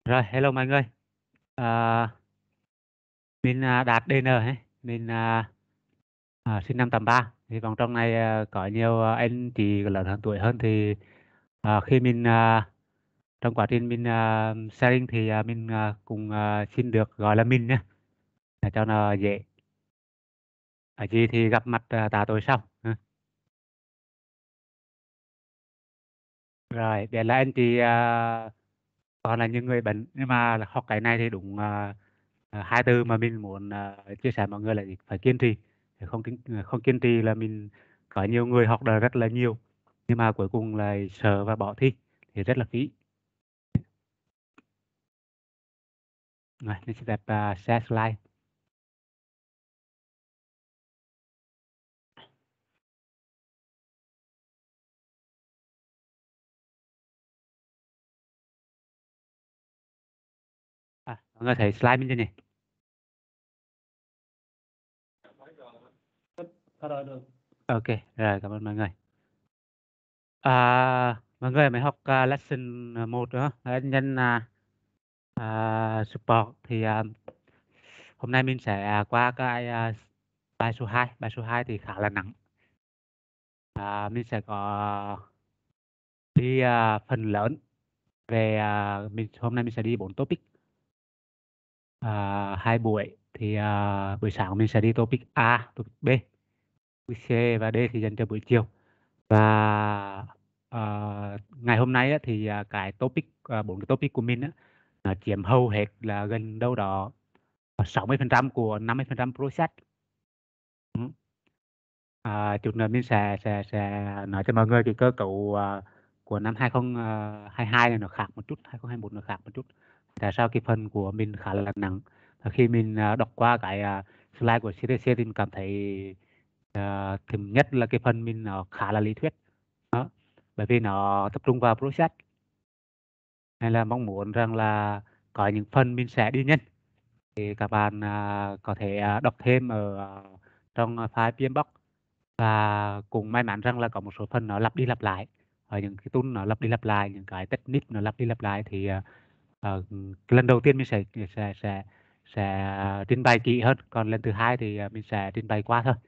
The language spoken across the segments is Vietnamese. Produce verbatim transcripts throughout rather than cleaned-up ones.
Rồi, hello mọi người. À, mình à, Đạt đê en ấy, mình à, à, sinh năm tám ba. Hy vọng trong này à, có nhiều à, anh chị lớn hơn tuổi hơn thì à, khi mình à, trong quá trình mình à, sharing thì à, mình à, cùng à, xin được gọi là mình nhé, để cho nó dễ. Ở gì thì gặp mặt à, tạ tôi sau. Ừ. Rồi, để là anh chị à, còn là những người bệnh nhưng mà học cái này thì đúng à, à, hai từ mà mình muốn à, chia sẻ với mọi người là gì? Phải kiên trì. Không kiên không kiên trì là mình có nhiều người học đời rất là nhiều nhưng mà cuối cùng lại sợ và bỏ thi thì rất là phí. Rồi mình sẽ tập uh, share slide. À, mọi người thấy slide mình chưa nhỉ? Ok, rồi cảm ơn mọi người. À, mọi người mới học uh, lesson một nữa, anh nhân uh, uh, support thì uh, hôm nay mình sẽ qua cái uh, bài số hai. Bài số hai thì khá là nặng. À, mình sẽ có đi uh, phần lớn về uh, mình hôm nay mình sẽ đi bốn topic. À, hai buổi thì à, buổi sáng mình sẽ đi topic A, topic B, topic C và D thì dành cho buổi chiều. Và à, ngày hôm nay á, thì à, cái topic à, bốn cái topic của mình á, nó chiếm hầu hết là gần đâu đó sáu mươi phần trăm của năm mươi phần trăm process. Ừ. À, chút nữa mình sẽ sẽ sẽ nói cho mọi người cái cơ cấu à, của năm hai không hai hai này nó khác một chút, hai không hai mốt nó khác một chút. Tại sao cái phần của mình khá là nặng. Và khi mình à, đọc qua cái à, slide của xê tê xê thì mình cảm thấy à, thứ nhất là cái phần mình nó khá là lý thuyết đó, bởi vì nó tập trung vào process nên là mong muốn rằng là có những phần mình sẽ đi nhân thì các bạn à, có thể à, đọc thêm ở à, trong file pê em Box. Và cũng may mắn rằng là có một số phần nó lặp đi lặp lại, ở những cái tool nó lặp đi lặp lại, những cái technique nó lặp đi lặp lại thì à, ờ, cái lần đầu tiên mình sẽ sẽ sẽ sẽ trình bày kỹ hơn, còn lần thứ hai thì à, mình sẽ trình bày qua thôi.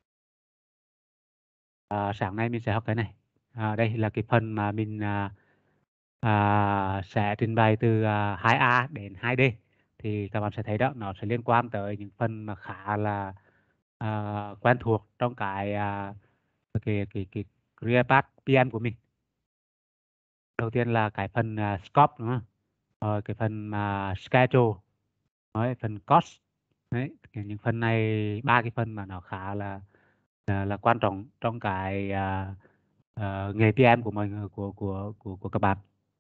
À, sáng nay mình sẽ học cái này. À, đây là cái phần mà mình à, à, sẽ trình bày từ à, hai A đến hai D thì các bạn sẽ thấy đó nó sẽ liên quan tới những phần mà khá là à, quen thuộc trong cái à, cái cái cái career path pê em của mình. Đầu tiên là cái phần à, scope đúng không? Rồi cái phần mà schedule, nói phần cost. Đấy, cái- những phần này ba cái phần mà nó khá là là, là quan trọng trong cái à, à, nghề pê em của mọi người, của của của của các bạn.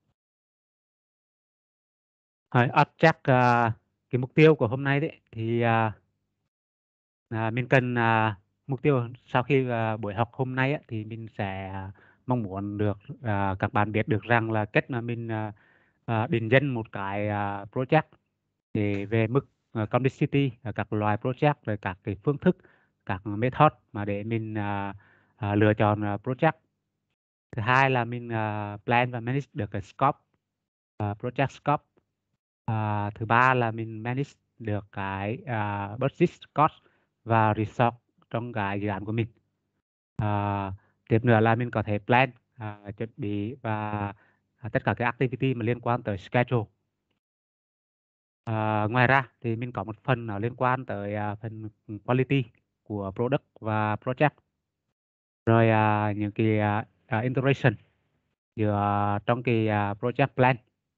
Rồi, object à, cái mục tiêu của hôm nay đấy thì à, à, mình cần à, mục tiêu sau khi à, buổi học hôm nay á, thì mình sẽ à, mong muốn được à, các bạn biết được rằng là cách mà mình à, à, định danh một cái à, project thì về mức uh, complexity, uh, các loại project, rồi các cái phương thức, các method mà để mình à, à, lựa chọn à, project. Thứ hai là mình à, plan và manage được cái scope, à, project scope. À, thứ ba là mình manage được cái à, budget cost và resource trong cái dự án của mình. À, tiếp nữa là mình có thể plan, à, chuẩn bị và à, tất cả các activity mà liên quan tới schedule. À, ngoài ra thì mình có một phần nó liên quan tới à, phần quality của product và project, rồi à, những cái à, à, integration giữa à, trong cái à, project plan.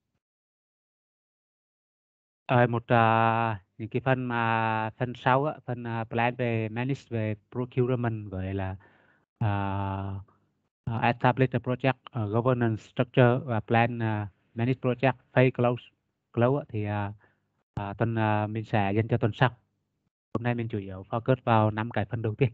Ờ, một à, những cái phần mà phần sau á, phần à, plan về manage về procurement với là à, à, establish the project uh, governance structure và plan à, manage project phase close close á, thì à, à, tuần à, mình sẽ dành cho tuần sau. Hôm nay mình chủ yếu focus vào năm cái phần đầu tiên.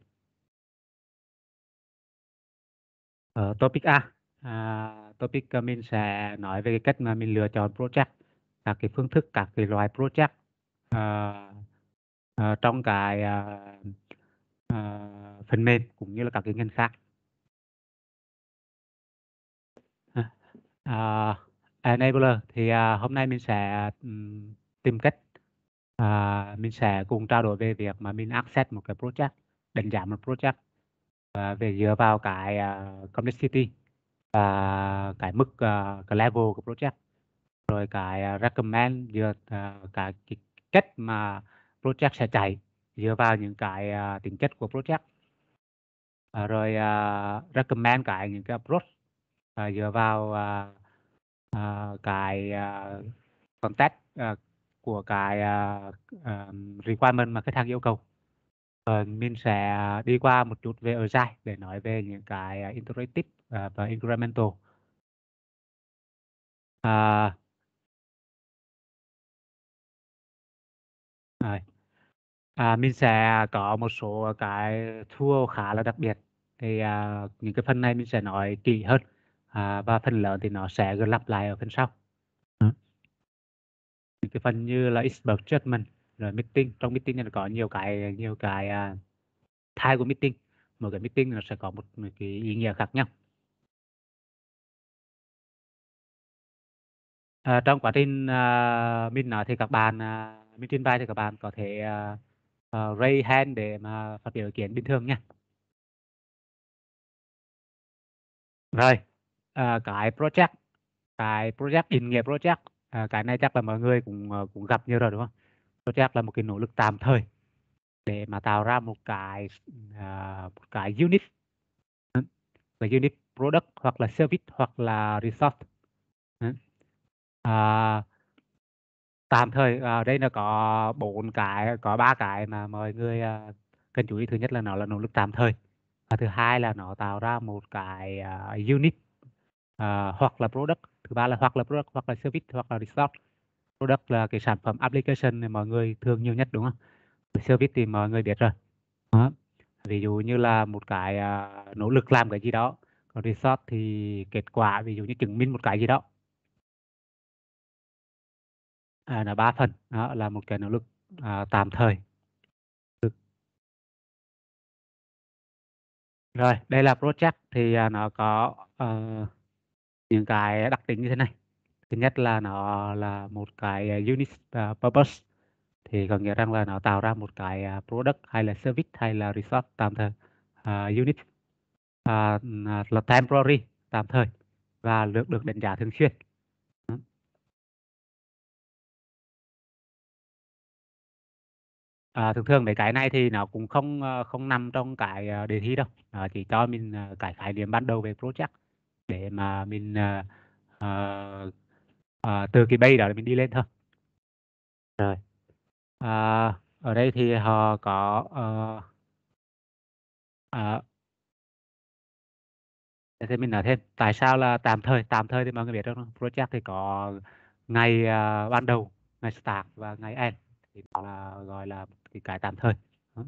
Ở topic A, à, topic à, mình sẽ nói về cái cách mà mình lựa chọn project, các cái phương thức, các cái loại project à, à, trong cái à, à, phần mềm cũng như là các cái ngành khác. À, Enabler thì à, hôm nay mình sẽ ừm, tìm cách à, mình sẽ cùng trao đổi về việc mà mình access một cái project, đánh giá một project và về dựa vào cái uh, complexity và cái mức à, cái level của project, rồi cái à, recommend dựa à, cái, cái cách mà project sẽ chạy dựa vào những cái à, tính chất của project. À, rồi à, recommend cái những cái approach à, dựa vào à, à, cái à, context à, của cái à, à, requirement mà khách hàng yêu cầu. Rồi mình sẽ đi qua một chút về Agile để nói về những cái à, iterative à, và incremental. À, rồi. À, mình sẽ có một số cái tool khá là đặc biệt, thì à, những cái phần này mình sẽ nói kỹ hơn, à, và phần lớn thì nó sẽ gần lặp lại ở phần sau. Ừ. Những cái phần như là expert judgment, rồi meeting. Trong meeting này có nhiều cái nhiều cái à, type của meeting, mỗi cái meeting nó sẽ có một, một cái ý nghĩa khác nhau. À, trong quá trình à, mình nói thì các bạn à, mình trình bày thì các bạn có thể à, à, raise hand để mà phát biểu ý kiến bình thường nha. Rồi, à, cái project cái project định nghĩa project, à, cái này chắc là mọi người cũng ờ, cũng gặp nhiều rồi đúng không? Project là một cái nỗ lực tạm thời để mà tạo ra một cái à, một cái unit, cái unit product hoặc là service hoặc là resource. Ừ. À, tạm thời ở đây là có bốn cái có ba cái mà mọi người à, cần chú ý. Thứ nhất là nó là nỗ lực tạm thời, và thứ hai là nó tạo ra một cái à, unit à, hoặc là product. Thứ ba là hoặc là product hoặc là service hoặc là resource. Product là cái sản phẩm application này mọi người thường nhiều nhất đúng không? Service thì mọi người biết rồi. Đó. Ví dụ như là một cái à, nỗ lực làm cái gì đó. Còn resource thì kết quả, ví dụ như chứng minh một cái gì đó. À, là ba phần. Đó là một cái nỗ lực à, tạm thời. Rồi, đây là project thì à, nó có ờ, những cái đặc tính như thế này. Thứ nhất là nó là một cái à, unit à, purpose, thì có nghĩa rằng là nó tạo ra một cái à, product hay là service hay là resource tạm thời. À, unit à, là temporary, tạm thời, và được được đánh giá thường xuyên. Ừ. À, thường thường mấy cái này thì nó cũng không ờ, không nằm trong cái ờ, đề thi đâu. Nó chỉ cho mình ờ, cái khái niệm ban đầu về project để mà mình ờ, ờ, ờ, từ cái base đó mình đi lên thôi. Rồi. À, ở đây thì họ có uh, thì mình nói thêm tại sao là tạm thời. Tạm thời thì mọi người biết không, project thì có ngày à, ban đầu, ngày start và ngày end, thì đó là gọi là cái, cái tạm thời. Đó.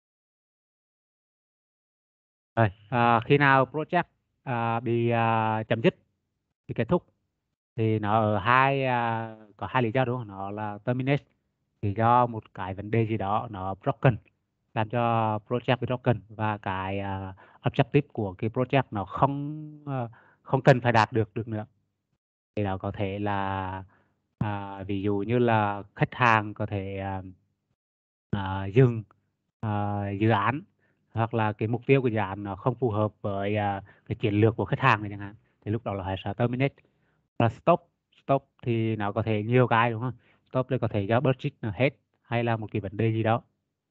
Rồi à, khi nào project à, bị à, chấm dứt, bị kết thúc, thì nó ở hai à, có hai lý do đúng không? Nó là terminate thì do một cái vấn đề gì đó nó broken, làm cho project bị broken, và cái à, objective của cái project nó không à, không cần phải đạt được được nữa. Thì đó có thể là à, ví dụ như là khách hàng có thể à, à, dừng à, dự án, hoặc là cái mục tiêu của dự án nó không phù hợp với à, cái chiến lược của khách hàng này chẳng hạn, thì lúc đó là phải sẽ terminate. Và stop. Stop thì nó có thể nhiều cái đúng không? Stop đây có thể do budget nó hết, hay là một cái vấn đề gì đó.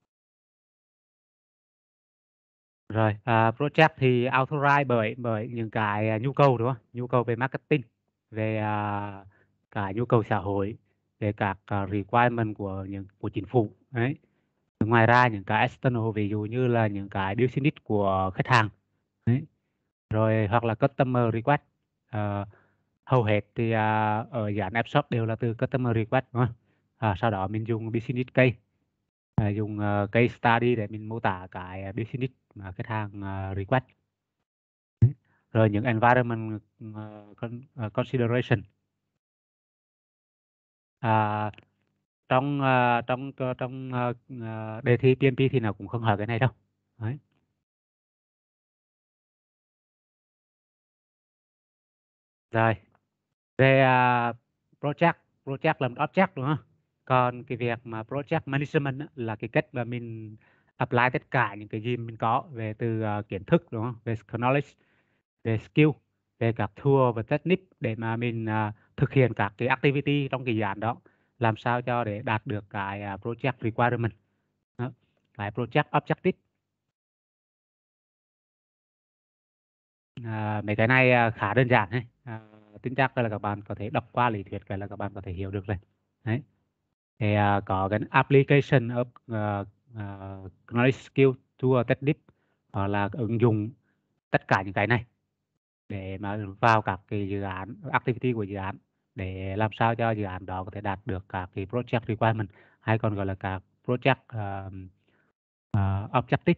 Rồi à, project thì authorize bởi bởi những cái à, nhu cầu đúng không? Nhu cầu về marketing, về à, cả nhu cầu xã hội, về các à, requirement của những của chính phủ đấy. Ngoài ra những cái external, ví dụ như là những cái business của khách hàng đấy. Rồi hoặc là customer request. Ờ, hầu hết thì à, ở dạng app shop đều là từ customer request đúng không? À, sau đó mình dùng business case, à, dùng uh, case study để mình mô tả cái à, business mà khách hàng à, request. Rồi những environment uh, con, uh, consideration. À, trong uh, trong uh, trong uh, uh, đề thi pê em pê thì nó cũng không hỏi cái này đâu. Đấy. Rồi Về uh, project project là một object đúng không? Còn cái việc mà project management á, là cái cách mà mình apply tất cả những cái gì mình có về từ uh, kiến thức đúng không? Về knowledge, về skill, về các tool và technique để mà mình uh, thực hiện các cái activity trong cái dự án đó, làm sao cho để đạt được cái uh, project requirement đó, cái project objective. À, mấy cái này à, khá đơn giản đấy. À, tin chắc là các bạn có thể đọc qua lý thuyết cái là các bạn có thể hiểu được rồi. Đấy. Thì à, có cái application of uh, uh, knowledge skill to a technique, hoặc là ứng dụng tất cả những cái này để mà vào các cái dự án activity của dự án để làm sao cho dự án đó có thể đạt được các cái project requirement, hay còn gọi là các project uh, uh, objective.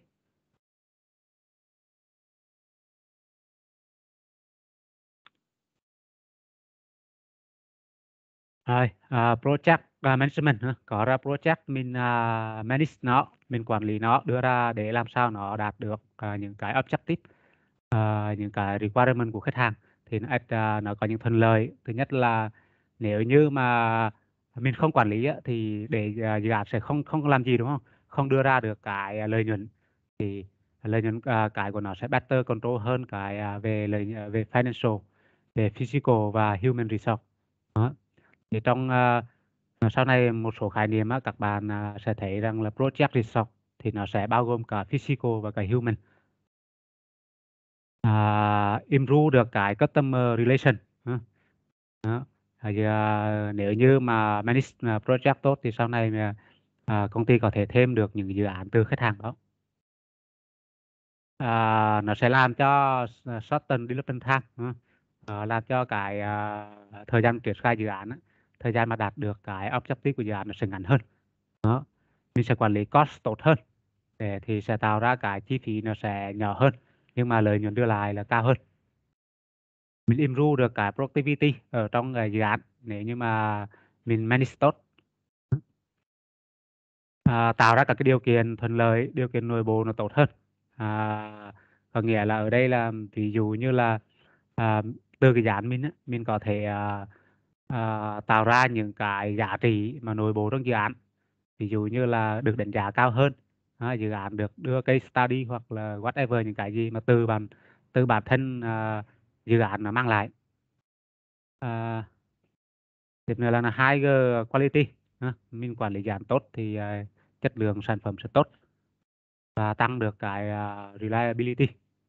Rồi, à, project à, management hả? Có ra project mình à, manage nó, mình quản lý nó, đưa ra để làm sao nó đạt được à, những cái objective, à, những cái requirement của khách hàng. Thì nó, à, nó có những thuận lợi. Thứ nhất là nếu như mà mình không quản lý á, thì để à, dự án sẽ không không làm gì đúng không? Không đưa ra được cái lợi nhuận, thì lợi nhuận à, cái của nó sẽ better control hơn cái à, về lợi à, về financial, về physical và human resource. Đó. Thì trong à, sau này một số khái niệm á, các bạn à, sẽ thấy rằng là project resource thì nó sẽ bao gồm cả physical và cả human. À, improve được cái customer relation. Đó. Đó. Thì, à, nếu như mà manage à, project tốt thì sau này mà, à, công ty có thể thêm được những dự án từ khách hàng đó. À, nó sẽ làm cho shorten development time. Đó. Ờ, làm cho cái à, thời gian triển khai dự án á, thời gian mà đạt được cái objective của dự án nó sẽ ngắn hơn. Đó. Mình sẽ quản lý cost tốt hơn, để thì sẽ tạo ra cái chi phí nó sẽ nhỏ hơn, nhưng mà lợi nhuận đưa lại là cao hơn. Mình improve được cái productivity ở trong cái dự án nếu như mà mình manage tốt. À, tạo ra các cái điều kiện thuận lợi, điều kiện nội bộ nó tốt hơn. À, có nghĩa là ở đây là ví dụ như là à, từ cái dự án mình á, mình có thể à, à, tạo ra những cái giá trị mà nội bộ trong dự án, ví dụ như là được đánh giá cao hơn, à, dự án được đưa case study hoặc là whatever, những cái gì mà từ bản từ bản thân à, dự án nó mang lại. À, tiếp nữa là, là higher quality. À, mình quản lý dự án tốt thì à, chất lượng sản phẩm sẽ tốt và tăng được cái à, reliability.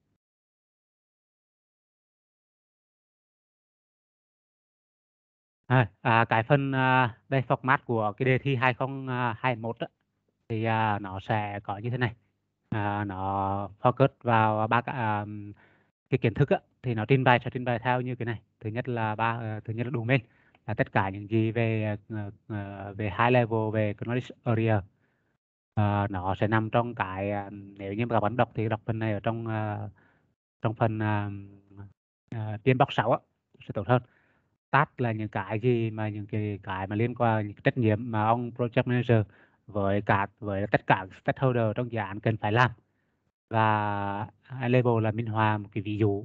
À, à, cái phần à, đây format của cái đề thi hai không hai mốt á, thì à, nó sẽ có như thế này. À, nó focus vào ba cái à, cái kiến thức á, thì nó trình bày sẽ trình bày theo như cái này. Thứ nhất là ba ờ, thứ nhất là domain, là tất cả những gì về ờ, ờ, về high level, về knowledge area. Ờ, nó sẽ nằm trong cái ờ, nếu như mà các bạn đọc thì đọc phần này ở trong ờ, trong phần uh, tiên bóc sáu á, sẽ tốt hơn. Task là những cái gì mà những cái cái mà liên quan những cái trách nhiệm mà ông project manager với cả với tất cả stakeholder trong dự án cần phải làm. Và enable là minh họa một cái ví dụ.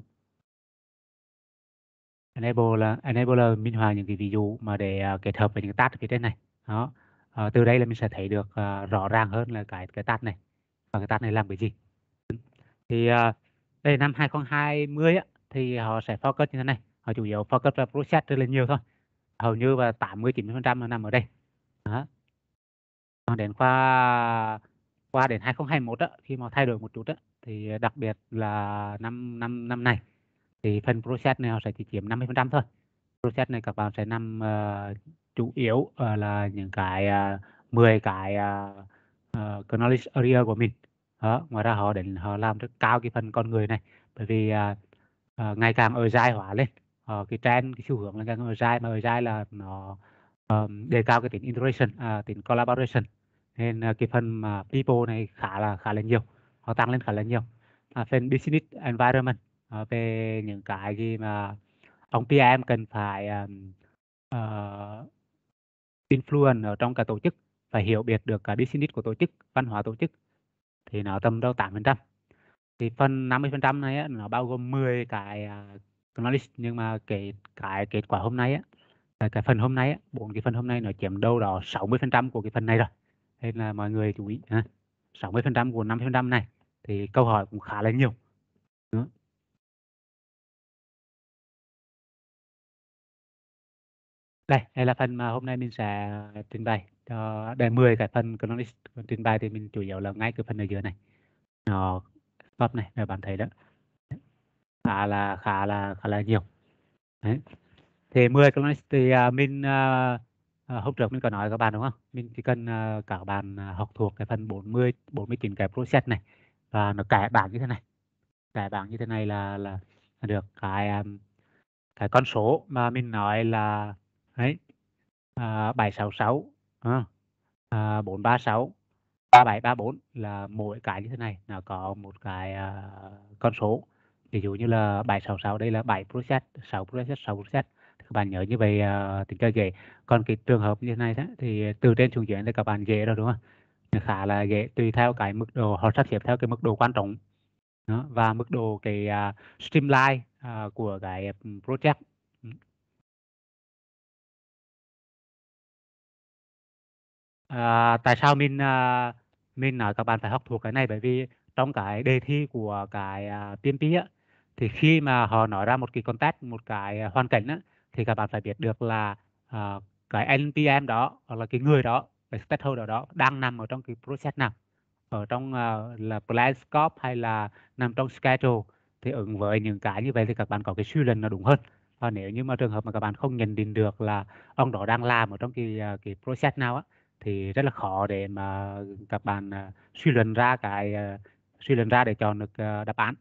Enable là enable là minh họa những cái ví dụ mà để uh, kết hợp với những task phía trên này. Đó. Ờ, từ đây là mình sẽ thấy được uh, rõ ràng hơn là cái cái task này và cái task này làm cái gì. Thì uh, đây năm hai không hai không á, thì họ sẽ focus như thế này. Họ chủ yếu focus vào process rất là nhiều thôi. Hầu như là tám mươi chín mươi phần trăm là nằm ở đây. Đó. Còn đến qua qua đến hai không hai mốt á, khi mà thay đổi một chút á, thì đặc biệt là năm năm năm này thì phần process này họ sẽ chỉ chiếm năm mươi phần trăm thôi. Process này các bạn sẽ nằm uh, chủ yếu uh, là những cái uh, mười cái uh, uh, knowledge area của mình. Đó. Ngoài ra họ đến họ làm rất cao cái phần con người này, bởi vì uh, uh, ngày càng agile hóa lên. Uh, cái trend, cái xu hướng là càng agile, mà agile là nó um, đề cao cái tính integration, uh, tính collaboration, nên uh, cái phần mà people này khá là khá là nhiều, họ tăng lên khá là nhiều. Uh, phần business environment, uh, về những cái gì mà ông pê em cần phải um, uh, influence ở trong cả tổ chức, phải hiểu biết được cả business của tổ chức, văn hóa tổ chức, thì nó tầm đâu tám phần trăm. Thì phần năm mươi phần trăm này á, nó bao gồm mười cái uh, Knowledge, nhưng mà cái cái kết quả hôm nay á, cái, cái phần hôm nay á, bốn cái phần hôm nay nó chiếm đâu đó sáu mươi phần trăm của cái phần này rồi, nên là mọi người chú ý ha. sáu mươi phần trăm của năm mươi phần trăm này thì câu hỏi cũng khá là nhiều. Đó. Đây, đây là phần mà hôm nay mình sẽ trình bày cho đây mười cái phần Knowledge. Trình bày thì mình chủ yếu là ngay cái phần ở dưới này, nó top này, các bạn thấy đó, khá là khá là khá là nhiều. Đấy. Thì mười cái thì à, mình à, à, hôm trước mình có nói với các bạn đúng không? Mình chỉ cần à, các bạn à, học thuộc cái phần bốn mươi bốn mươi chín cái process này, và nó cải bảng như thế này. Cải bảng như thế này là là được cái à, cái con số mà mình nói là đấy, à, bảy sáu sáu, à, à, bốn ba sáu, ba bảy ba bốn, là mỗi cái như thế này nó có một cái à, con số. Ví dụ như là bảy sáu sáu, đây là bảy process, sáu process, sáu process. Thì các bạn nhớ như vậy à, tính cho dễ. Còn cái trường hợp như thế này đó, thì từ trên xuống dưới thì các bạn dễ rồi đúng không? Nó khá là dễ, tùy theo cái mức độ họ sắp xếp theo cái mức độ quan trọng đó, và mức độ cái uh, streamline uh, của cái project. À, tại sao mình à, mình nói các bạn phải học thuộc cái này, bởi vì trong cái đề thi của cái à, pê em pê á, thì khi mà họ nói ra một cái context, một cái à, hoàn cảnh á, thì các bạn phải biết được là à, cái en pê em đó, hoặc là cái người đó, cái stakeholder đó đang nằm ở trong cái process nào, ở trong à, là plan scope hay là nằm trong schedule. Thì ứng với những cái như vậy thì các bạn có cái suy luận là đúng hơn. Và nếu như mà trường hợp mà các bạn không nhận định được là ông đó đang làm ở trong cái à, cái process nào á, thì rất là khó để mà các bạn à, suy luận ra cái à, suy luận ra để chọn được à, đáp án.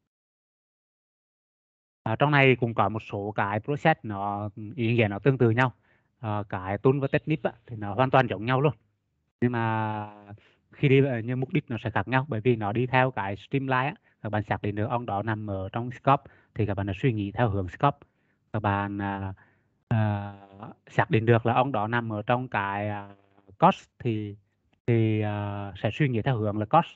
À, trong này cũng có một số cái process nó ý nghĩa nó tương tự nhau. À, cái tool và technique á, thì nó hoàn toàn giống nhau luôn, nhưng mà khi đi như mục đích nó sẽ khác nhau, bởi vì nó đi theo cái streamline á. Các bạn xác định được ông đó nằm ở trong scope thì các bạn suy nghĩ theo hướng scope. Các bạn à, à, xác định được là ông đó nằm ở trong cái à, cost thì thì à, sẽ suy nghĩ theo hướng là cost.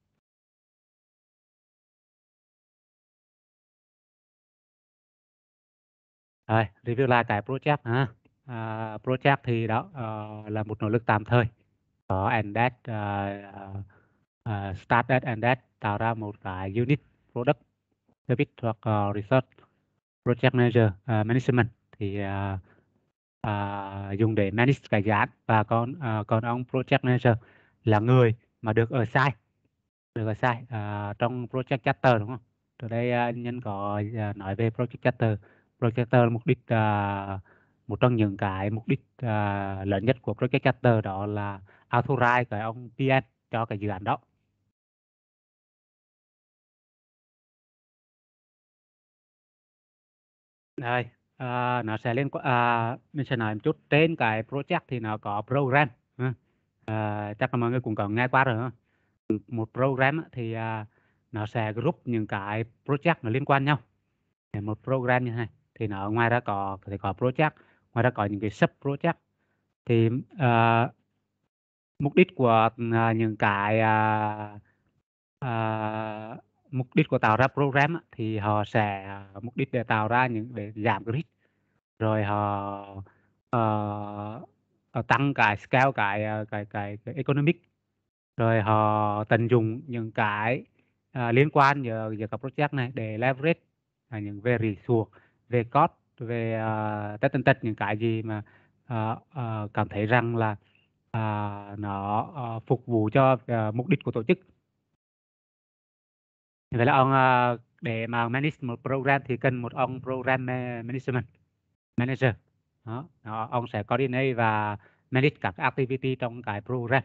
Rồi review lại cái project ha. À, project thì đó ờ, là một nỗ lực tạm thời, có embed uh, uh, start at embed tạo ra một cái unit product service hoặc uh, research. Project manager uh, management thì uh, uh, dùng để manage cái dự án. Và còn uh, còn ông project manager là người mà được ở sai, được ở sai uh, trong project chapter đúng không? Từ đây uh, nhân có uh, nói về project chapter. Project chapter mục đích uh, một trong những cái mục đích uh, lớn nhất của project chapter đó là authorize cái ông pê em cho cái dự án đó. Rồi, à, nó sẽ liên quan à, mình sẽ nói một chút trên cái project thì nó có program. Ha. À, chắc là mọi người cũng có nghe qua rồi. Ha. Một program á, thì à, nó sẽ group những cái project nó liên quan nhau. Thì một program như thế này thì nó ngoài ra có thì có project, ngoài ra có những cái sub project. Thì à, mục đích của à, những cái à, à, mục đích của tạo ra program á, thì họ sẽ à, mục đích để tạo ra những để giảm cái risk, rồi họ ờ, họ tăng cái scale, cái ờ, cái cái, cái economic, rồi họ tận dụng những cái à, liên quan giữa, giữa các project này để leverage à, những về resource, về cost, về uh, tất tần tật những cái gì mà ờ, ờ, cảm thấy rằng là à, nó ờ, phục vụ cho ờ, mục đích của tổ chức. Vậy là ông ờ, để mà manage một program thì cần một ông program ma- management manager đó. Đó, ông sẽ coordinate và manage các activity trong cái program.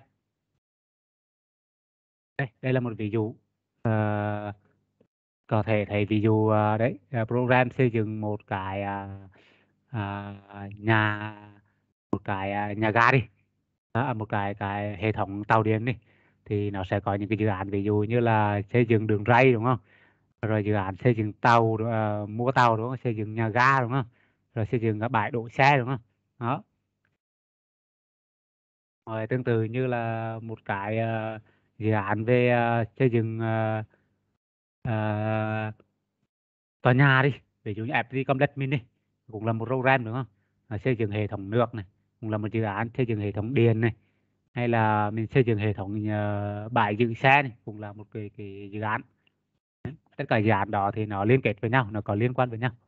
Đây, đây là một ví dụ. Ờ, có thể thấy ví dụ ờ, đấy, ờ, program xây dựng một cái à, à, nhà một cái à, nhà ga đi. Đó, một cái cái hệ thống tàu điện đi, thì nó sẽ có những cái dự án ví dụ như là xây dựng đường ray đúng không, rồi dự án xây dựng tàu, uh, mua tàu đúng không, xây dựng nhà ga đúng không, rồi xây dựng các bãi đỗ xe đúng không. Đó. Rồi tương tự như là một cái ờ, dự án về ờ, xây dựng ờ, ờ, tòa nhà đi. ví dụ như ép pê tê Complex Mini cũng là một program đúng không? À, xây dựng hệ thống nước này cũng là một dự án, xây dựng hệ thống điện này, hay là mình xây dựng hệ thống uh, bãi giữ xe này cũng là một cái, cái dự án. Đấy. Tất cả dự án đó thì nó liên kết với nhau, nó có liên quan với nhau.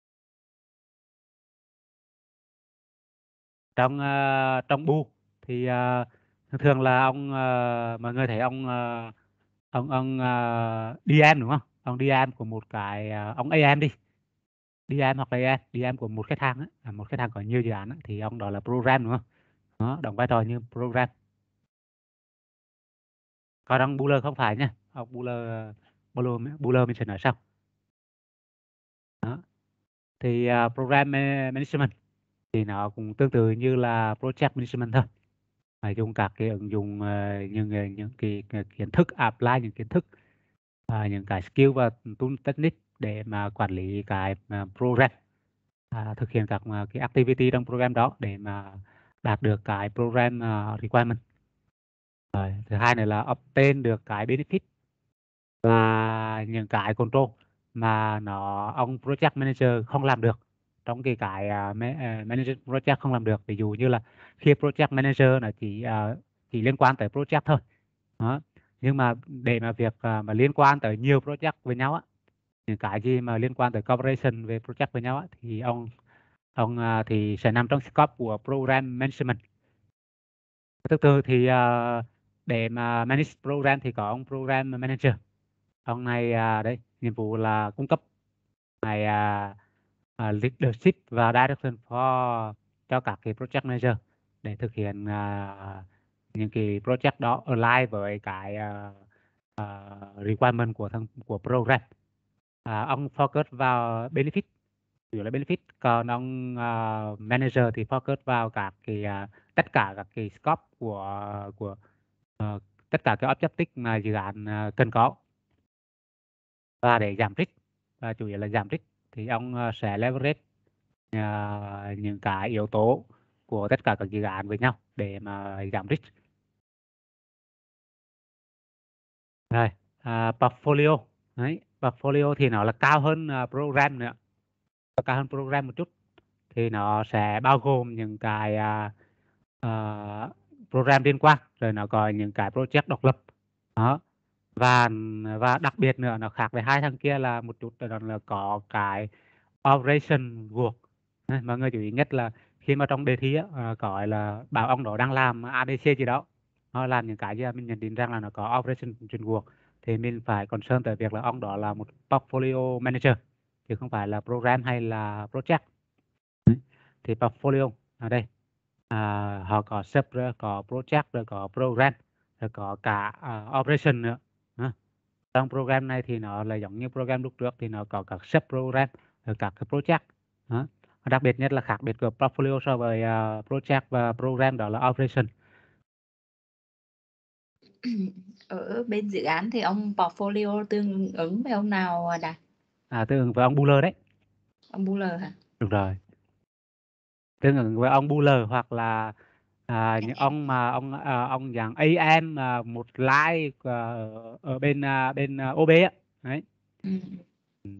Trong uh, trong bu thì uh, thường thường là ông uh, mọi người thấy ông uh, ông ông uh, đê em đúng không? Ông đê em của một cái uh, ông a em đi, đê em hoặc là a em, đê em của một khách hàng á, à, một khách hàng có nhiều dự án á, thì ông đó là program đúng không? Đó, đóng vai trò như program. Còn ông Buller không phải nha, ông Buller Buller Buller mình sẽ nói sau. Đó. Thì uh, program management thì nó cũng tương tự như là project management thôi. Phải dùng các cái ứng dụng uh, những ờ, những cái, cái kiến thức, apply những kiến thức, uh, những cái skill và tool technique để mà quản lý cái uh, program, à, thực hiện các uh, cái activity trong program đó để mà đạt được cái program uh, requirement. Rồi, thứ hai này là obtain được cái benefit và những cái control mà nó ông project manager không làm được, trong cái cái uh, manager project không làm được. Ví dụ như là khi project manager là chỉ uh, chỉ liên quan tới project thôi. Đó. Nhưng mà để mà việc uh, mà liên quan tới nhiều project với nhau á, những cái gì mà liên quan tới cooperation về project với nhau á, thì ông ông uh, thì sẽ nằm trong scope của program management. Thứ tư thì uh, để mà manage program thì có ông program manager. Ông này uh, đấy nhiệm vụ là cung cấp này uh, uh, leadership và direction for cho các cái project manager để thực hiện uh, những cái project đó align với cái uh, uh, requirement của thằng của program. À, ông focus vào benefit, ví dụ là benefit, còn ông uh, manager thì focus vào các cái uh, tất cả các cái scope của của uh, tất cả các objective mà dự án uh, cần có. Và để giảm risk, và chủ yếu là giảm risk, thì ông uh, sẽ leverage uh, những cái yếu tố của tất cả các dự án với nhau để mà giảm risk. Rồi, uh, portfolio. Đấy, portfolio thì nó là cao hơn uh, program nữa, cao hơn program một chút. Thì nó sẽ bao gồm những cái uh, uh, program liên quan, rồi nó có những cái project độc lập. Đó. Và và đặc biệt nữa nó khác với hai thằng kia là một chút là, là có cái operation work. Đấy, mọi người chú ý nhất là khi mà trong đề thi á, uh, có là bảo ông đó đang làm a bê xê gì đó, nó làm những cái gì mình nhận định rằng là nó có operation work, thì mình phải concern tới việc là ông đó là một portfolio manager chứ không phải là program hay là project. Thì portfolio ở đây à, họ có sub, rồi có project, rồi có program, rồi có cả uh, operation nữa. À, trong program này thì nó là giống như program lúc trước, thì nó có các sub program, rồi các cái project. À, đặc biệt nhất là khác biệt của portfolio so với uh, project và program đó là operation. Ở bên dự án thì ông portfolio tương ứng với ông nào Đạt? À, tương ứng với ông Buller đấy. Ông Buller hả? Đúng rồi, tương ứng với ông Buller, hoặc là à, những ông mà ông à, ông dạng a em à, một like à, ở bên à, bên à, ô bê á. Đấy. Ừ. Ừ.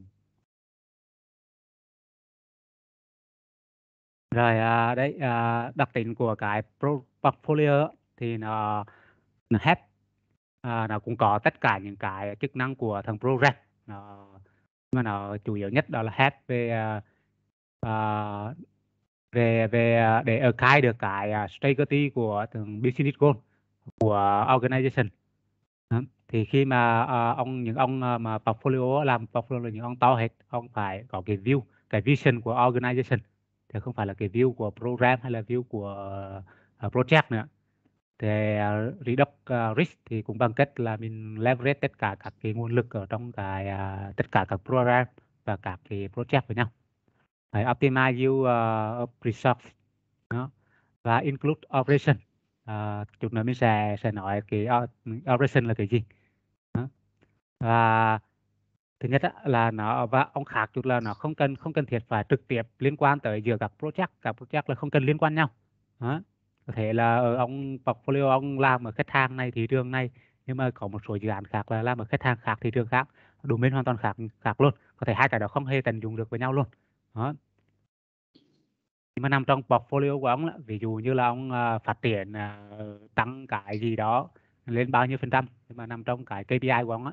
Rồi à, đấy à, đặc tính của cái pro- portfolio á, thì nó nó hết à, nó cũng có tất cả những cái chức năng của thằng program. Nó, nhưng mà nó chủ yếu nhất đó là hết về à, à, về về à, để archive được cái à, strategy của từng business goal của organization. Đó. Thì khi mà à, ông những ông à, mà portfolio làm portfolio là những ông to hết, ông phải có cái view, cái vision của organization, thì không phải là cái view của program hay là view của uh, project nữa. Thì uh, reduce uh, risk thì cũng bằng cách là mình leverage tất cả các cái nguồn lực ở trong cái uh, tất cả các program và các cái project với nhau. Đấy, optimize use uh, resource. Đó. Và include operation. Uh, chút nữa mình sẽ sẽ nói cái uh, operation là cái gì. Đó. Và thứ nhất á, là nó và ông khác chút là nó không cần không cần thiết phải trực tiếp liên quan tới giữa các project, các project là không cần liên quan nhau. Đó. Có thể là ở ông portfolio ông làm ở khách hàng này, thị trường này, nhưng mà có một số dự án khác là làm ở khách hàng khác, thị trường khác, domain hoàn toàn khác khác luôn, có thể hai cái đó không hề tận dụng được với nhau luôn đó. Nhưng mà nằm trong portfolio của ông là, ví dụ như là ông à, phát triển à, tăng cái gì đó lên bao nhiêu phần trăm, nhưng mà nằm trong cái kê pi ai của ông á.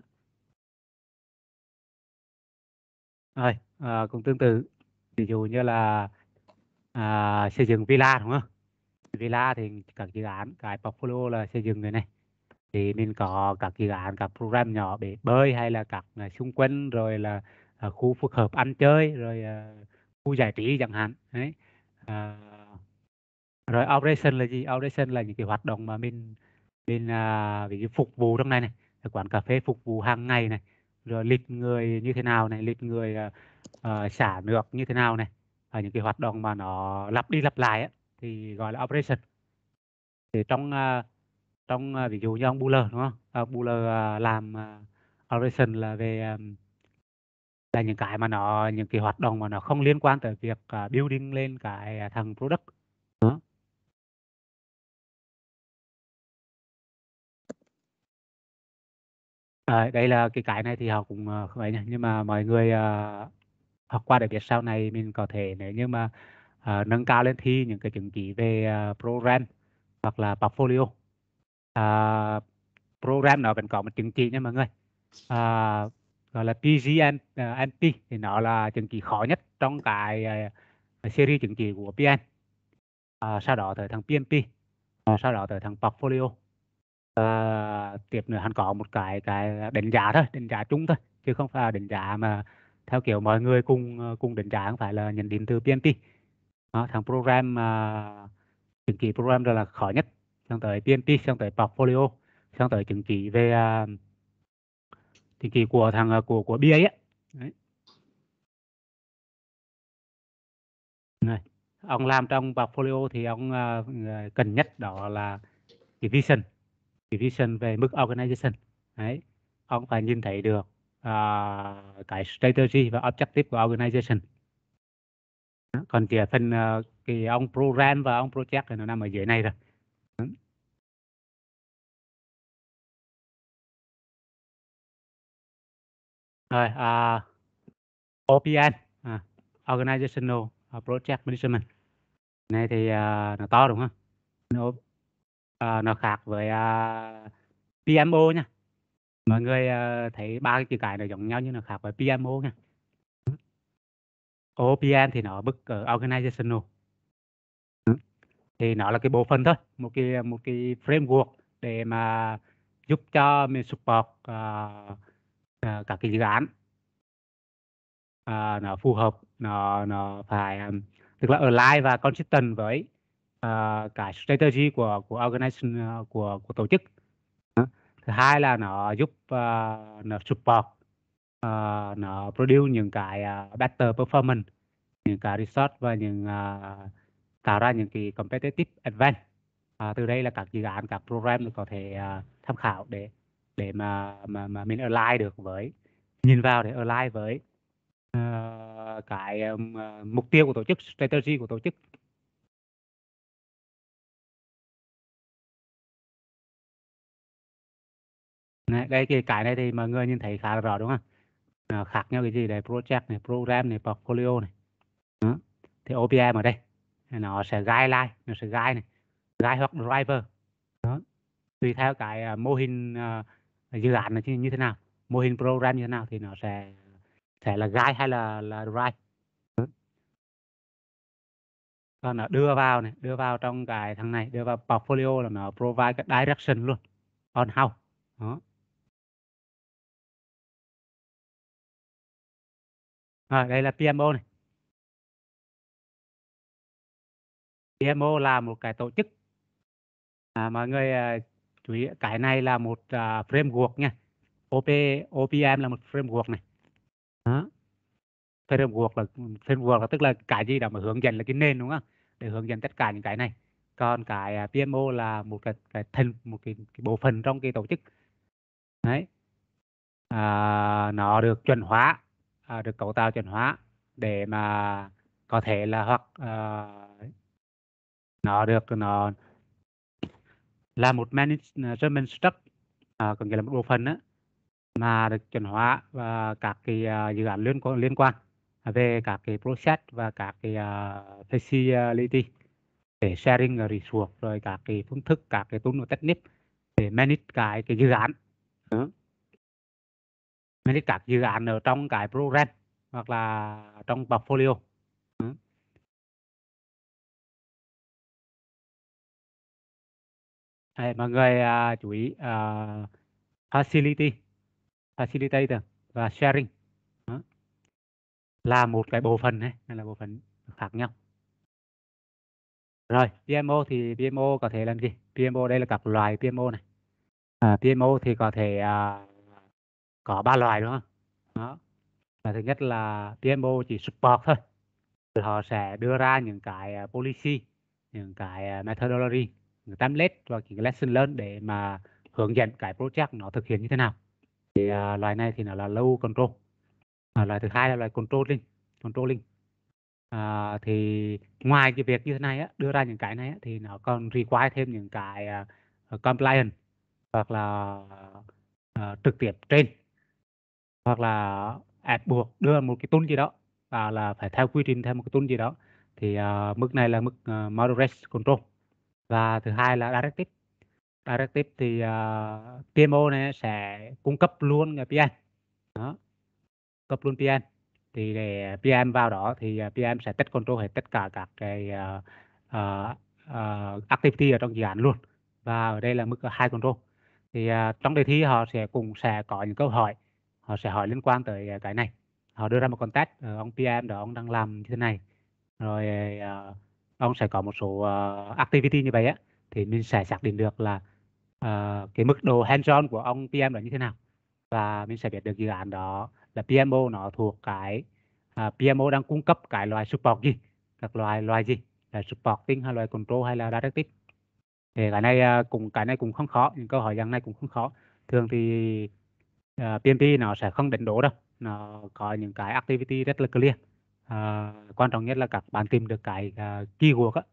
Rồi à, cũng tương tự, ví dụ như là à, xây dựng villa đúng không? Villa thì các dự án cái portfolio là xây dựng người này, thì mình có các dự án, các program nhỏ, bể bơi hay là các à, xung quanh, rồi là à, khu phức hợp ăn chơi, rồi à, khu giải trí chẳng hạn đấy. À, rồi operation là gì? Operation là những cái hoạt động mà mình mình à, ví dụ phục vụ trong này này, quán cà phê phục vụ hàng ngày này, rồi lịch người như thế nào này, lịch người à, à, xả nước như thế nào này, à, những cái hoạt động mà nó lặp đi lặp lại á, thì gọi là operation. Thì trong à, trong à, ví dụ như ông Buller đúng không? À, Buller à, làm à, operation là về à, là những cái mà nó những cái hoạt động mà nó không liên quan tới việc à, building lên cái à, thằng product đó. À, đây là cái cái này thì học cũng à, không ấy nhá, nhưng mà mọi người à, học qua để biết sau này mình có thể, nếu như mà à, nâng cao lên thi những cái chứng chỉ về à, program hoặc là portfolio. À, program nó vẫn có một chứng chỉ nha mọi người, à, gọi là pê giê en pê, thì nó là chứng chỉ khó nhất trong cái à, series chứng chỉ của pê en. À, sau đó tới thằng pê em pê, à, sau đó tới thằng portfolio. À, tiếp nữa hắn có một cái cái đánh giá thôi, đánh giá chung thôi, chứ không phải là đánh giá mà theo kiểu mọi người cùng cùng đánh giá, không phải là nhận định từ pê em pê. Đó, thằng program à, chứng chỉ program rồi là khó nhất, xong tới pê em pê, xong tới portfolio, xong tới chứng chỉ về à, chứng chỉ của thằng à, của của bê a á. Đấy. Này. Ông làm trong portfolio thì ông à, cần nhất đó là cái vision, cái vision về mức organization. Đấy, ông phải nhìn thấy được à, cái strategy và objective của organization. Đó. Còn chỉ phần à, cái ông program và ông project thì nó nằm ở dưới này rồi. Đó. Rồi à, o pê en, à, organizational project management này thì à, nó to đúng không? Nó à, nó khác với à, pê em ô nha. Mọi người à, thấy ba cái chữ cái nó giống nhau nhưng nó khác với pê em ô nha. o pê en thì nó mức ở organizational. Ừ. Thì nó là cái bộ phận thôi, một cái một cái framework để mà giúp cho mình support uh, uh, các cái dự án uh, nó phù hợp, nó nó phải um, tức là align và consistent với uh, cái strategy của của organization, uh, của của tổ chức. Đó. Thứ hai là nó giúp uh, nó support, uh, nó produce những cái uh, better performance, những cái result và những uh, tạo ra những cái competitive advantage. À, từ đây là các dự án, các program có thể uh, tham khảo để để mà mà mà mình align được với, nhìn vào để align với uh, cái um, uh, mục tiêu của tổ chức, strategy của tổ chức. Này, đây cái cái này thì mọi người nhìn thấy khá là rõ đúng không? À, khác nhau cái gì đây, project này, program này, portfolio này. Đó. Thì o pê em ở đây nó sẽ guideline, nó sẽ guide này, guide hoặc driver. Đó. Tùy theo cái uh, mô hình uh, dự án là như, như thế nào, mô hình program như thế nào thì nó sẽ sẽ là guide hay là là drive. Đó. Còn nó đưa vào này, đưa vào trong cái thằng này, đưa vào portfolio là nó provide cái direction luôn, on how. Đó. Rồi, đây là pê em ô này. pê em ô là một cái tổ chức, à, mọi người à, chú ý cái này là một à, framework nha. o pê o pê em là một framework này. Đó. Framework là framework là tức là cái gì đó mà hướng dẫn là cái nền đúng không, để hướng dẫn tất cả những cái này. Còn cái à, pê em ô là một cái cái thành một cái, cái bộ phận trong cái tổ chức đấy. À, nó được chuẩn hóa, à, được cấu tạo chuẩn hóa để mà có thể là hoặc à, nó được nó là một management structure, à, có nghĩa là một bộ phận á, mà được chuẩn hóa và các cái à, dự án liên quan liên quan về các cái process và các cái uh, facility để sharing resource, rồi các cái phương thức, các cái tool và technique để manage cái cái dự án. Đó. Manage các dự án ở trong cái program hoặc là trong portfolio. Đó. Đấy, mọi người uh, chú ý uh, facility, facilitator và sharing. Đó. Là một cái bộ phận này, hay là bộ phận khác nhau. Rồi, pê em ô thì pê em ô có thể làm gì? pê em ô đây là các loại pê em ô này. À, pê em ô thì có thể à, có ba loại đúng không? Đó. Và thứ nhất là pê em ô chỉ support thôi. Họ sẽ đưa ra những cái à, policy, những cái à, methodology, những template và những cái lesson learned để mà hướng dẫn cái project nó thực hiện như thế nào. Thì à, loại này thì nó là low control. À, loại thứ hai là loại controlling, controlling. À, thì ngoài cái việc như thế này á, đưa ra những cái này á, thì nó còn require thêm những cái uh, compliance hoặc là uh, trực tiếp trên, hoặc là ép buộc đưa một cái tool gì đó và là phải theo quy trình theo một cái tool gì đó. Thì uh, mức này là mức uh, moderate control. Và thứ hai là directive. Directive thì uh, pê em ô này sẽ cung cấp luôn pê em. Đó, cấp luôn pê em. Thì để pê em vào đó thì pê em sẽ test control hết tất cả các cái uh, uh, uh, activity ở trong dự án luôn. Và ở đây là mức high control. Thì uh, trong đề thi họ sẽ cũng sẽ có những câu hỏi, họ sẽ hỏi liên quan tới uh, cái này. Họ đưa ra một context, uh, ông pê em đó ông đang làm như thế này, rồi uh, ông sẽ có một số uh, activity như vậy á, thì mình sẽ xác định được là uh, cái mức độ hands-on của ông pê em là như thế nào, và mình sẽ biết được dự án đó là pê em ô nó thuộc cái à, pê em ô đang cung cấp cái loại support gì, các loại loại gì là supporting hay loại control hay là directive. Thì cái này à, cũng cái này cũng không khó, những câu hỏi dạng này cũng không khó. Thường thì à, pê em pê nó sẽ không đánh đố đâu, nó có những cái activity rất là clear. À, quan trọng nhất là các bạn tìm được cái uh, keyword á.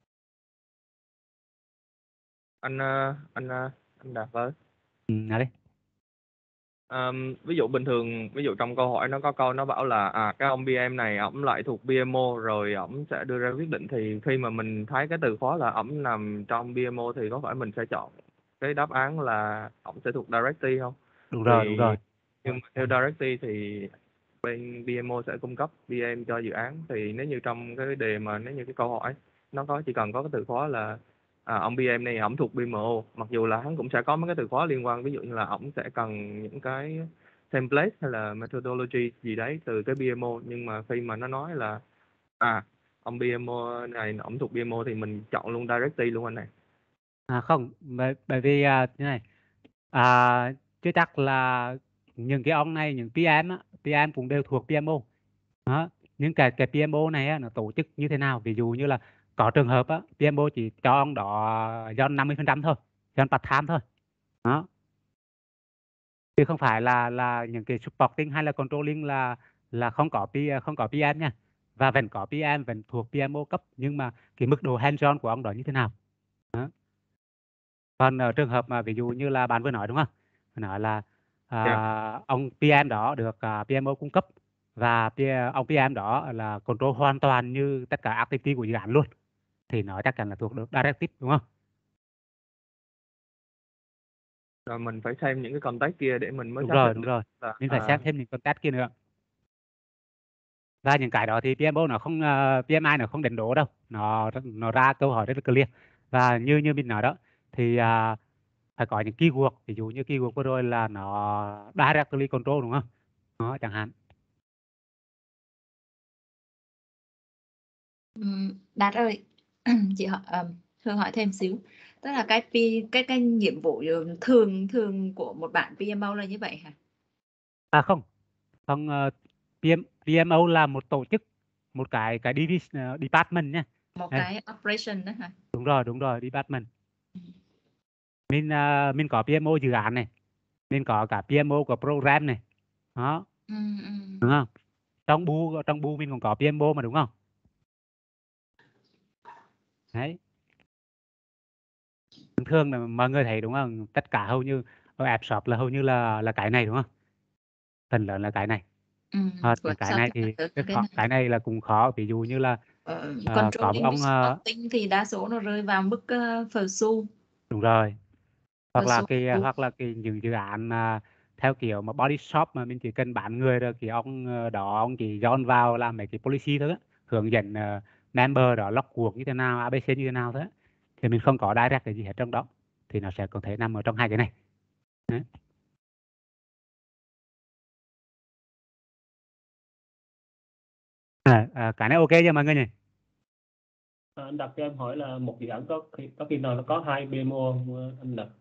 anh ờ, anh ờ, anh Đạt ơi. Ừ, nào đi. Ờm, ví dụ bình thường, ví dụ trong câu hỏi nó có câu nó bảo là à cái ông pê em này ổng lại thuộc pê em ô rồi ổng sẽ đưa ra quyết định, thì khi mà mình thấy cái từ khóa là ổng nằm trong pê em ô thì có phải mình sẽ chọn cái đáp án là ổng sẽ thuộc directly không? Đúng rồi, đúng Vì rồi. nhưng mà theo directly thì bên pê em ô sẽ cung cấp pê em cho dự án, thì nếu như trong cái đề mà nếu như cái câu hỏi nó có chỉ cần có cái từ khóa là à, ông pê em này ổng thuộc pê em ô, mặc dù là hắn cũng sẽ có mấy cái từ khóa liên quan, ví dụ như là ổng sẽ cần những cái template hay là methodology gì đấy từ cái pê em ô, nhưng mà khi mà nó nói là à ông pê em ô này ổng thuộc pê em ô thì mình chọn luôn directly luôn anh này. À không, bởi, bởi vì à, thế này, à, chưa chắc là những cái ông này, những pê em á, pê em cũng đều thuộc pê em ô. Đó. Nhưng cái cái pê em ô này á, nó tổ chức như thế nào? Ví dụ như là có trường hợp á, pê em ô chỉ cho ông đó do năm mươi phần trăm thôi, do part time thôi. Đó. Chứ không phải là là những cái supporting hay là controlling là là không có P, không có pê em nha. Và vẫn có pê em, vẫn thuộc pê em ô cấp, nhưng mà cái mức độ hands-on của ông đó như thế nào? Đó. Còn ở trường hợp mà ví dụ như là bạn vừa nói đúng không? Nói là Yeah. à, ông pê em đó được à, pê em ô cung cấp, và P, ông pê em đó là control hoàn toàn như tất cả activity của dự án luôn, thì nó chắc chắn là thuộc được directive đúng không? Rồi mình phải xem những cái contact kia để mình mới Đúng xác rồi, định đúng được rồi. là Mình phải à, xem thêm những contact kia nữa. Và những cái đó thì pê em ô nó không uh, pê em i nó không đánh đố đâu, nó nó ra câu hỏi rất là clear. Và như như mình nói đó thì uh, phải có những keyword, ví dụ như keyword vừa rồi là nó directly control đúng không? Đó, chẳng hạn. Ừm, Đạt ơi, chị hỏi um, Hương hỏi thêm xíu, tức là cái P, cái cái nhiệm vụ thường thường của một bạn pê em ô là như vậy hả? À không, không, uh, pê em, pê em ô là một tổ chức, một cái cái division, uh, department nha. Một Đây, cái operation đó hả? đúng rồi, đúng rồi, department. Mình uh, mình có pê em ô dự án này, mình có cả pê em ô của program này. Đó, Ừ, ừ. đúng không? Trong bu trong bu mình cũng có pê em ô mà đúng không? Đấy. Thường là mọi người thấy đúng không? Tất cả hầu như ở app shop là hầu như là là cái này đúng không? Phần lớn là cái này. Ừ, Ờ, workshop cái này thì thì là cái cái khó, này. cái này là cũng khó, ví dụ như là Ờ, ờ, có một controlling ông với ờ, supporting thì đa số nó rơi vào mức uh, phờ xu. đúng rồi, hoặc Phờ là xu. cái hoặc là cái những dự án mà theo kiểu mà body shop mà mình chỉ cần bán người rồi, thì ông ờ, đó ông chỉ join vào làm mấy cái policy thôi á, hướng dẫn ờ, member đó log cuộc như thế nào, a bê xê như thế nào thôi á, thì mình không có direct cái gì hết trong đó, thì nó sẽ có thể nằm ở trong hai cái này. Đấy. À, à, cái này ok chưa mọi người nhỉ? À, anh đặt cho em hỏi là một dự án có khi có khi nào nó có hai pê em ô không anh đặt?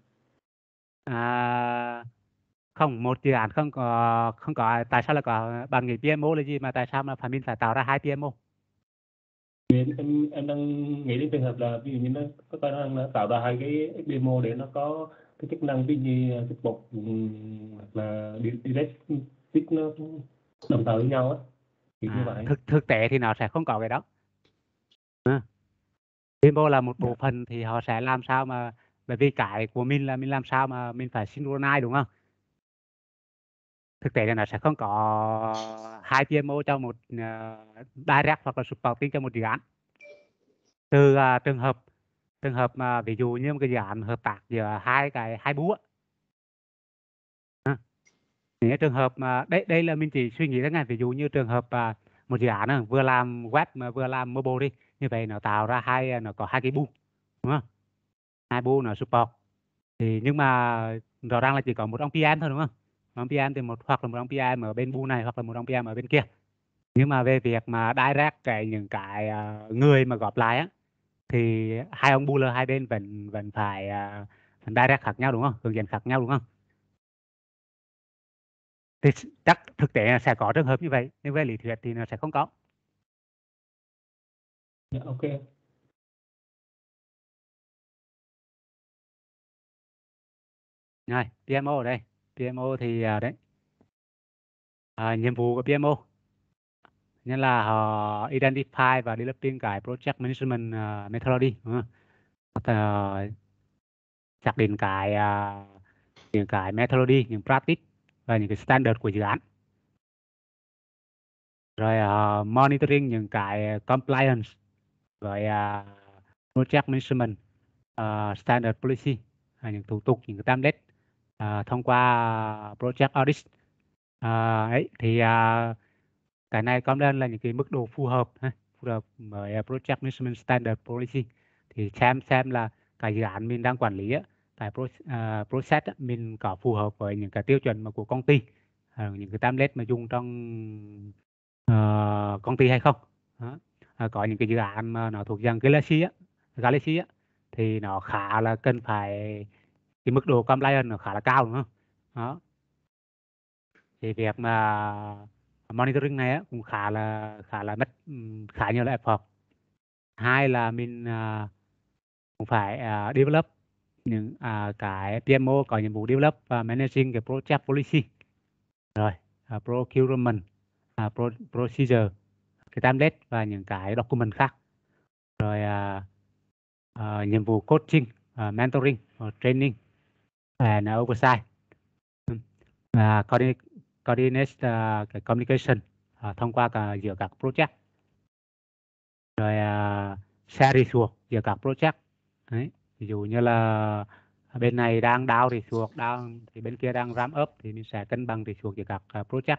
À, không, một dự án không có không có tại sao là có bạn nghĩ pê em ô là gì mà tại sao mà phải mình phải tạo ra hai pê em ô? Em, em em đang nghĩ đến trường hợp là ví dụ như nó có khả năng nó tạo ra hai cái pê em ô để nó có cái chức năng ví như support ừm, hoặc là đi- direct stick nó đồng thời với nhau á, kiểu như À, vậy. thực thực tế thì nó sẽ không có cái đó. À, pê em ô là một bộ phận thì họ sẽ làm sao mà, bởi vì cái của mình là mình làm sao mà mình phải synchronize đúng không? Thực tế là nó sẽ không có hai pê em ô cho một uh, direct hoặc là supporting cho một dự án. Từ uh, trường hợp trường hợp mà ví dụ như một cái dự án hợp tác giữa hai cái hai bú á. À, những cái trường hợp mà đây đây là mình chỉ suy nghĩ ra ngay, ví dụ như trường hợp à, một dự án à, vừa làm web mà vừa làm mobile đi, như vậy nó tạo ra hai nó có hai cái bu đúng không? Hai bu nó support, thì nhưng mà rõ ràng là chỉ có một ông pê em thôi đúng không? Ông pê em thì một hoặc là một ông pê em ở bên bu này hoặc là một ông pê em ở bên kia, nhưng mà về việc mà direct cái những cái à, người mà góp lại á, thì hai ông bu hai bên vẫn vẫn phải à, direct khác nhau đúng không, hướng dẫn khác nhau đúng không? Thì chắc thực tế là sẽ có trường hợp như vậy, nhưng về lý thuyết thì nó sẽ không có. Dạ, ok. Rồi, pê em ô ở đây. pê em ô thì à, đấy, à, nhiệm vụ của pê em ô nên là họ identify và developing cái project management uh, methodology đúng không? Uh, xác định cái uh, những cái methodology, những practice và những cái standard của dự án, rồi uh, monitoring những cái compliance với uh, project management uh, standard policy, uh, những thủ tục, những cái template uh, thông qua project audit. Uh, ấy thì uh, cái này có nên là những cái mức độ phù hợp ha, phù hợp với uh, project management standard policy, thì xem xem là cái dự án mình đang quản lý á, cái pro, uh, process á, mình có phù hợp với những cái tiêu chuẩn mà của công ty, uh, những cái template mà dùng trong uh, công ty hay không. Đó. Uh, có những cái dự án mà nó thuộc dạng Galaxy á, Galaxy á, thì nó khá là cần phải cái mức độ compliance nó khá là cao đúng không? Đó. Thì việc mà monitoring này á, cũng khá là khá là mất ừm, khá nhiều là effort. Hai là mình à, cũng phải à, develop những à, cái pê em ô có nhiệm vụ develop và managing cái project policy, rồi à, procurement, à, pro, procedure, cái template và những cái document khác, rồi à, à, nhiệm vụ coaching, à, mentoring, và training and oversight, à, coordinate, coordinate uh, cái communication uh, thông qua cả giữa các project, rồi uh, share resource giữa các project. Đấy. Ví dụ như là bên này đang down resource down thì bên kia đang ramp up, thì mình sẽ cân bằng resource giữa các uh, project.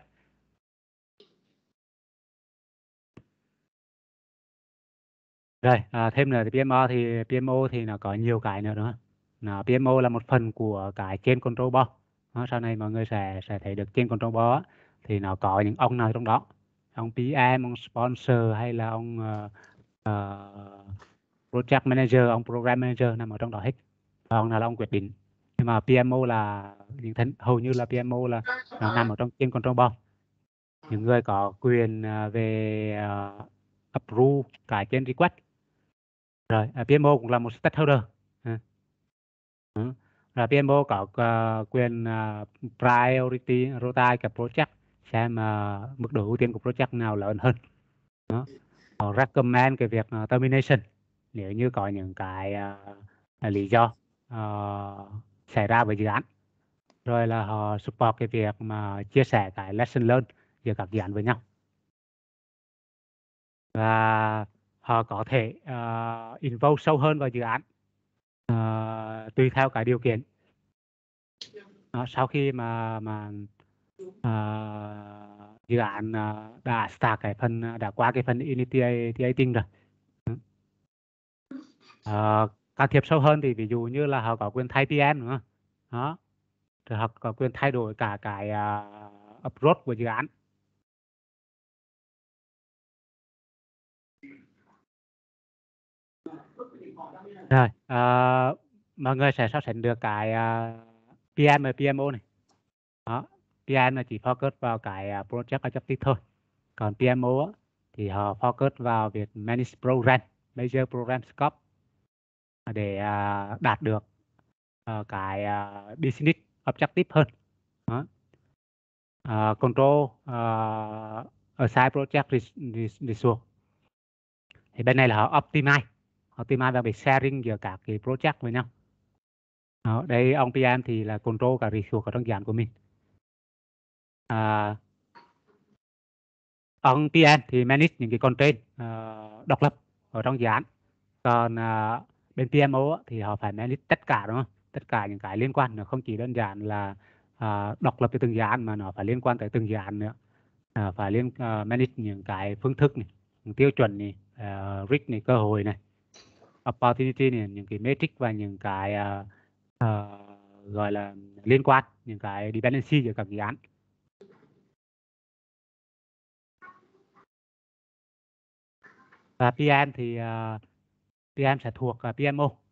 Rồi à, thêm nữa thì pê em ô thì pê em ô thì nó có nhiều cái nữa đúng không? Nó pê em ô là một phần của cái chain control board. Đó, sau này mọi người sẽ sẽ thấy được chain control board á, thì nó có những ông nào trong đó, ông pê em, ông sponsor hay là ông uh, uh, project manager, ông program manager nằm ở trong đó hết. Và ông nào là ông quyết định. Nhưng mà pê em ô là những thân hầu như là pê em ô là nó nằm ở trong chain control board. Những người có quyền uh, về uh, approve cái chain request. Rồi à, pê em ô cũng là một stakeholder. À. Ừ. Rồi pê em ô có uh, quyền uh, priority rota cái project, xem uh, mức độ ưu tiên của project nào lớn hơn. Đó. Họ recommend cái việc uh, termination nếu như có những cái uh, lý do uh, xảy ra với dự án. rồi là họ support cái việc mà chia sẻ cái lesson learned giữa các dự án với nhau, và họ có thể uh, involve sâu hơn vào dự án uh, tùy theo cái điều kiện. Đó, sau khi mà mà uh, dự án uh, đã start cái phần đã qua cái phần initiating rồi, uh, can thiệp sâu hơn thì ví dụ như là họ có quyền thay pê em, đúng không? Đó, rồi họ có quyền thay đổi cả cái uh, approach của dự án. Rồi, uh, mọi người sẽ so sánh được cái uh, pê em và pê em ô này. Đó, pê em là chỉ focus vào cái uh, project objective thôi. Còn pê em ô á, thì họ focus vào việc manage program, measure program scope để uh, đạt được uh, cái uh, business objective hơn. Đó. Uh, control uh, assign project resource. Thì bên này là họ optimize, optimize vào việc sharing giữa các cái project với nhau. Đó, đây ông pê em thì là control cả resource ở trong dự án của mình. À, ông pê em thì manage những cái content uh, độc lập ở trong dự án. Còn uh, bên pê em ô thì họ phải manage tất cả, đúng không? Tất cả những cái liên quan, nó không chỉ đơn giản là uh, độc lập cho từng dự án mà nó phải liên quan tới từng dự án nữa. Uh, phải liên uh, manage những cái phương thức này, những tiêu chuẩn này, uh, risk này, cơ hội này, opportunity này, những cái metric và những cái uh, uh, gọi là liên quan, những cái dependency giữa các dự án. Và pê em thì uh, pê em sẽ thuộc uh, pê em ô.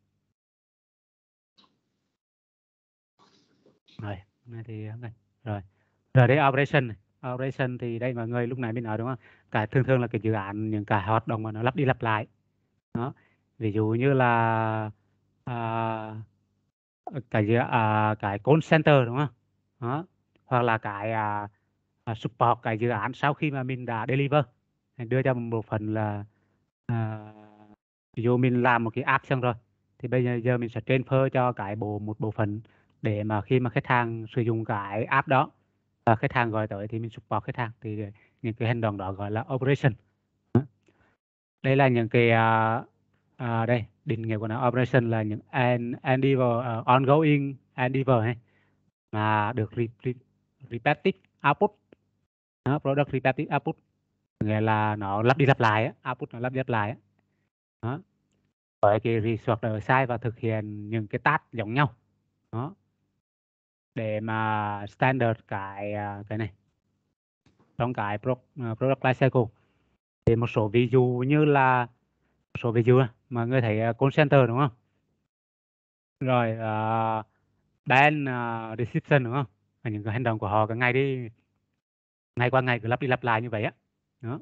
Rồi, này thì này. Rồi. Rồi đây operation này. Operation thì đây mọi người lúc này mình nói, đúng không? Cái thường thường là cái dự án, những cái hoạt động mà nó lặp đi lặp lại. Đó. Ví dụ như là uh, cái uh, cái call center, đúng không? Đó. Hoặc là cái uh, support cái dự án sau khi mà mình đã deliver, mình đưa cho một bộ phận là uh, ví dụ mình làm một cái app xong rồi thì bây giờ, giờ mình sẽ transfer cho cái bộ một bộ phận để mà khi mà khách hàng sử dụng cái app đó và khách hàng gọi tới thì mình support khách hàng, thì những cái hành động đó gọi là operation. Đây là những cái uh, uh, đây định nghĩa của nó. Operation là những an, endeavor, uh, ongoing endeavor hay mà được re, re, repetitive output. Đó, product repetitive output nghĩa là nó lặp đi lặp lại á, output nó lặp đi lặp lại á. Đó, với cái resource ở sai và thực hiện những cái task giống nhau. Đó, để mà standard cái cái này trong cái product life cycle. Thì một số ví dụ như là một số ví dụ mà người thấy call center, đúng không? Rồi uh, ban uh, reception, đúng không? Những cái hành động của họ cả ngày đi, ngày qua ngày cứ lặp đi lặp lại như vậy á. Đó.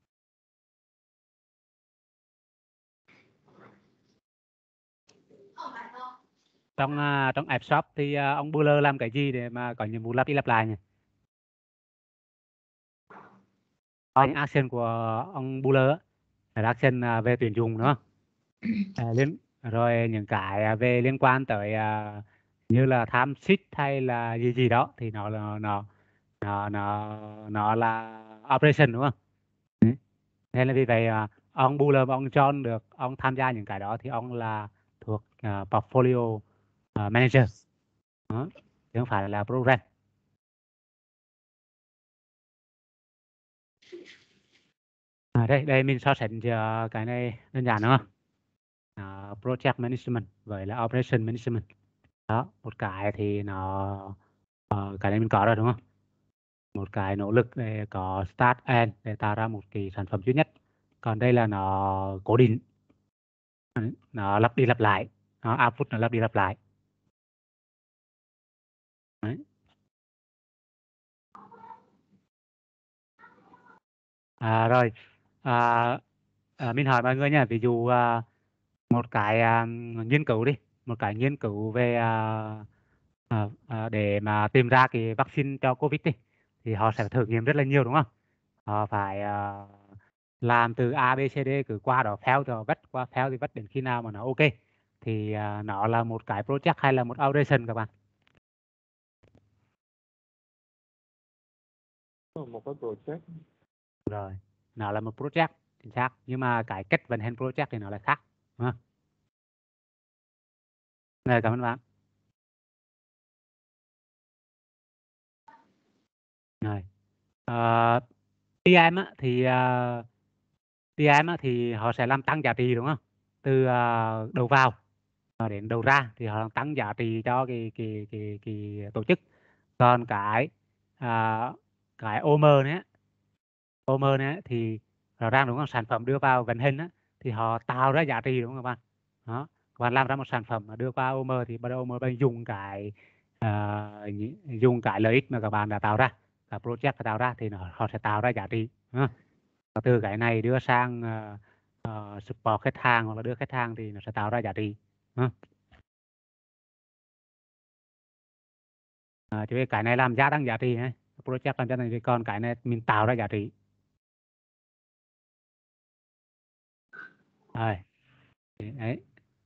Trong uh, trong app shop thì uh, ông Buller làm cái gì để mà có nhiệm vụ lặp đi lặp lại nhỉ? Có những action của ông Buller á, là action uh, về tuyển dụng, đúng không? À, liên rồi những cái về liên quan tới uh, như là time sheet hay là gì gì đó thì nó nó nó nó nó, nó là operation, đúng không? Ừ. Nên là vì vậy uh, ông Buller và ông John được ông tham gia những cái đó thì ông là thuộc uh, portfolio uh, manager. Đó, chứ không phải là program. À, đây đây mình so sánh giữa cái này đơn giản, đúng không? Uh, project management với là operation management. Đó, một cái thì nó uh, cái này mình có rồi, đúng không? Một cái nỗ lực để có start end để tạo ra một cái sản phẩm duy nhất. Còn đây là nó cố định, nó lặp đi lặp lại, nó output nó lặp đi lặp lại. Đấy. À, rồi à, à, mình hỏi mọi người nha, ví dụ à, một cái à, nghiên cứu đi, một cái nghiên cứu về à, à, à, để mà tìm ra cái vaccine cho Covid đi, thì họ sẽ thử nghiệm rất là nhiều, đúng không? Họ phải à, làm từ A, B, C, D cứ qua đó fail rồi vất, qua fail thì vất đến khi nào mà nó ok thì à, nó là một cái project hay là một operation các bạn? một cái project. Rồi, nó là một project chính xác, nhưng mà cái cách vận hành project thì nó lại khác, đúng không? Rồi, cảm ơn bạn. Rồi, ờ, pê em á, thì uh, pê em á, thì họ sẽ làm tăng giá trị, đúng không? Từ uh, đầu vào đến đầu ra thì họ làm tăng giá trị cho cái cái cái cái tổ chức. Còn cái uh, cái ô em này, ô em này thì rõ ràng đúng không, sản phẩm đưa vào vận hành á, thì họ tạo ra giá trị, đúng không các bạn? Đó, các bạn làm ra một sản phẩm mà đưa qua ô em thì bắt đầu ô em dùng cái uh, dùng cái lợi ích mà các bạn đã tạo ra, cả project đã tạo ra, thì nó, họ sẽ tạo ra giá trị. Và từ cái này đưa sang uh, uh, support khách hàng hoặc là đưa khách hàng thì nó sẽ tạo ra giá trị. À, chứ cái này làm gia tăng giá trị ấy. Project làm gia tăng giá trị, còn cái này mình tạo ra giá trị. Rồi. Đấy.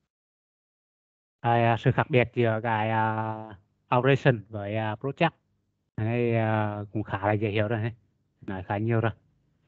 Rồi, sự khác biệt giữa cái uh, operation với uh, project này uh, cũng khá là dễ hiểu rồi, nói khá nhiều rồi.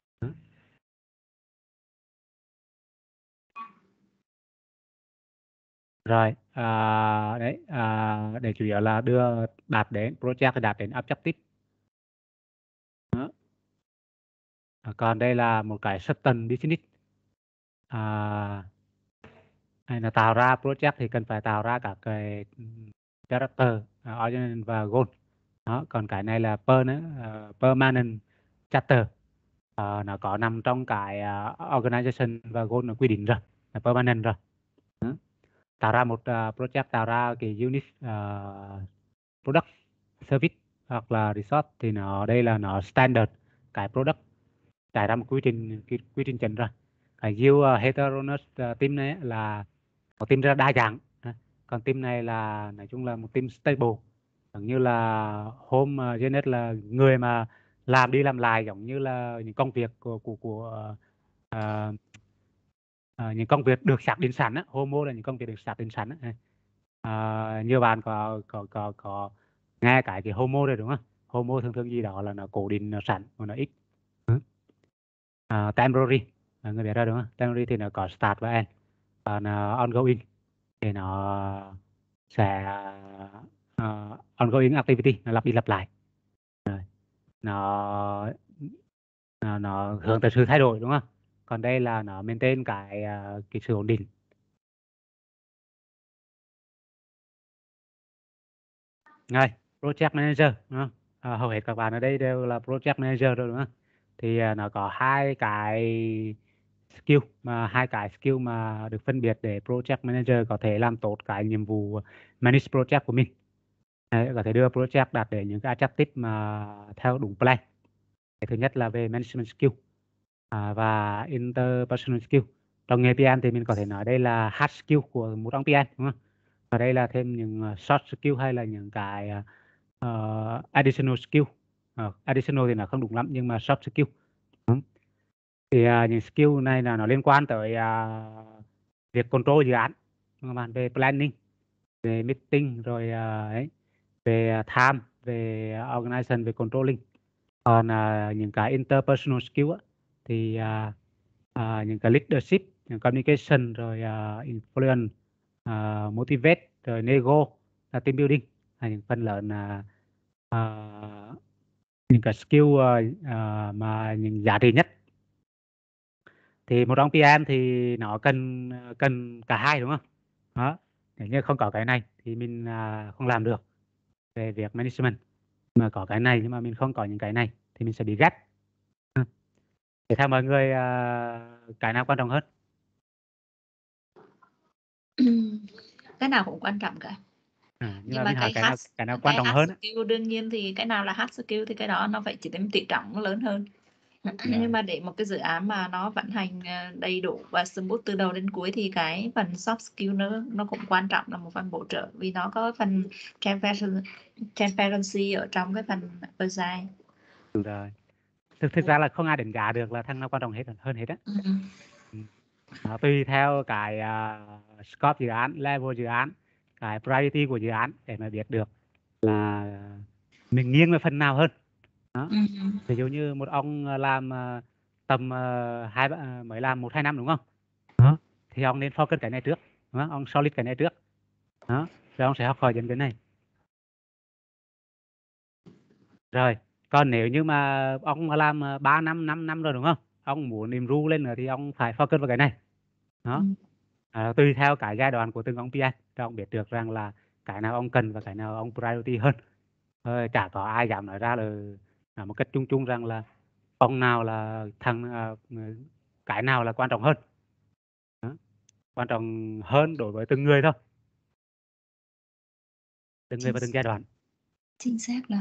Rồi, à, đấy, à, để chủ yếu là đưa đạt đến project đạt đến objective. Đó. À, còn đây là một cái certain business. À, hay là tạo ra project thì cần phải tạo ra các cái character, uh, origin và goal. Đó, còn cái này là per nữa, uh, permanent charter. Uh, nó có nằm trong cái uh, organization và goal nó quy định rồi, là permanent rồi. Đó. Tạo ra một uh, project, tạo ra cái unit uh, product, service hoặc là resource thì nó đây là nó standard cái product, trải ra một quy trình quy, quy trình chuẩn rồi. Cái view uh, heterogeneous uh, team này là một team rất đa dạng, còn team này là nói chung là một team stable, giống như là home uh, unit là người mà làm đi làm lại, giống như là những công việc của của của uh, uh, những công việc được xác định sẵn á. Homo là những công việc được xác định sẵn á. Uh, như bạn có có có có nghe cái cái homo rồi đúng không? Homo thường thường gì đó là nó cố định, nó sẵn mà nó ít. Uh, temporary là người biết ra đúng không? Temporary thì nó có start và end, còn uh, ongoing thì nó sẽ uh, ongoing activity, nó lặp đi lặp lại. Rồi. Nó, nó nó hướng tới sự thay đổi đúng không? Còn đây là nó maintain cái uh, cái sự ổn định. Rồi, project manager đúng không? À, hầu hết các bạn ở đây đều là project manager rồi đúng không? Thì uh, nó có hai cái skill mà hai cái skill mà được phân biệt để project manager có thể làm tốt cái nhiệm vụ manage project của mình. Đấy, có thể đưa project đạt đến những cái objective mà theo đúng plan. Cái thứ nhất là về management skill à, và interpersonal skill. Trong nghề pê em thì mình có thể nói đây là hard skill của một ông pê em đúng không? Và đây là thêm những soft skill hay là những cái uh, additional skill. Uh, additional thì nó không đúng lắm nhưng mà soft skill. Đúng. Thì uh, những skill này là nó liên quan tới uh, việc control dự án, các bạn, về planning, về meeting, rồi uh, ấy, về time, về organization, về controlling. Còn uh, những cái interpersonal skill á, thì uh, uh, những cái leadership, những communication, rồi uh, influence, uh, motivate, rồi nego, là team building là những phần lớn là uh, những cái skill uh, uh, mà những giá trị nhất. Thì một ông pê em thì nó cần cần cả hai đúng không? Đó, nếu như không có cái này thì mình uh, không làm được về việc management, mà có cái này nhưng mà mình không có những cái này thì mình sẽ bị ghét. Để theo mọi người uh, cái nào quan trọng hơn? Cái nào cũng quan trọng cả. À, nhưng, nhưng mà mà mình hỏi cái cái nào hard, cái nào cái quan trọng hard hơn á. skill đương nhiên thì cái nào là hard skill thì cái đó nó phải chỉ tính tỷ trọng nó lớn hơn. Nhưng mà để một cái dự án mà nó vận hành đầy đủ và smooth từ đầu đến cuối thì cái phần soft skill nó nó cũng quan trọng, là một phần bổ trợ, vì nó có phần transparency ở trong cái phần agile. Đúng rồi. Thực, thực ra là không ai đánh giá được là thằng nào quan trọng hết hơn hết á. Ừ. Nó tùy theo cái uh, scope dự án, level dự án, cái priority của dự án để mà biết được là mình nghiêng về phần nào hơn. Đó. Ừ. Ví dụ như một ông ờ, làm ờ, tầm ờ, hai ba- mới làm một hai năm đúng không? Đó. Thì ông nên focus cái này trước, đúng không? Ông solid cái này trước. Đó. Rồi ông sẽ học hỏi dần cái này. Rồi, còn nếu như mà ông mà làm ờ, ba năm, năm năm rồi đúng không? Ông muốn improve lên nữa thì ông phải focus vào cái này. Đó. Ừ. À, tùy theo cái giai đoạn của từng ông pê em cho ông biết được rằng là cái nào ông cần và cái nào ông priority hơn. Ờ, chả có ai dám nói ra là là một cách chung chung rằng là ông nào là thằng à, cái nào là quan trọng hơn. Đó. Quan trọng hơn đối với từng người thôi, từng người Chính, và từng giai đoạn. chính xác là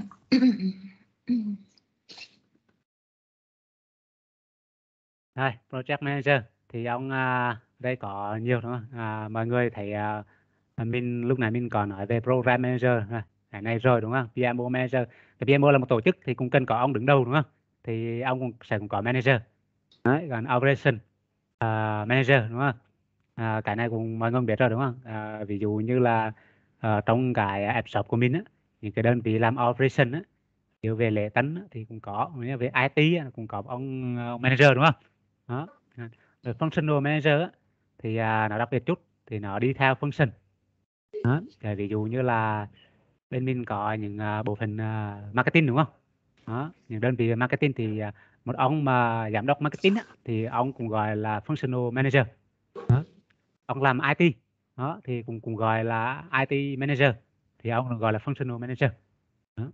Rồi, project manager thì ông à, đây có nhiều đúng không? À, mọi người thấy à, mình lúc này mình còn nói về program manager à, cái này rồi đúng không? pê em ô manager. Thì pê em ô là một tổ chức thì cũng cần có ông đứng đầu đúng không? Thì ông cũng sẽ cũng có manager. Đấy, còn operation à, manager đúng không? À, cái này cũng mọi người cũng biết rồi đúng không? À, ví dụ như là à, trong cái app shop của mình á, những cái đơn vị làm operation á, kiểu về lễ tân á, thì cũng có, về i tê á, cũng có ông, ông manager đúng không? Đó. Rồi functional manager á, thì à, nó đặc biệt chút thì nó đi theo function. Đó. Thì ví dụ như là bên mình có những à, bộ phận à, marketing đúng không? Đó. Những đơn vị marketing thì à, một ông mà giám đốc marketing á, thì ông cũng gọi là functional manager. Đó. Ông làm i tê đó thì cũng cũng gọi là i tê manager, thì ông gọi là functional manager. Đó.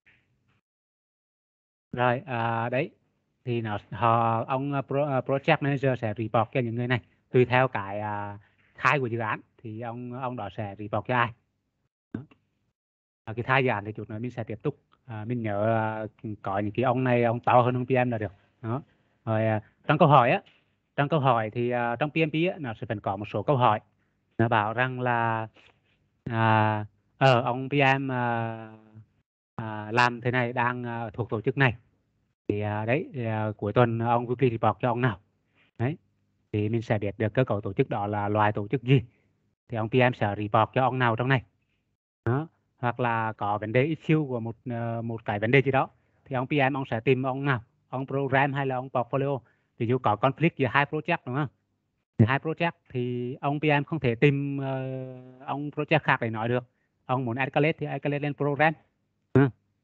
Rồi à, đấy thì nó họ ông uh, pro, uh, project manager sẽ report cho những người này tùy theo cái à, khai của dự án thì ông ông đó sẽ report cho ai. Đó. À, cái khai dự án thì chút nữa mình sẽ tiếp tục à, mình nhớ à, có những cái ông này ông to hơn ông pê em là được. Đó. Rồi à, trong câu hỏi á, trong câu hỏi thì à, trong pê em pê á, nó sẽ vẫn có một số câu hỏi nó bảo rằng là à, ờ ông pê em à, à, làm thế này đang à, thuộc tổ chức này thì à, đấy thì, à, cuối tuần ông weekly report cho ông nào. Đấy thì mình sẽ biết được cơ cấu tổ chức đó là loại tổ chức gì thì ông pê em sẽ report cho ông nào trong này. Đó. Hoặc là có vấn đề issue của một ờ, một cái vấn đề gì đó thì ông pê em ông sẽ tìm ông nào, ông program hay là ông portfolio. Ví dụ có conflict giữa hai project đúng không, giữa hai project thì ông pê em không thể tìm ờ, ông project khác để nói được, ông muốn escalate thì escalate lên program. Ừ.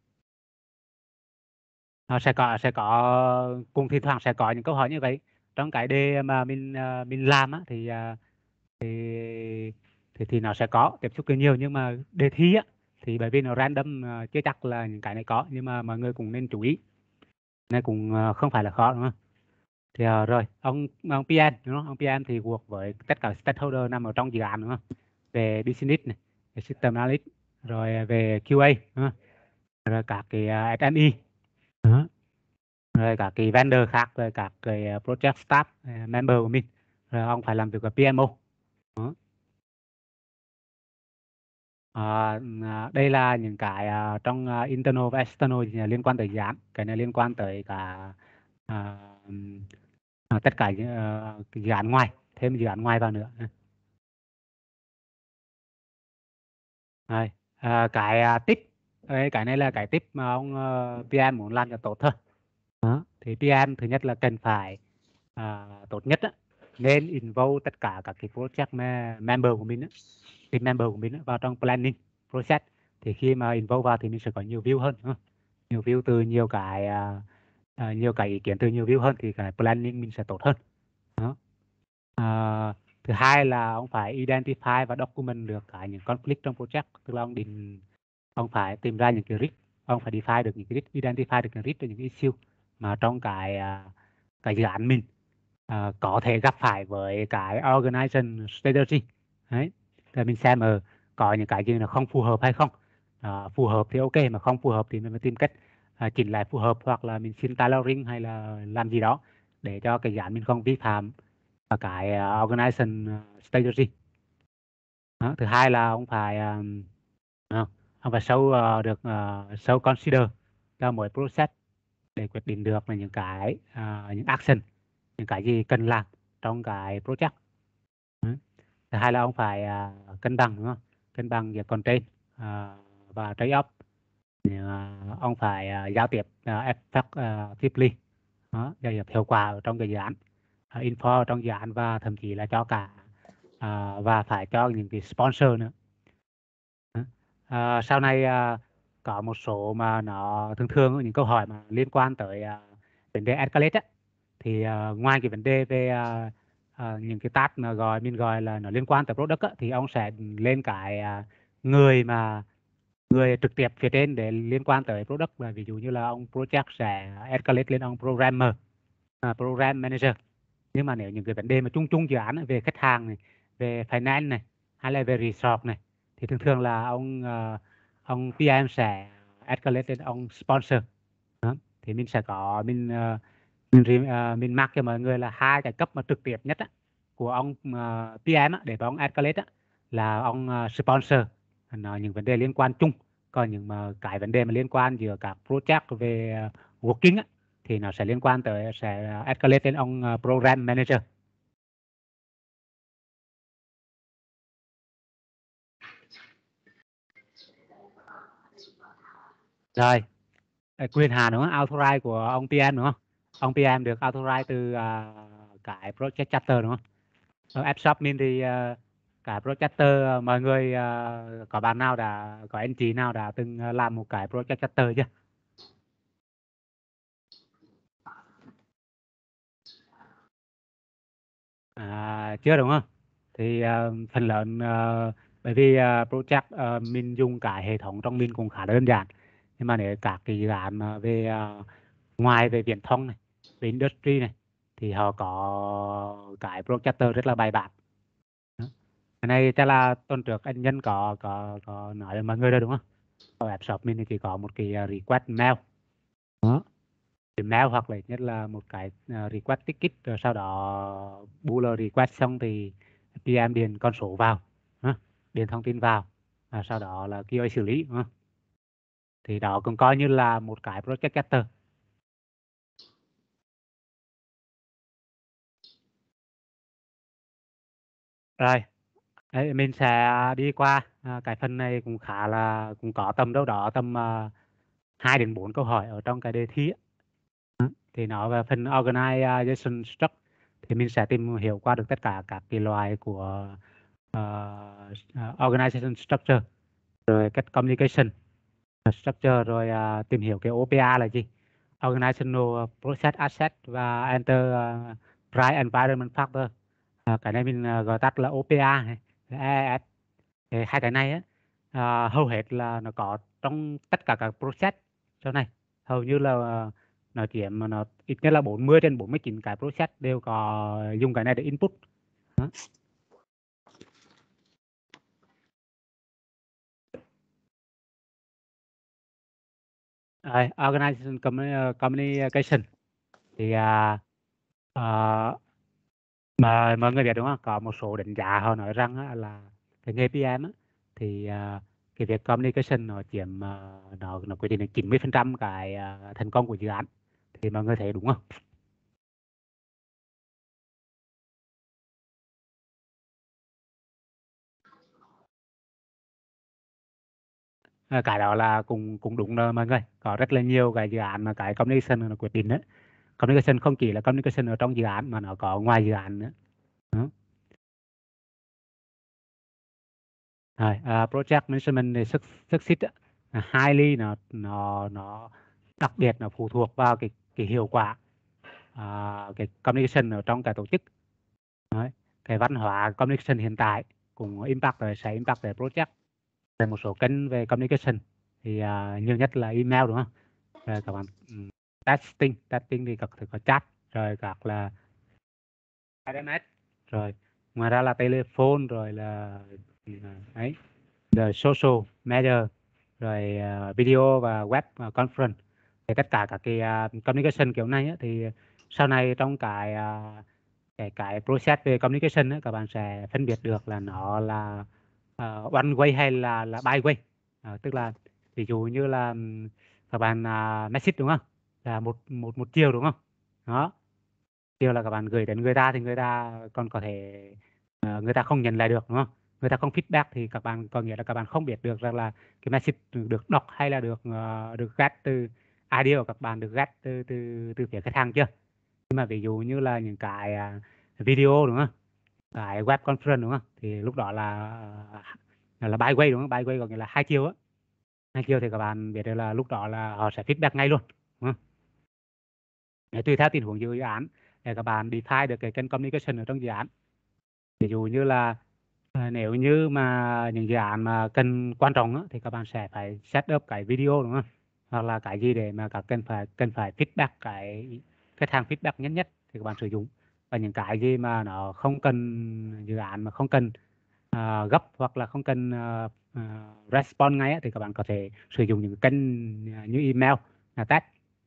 Ờ, sẽ có sẽ có cùng thi thoảng sẽ có những câu hỏi như vậy trong cái đề mà mình ờ, mình làm á, thì ờ, thì thì thì nó sẽ có tiếp xúc nhiều, nhưng mà đề thi á thì bởi vì nó random ờ, chưa chắc là những cái này có, nhưng mà mọi người cũng nên chú ý, này cũng ờ, không phải là khó đúng không. Thì ờ, rồi ông ông pê em đúng không, ông pê em thì cuộc với tất cả stakeholder nằm ở trong dự án đúng không, về business này, về system analyst, rồi về quy a đúng không? Rồi các cái uh, ét em e đó. Rồi các cái vendor khác, rồi các cái uh, project staff uh, member của mình, rồi ông phải làm việc với pê em ô đó. À, à, đây là những cái à, trong à, internal và external thì là liên quan tới dự án, cái này liên quan tới cả à, ừm, à, tất cả những à, cái dự án ngoài, thêm dự án ngoài vào nữa. Rồi, à, cái à, tip đây, cái này là cái tip mà ông uh, pê em muốn làm cho tốt thôi. Đó. Thì pê em thứ nhất là cần phải à, tốt nhất á, nên involve tất cả các cái project me- member của mình á, team member của mình á, vào trong planning process. Thì khi mà involve vào thì mình sẽ có nhiều view hơn, đúng không? Nhiều view từ nhiều cái à, à, nhiều cái ý kiến từ nhiều view hơn thì cái planning mình sẽ tốt hơn. Đó. À, thứ hai là ông phải identify và document được cái những conflict trong project, tức là ông định ông phải tìm ra những cái risk, ông phải define được những cái risk, identify được những risk và những issue mà trong cái à, cái dự án mình à, có thể gặp phải với cái organization strategy. Đấy, thì mình xem ở có những cái gì nó không phù hợp hay không. À, phù hợp thì ok, mà không phù hợp thì mình phải tìm cách à, chỉnh lại phù hợp, hoặc là mình xin tailoring hay là làm gì đó để cho cái dự án mình không vi phạm và cái uh, organization strategy. Đó. Thứ hai là ông phải um, uh, ông phải show uh, được uh, show consider cho mỗi process để quyết định được là những cái uh, những action, những cái gì cần làm trong cái project. Đó. Thứ hai là ông phải uh, cân bằng đúng không, cân bằng giữa constraint uh, và trade off thì uh, ông phải uh, giao tiếp uh, effectively, đó, giao tiếp hiệu quả ở trong cái dự án, uh, info ở trong dự án, và thậm chí là cho cả uh, và phải cho những cái sponsor nữa. Uh, sau này uh, có một số mà nó thường thường những câu hỏi mà liên quan tới uh, vấn đề escalate á, thì uh, ngoài cái vấn đề về uh, uh, những cái task mà gọi mình gọi là nó liên quan tới product á, thì ông sẽ lên cái uh, người mà người trực tiếp phía trên để liên quan tới product, là ví dụ như là ông project sẽ escalate lên ông programmer, uh, program manager. Nhưng mà nếu những cái vấn đề mà chung chung dự án ấy, về khách hàng này, về finance này, hay là về resort này, thì thường thường là ông uh, ông pê em sẽ escalate lên ông sponsor. Đó. Thì mình sẽ có mình uh, mình, uh, mình mark cho mọi người là hai cái cấp mà trực tiếp nhất á, của ông uh, pê em á, để mà ông escalate á, là ông uh, sponsor, nó những vấn đề liên quan chung. Còn những mà cái vấn đề mà liên quan giữa các project về uh, working á, thì nó sẽ liên quan tới sẽ escalate lên ông uh, program manager. Rồi, quyền hạn đúng không? Authorize của ông pê em đúng không? Ông pê em được authorize từ uh, cái project charter đúng không? Ở AppShopmin thì uh, cái project charter, uh, mọi người uh, có bạn nào đã, có anh chị nào đã từng uh, làm một cái project charter chưa? À, chưa đúng không? Thì uh, phần lớn uh, bởi vì uh, project uh, mình dùng cái hệ thống trong mình cũng khá đơn giản. Nhưng mà nếu các cái dự án uh, về uh, ngoài về viễn thông này, về industry này, thì họ có cái projector rất là bài bản. Đó. Cái này chắc là tuần trước anh Nhân có có có nói với mọi người rồi đúng không? Ở AppShop mình thì chỉ có một cái request mail. Đó. Thì mail hoặc là ít nhất là một cái request ticket, rồi sau đó pull request xong thì pê em điền con số vào, đó. Điền thông tin vào, và sau đó là quy a xử lý, đúng không? Thì đó cũng coi như là một cái project getter. Rồi, đấy, mình sẽ đi qua à, cái phần này cũng khá là cũng có tầm đâu đó tầm uh, hai đến bốn câu hỏi ở trong cái đề thi ấy. Thì nó về phần organization structure, thì mình sẽ tìm hiểu qua được tất cả các cái loại của uh, organization structure, rồi cách communication structure, rồi uh, tìm hiểu cái o pê a là gì, organizational process asset, và enterprise environment factor. À, cái này mình uh, gọi tắt là o pê a hay e e ét. Thì hai cái này á, uh, hầu hết là nó có trong tất cả các process sau này, hầu như là uh, nó chiếm nó ít nhất là bốn mươi trên bốn mươi chín cái process đều có dùng cái này để input. Đó. Rồi, organization communication thì uh, uh, mà mọi người biết đúng không, có một số đánh giá họ nói rằng á, là cái nghề pê em á, thì uh, cái việc communication nó chiếm uh, nó nó quyết định đến chín mươi phần trăm cái uh, thành công của dự án. Thì mọi người thấy đúng không? À, cái đó là cũng cũng đúng rồi mọi người, có rất là nhiều cái dự án mà cái communication nó quyết định đấy. Communication không chỉ là communication ở trong dự án mà nó có ngoài dự án nữa. Đó. Rồi, uh, project management thì sức sức xích highly nó nó nó đặc biệt nó phụ thuộc vào cái cái hiệu quả, uh, cái communication ở trong cái tổ chức. Đấy. Cái văn hóa communication hiện tại cũng impact rồi sẽ impact về project. Về một số kênh về communication thì uh, nhiều nhất là email đúng không? Rồi các bạn um, testing testing thì các thứ có chat, rồi các là ét em ét, rồi ngoài ra là telephone, rồi là ấy, rồi social media, rồi uh, video và web uh, conference. Thì tất cả các cái uh, communication kiểu này á, thì sau này trong cái uh, cái cái process về communication á, các bạn sẽ phân biệt được là nó là uh, one way hay là là by way. Uh, tức là ví dụ như là các bạn uh, message đúng không, là một một một chiều đúng không, đó, chiều là các bạn gửi đến người ta thì người ta còn có thể uh, người ta không nhận lại được đúng không, người ta không feedback thì các bạn có nghĩa là các bạn không biết được rằng là cái message được đọc hay là được uh, được get từ idea của các bạn, được get từ từ từ phía khách hàng chưa. Nhưng mà ví dụ như là những cái uh, video đúng không, cái web conference đúng không, thì lúc đó là uh, là byway đúng không, byway có nghĩa là hai chiều á, hai chiều thì các bạn biết được là lúc đó là họ sẽ feedback ngay luôn đúng không? Để tùy theo tình huống dự án để các bạn define được cái kênh communication ở trong dự án. Ví dụ như là à, nếu như mà những dự án mà cần quan trọng á, thì các bạn sẽ phải set up cái video đúng không, hoặc là cái gì để mà các cần phải cần phải feedback cái khách hàng feedback nhất nhất thì các bạn sử dụng. Và những cái gì mà nó không cần, dự án mà không cần uh, gấp hoặc là không cần uh, uh, response ngay á, thì các bạn có thể sử dụng những kênh như email là test.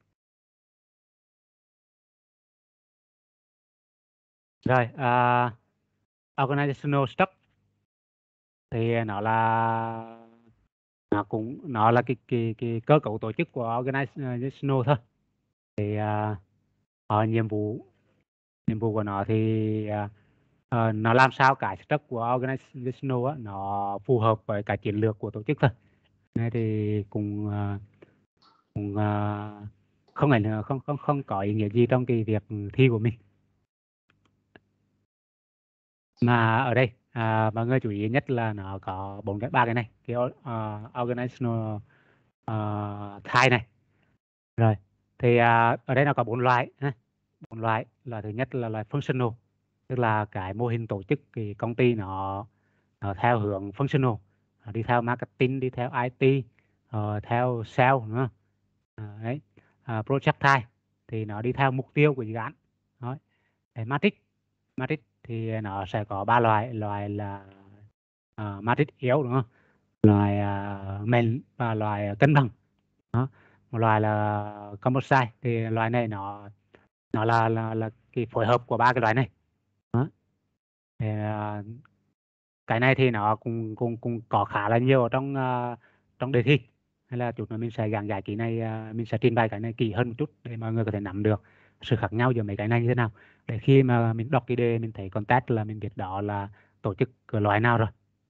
Rồi uh, organizational structure thì nó là nó cũng nó là cái cái cái cơ cấu tổ chức của organizational thôi. Thì uh, nhiệm vụ nhiệm vụ của nó thì uh, uh, nó làm sao cái structure của organizational á, nó phù hợp với cái chiến lược của tổ chức thôi. Này thì cũng uh, cũng uh, không ảnh hưởng, không không không có ý nghĩa gì trong cái việc thi của mình. Mà ở đây à, mọi người chú ý nhất là nó có bốn cái ba cái này, cái uh, organizational uh, type này. Rồi thì uh, ở đây nó có bốn loại ha. Bốn loại. Loại thứ nhất là loại functional, tức là cái mô hình tổ chức cái công ty nó, nó theo hướng functional, đi theo marketing, đi theo i tê, uh, theo sale đúng không? Uh, đấy. Uh, project type thì nó đi theo mục tiêu của dự án. Đó. Matrix matrix thì nó sẽ có ba loại. Loại là uh, matrix yếu đúng không, loại uh, mềm và loại cân bằng. Đó. Một loại là composite thì loại này nó nó là là là cái phối hợp của ba cái loại này. Đó. Thì, uh, cái này thì nó cũng cũng cũng có khá là nhiều ở trong uh, trong đề thi, hay là chút nữa mình sẽ giảng giải cái này, uh, mình sẽ trình bày cái này kỹ hơn một chút để mọi người có thể nắm được sự khác nhau giữa mấy cái này như thế nào, để khi mà mình đọc cái đề mình thấy context là mình biết đó là tổ chức của loại nào rồi.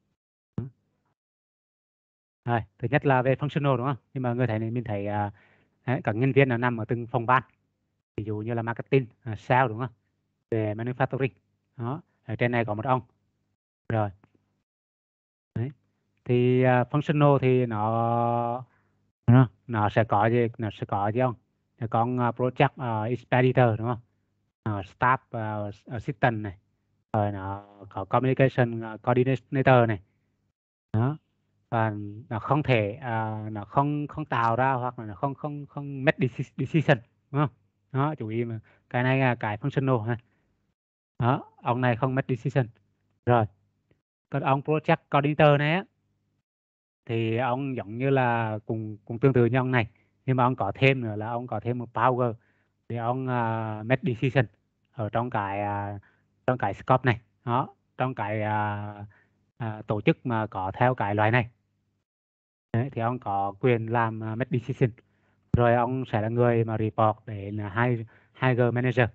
Rồi, thứ nhất là về functional đúng không? Nhưng mà người thấy này mình thấy uh, đấy, các nhân viên là nằm ở từng phòng ban. Ví dụ như là marketing, uh, sale đúng không? Về manufacturing. Đó, ở trên này có một ông. Rồi. Đấy. Thì uh, functional thì nó nó, nó sẽ có gì, nó sẽ có gì không? Thì có uh, project uh, expeditor đúng không? Uh, staff uh, assistant này. Rồi nó có communication uh, coordinator này. Đó. Và nó không thể uh, nó không không tạo ra hoặc là nó không không không make decision đúng không? Đó, chú ý mà cái này là cái functional ha. Đó, ông này không make decision. Rồi. Còn ông project coordinator này á thì ông giống như là cùng cùng tương tự như ông này, nhưng mà ông có thêm nữa là ông có thêm một power để ông uh, make decision ở trong cái uh, trong cái scope này. Đó, trong cái uh, uh, tổ chức mà có theo cái loại này. Đấy, thì ông có quyền làm uh, make decision. Rồi ông sẽ là người mà report để là hai hire manager.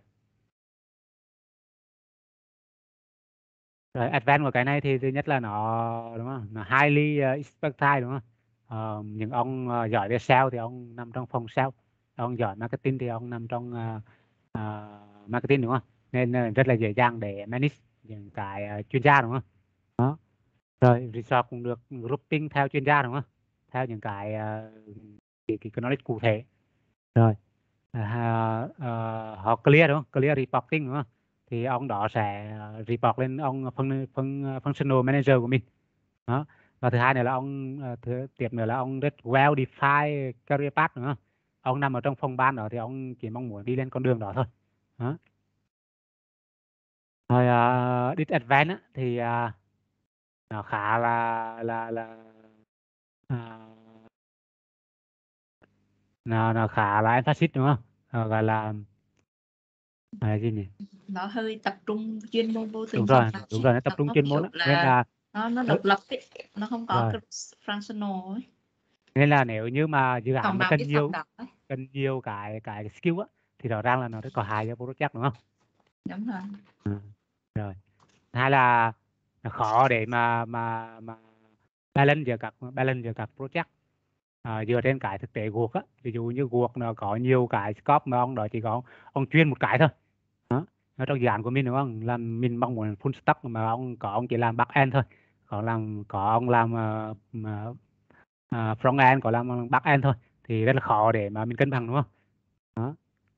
Rồi advanced của cái này thì thứ nhất là nó đúng không? Nó highly uh, expertise đúng không? Uh, những ông uh, giỏi về sale thì ông nằm trong phòng sale. Ông giỏi marketing thì ông nằm trong uh, uh, marketing đúng không? Nên uh, rất là dễ dàng để manage những cái uh, chuyên gia đúng không? Đó. Rồi resort cũng được grouping theo chuyên gia đúng không? Theo những cái uh, cái, cái knowledge cụ thể. Rồi. Uh, uh, họ clear đúng không? Clear reporting đúng không? Thì ông đó sẽ report lên ông phân, phân, functional manager của mình. Đó. Và thứ hai này là ông thứ tiếp nữa là ông rất well defined career path nữa. Ông nằm ở trong phòng ban đó thì ông chỉ mong muốn đi lên con đường đó thôi. Đó. Rồi uh, disadvantage thì uh, nó khá là là là uh, nó nó khá là emphasis đúng không? Uh, gọi là là gì nhỉ? Nó hơi tập trung chuyên môn vô từng Đúng rồi, phòng đúng rồi, nó tập trung chuyên môn đó. Nên là nó nó độc lập ấy, nó không có rồi. cái functional ấy. Nên là nếu như mà dự án Phòng mà nào cần biết nhiều phòng đó ấy. cần nhiều cái cái skill á thì rõ ràng là nó rất có hại cho project đúng không? Đúng rồi. Ừ. Rồi. Hai là là khó để mà mà mà balance giữa các balance giữa các project à, dựa trên cái thực tế guộc á. Ví dụ như guộc nó có nhiều cái scope mà ông đó chỉ có ông chuyên một cái thôi đó. Ở trong dự án của mình đúng không, làm mình mong muốn full stack mà ông có ông chỉ làm back end thôi, còn làm có ông làm uh, uh, front end, có làm back end thôi, thì rất là khó để mà mình cân bằng đúng không đó.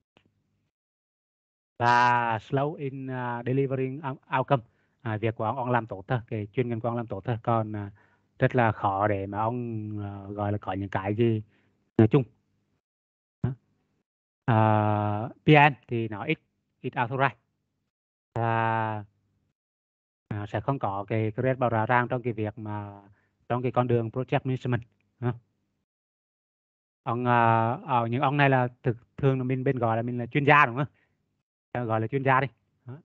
Và slow in uh, delivering outcome, à, việc của ông, ông làm tốt thôi, cái chuyên ngành của ông làm tốt thôi, còn uh, rất là khó để mà ông uh, gọi là có những cái gì nói chung. Uh, pê en thì nó ít ít authorize và uh, sẽ không có cái credit bảo rõ ràng trong cái việc mà trong cái con đường project management. Uh. Ông uh, uh, những ông này là thực thường là mình bên gọi là mình là chuyên gia đúng không, gọi là chuyên gia đi. Uh.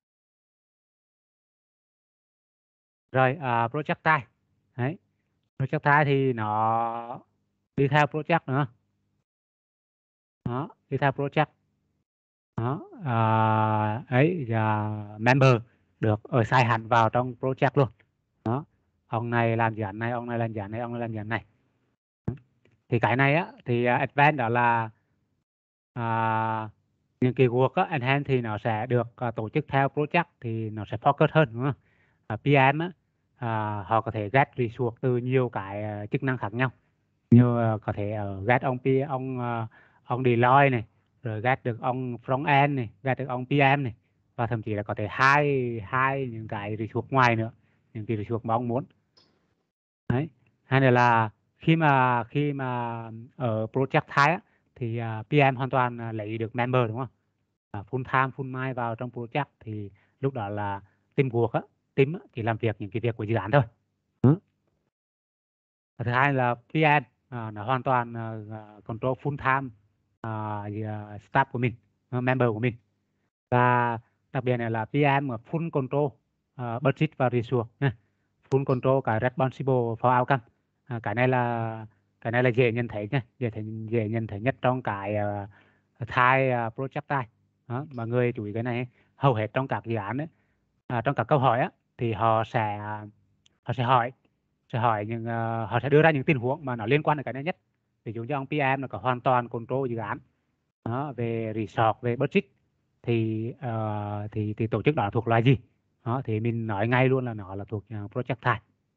Rồi uh, project type đấy, project type thì nó đi theo project nữa đó, đi theo project đó à, ấy và member được ở sai hẳn vào trong project luôn đó. Ông này làm dự án này, ông này làm dự án này, ông này làm dự án này. Thì cái này á thì uh, advanced đó là uh, những cái work á, enhance thì nó sẽ được uh, tổ chức theo project thì nó sẽ focus hơn đúng không? Uh, pê em á uh, họ có thể get resource từ nhiều cái uh, chức năng khác nhau, như uh, có thể uh, get ông P ông uh, ông Deloitte này, rồi get được ông front end này, get được ông pê em này, và thậm chí là có thể hai hai những cái resource ngoài nữa, những cái resource mà ông muốn đấy. Hay là, là khi mà khi mà ở project type á, thì uh, pê em hoàn toàn uh, lấy được member đúng không, uh, full time full mind vào trong project, thì lúc đó là team work á, team á, chỉ làm việc những cái việc của dự án thôi. Ừ. Thứ hai là pê em uh, nó hoàn toàn uh, control full time uh, staff của mình, uh, member của mình, và đặc biệt này là pê em là full control uh, budget và resource nha. Full control cả responsible for outcome. À, cái này là cái này là dễ nhận thấy nha, dễ thấy, dễ nhận thấy nhất trong cái uh, thai uh, project type đó. Mọi người chú ý cái này, hầu hết trong các dự án ấy, à, trong các câu hỏi á, thì họ sẽ họ sẽ hỏi sẽ hỏi những uh, họ sẽ đưa ra những tình huống mà nó liên quan đến cái này nhất. Ví dụ như ông pê em là có hoàn toàn control dự án đó, về resource, về budget, thì uh, thì thì tổ chức đó thuộc loại gì đó, thì mình nói ngay luôn là nó là thuộc uh, project type.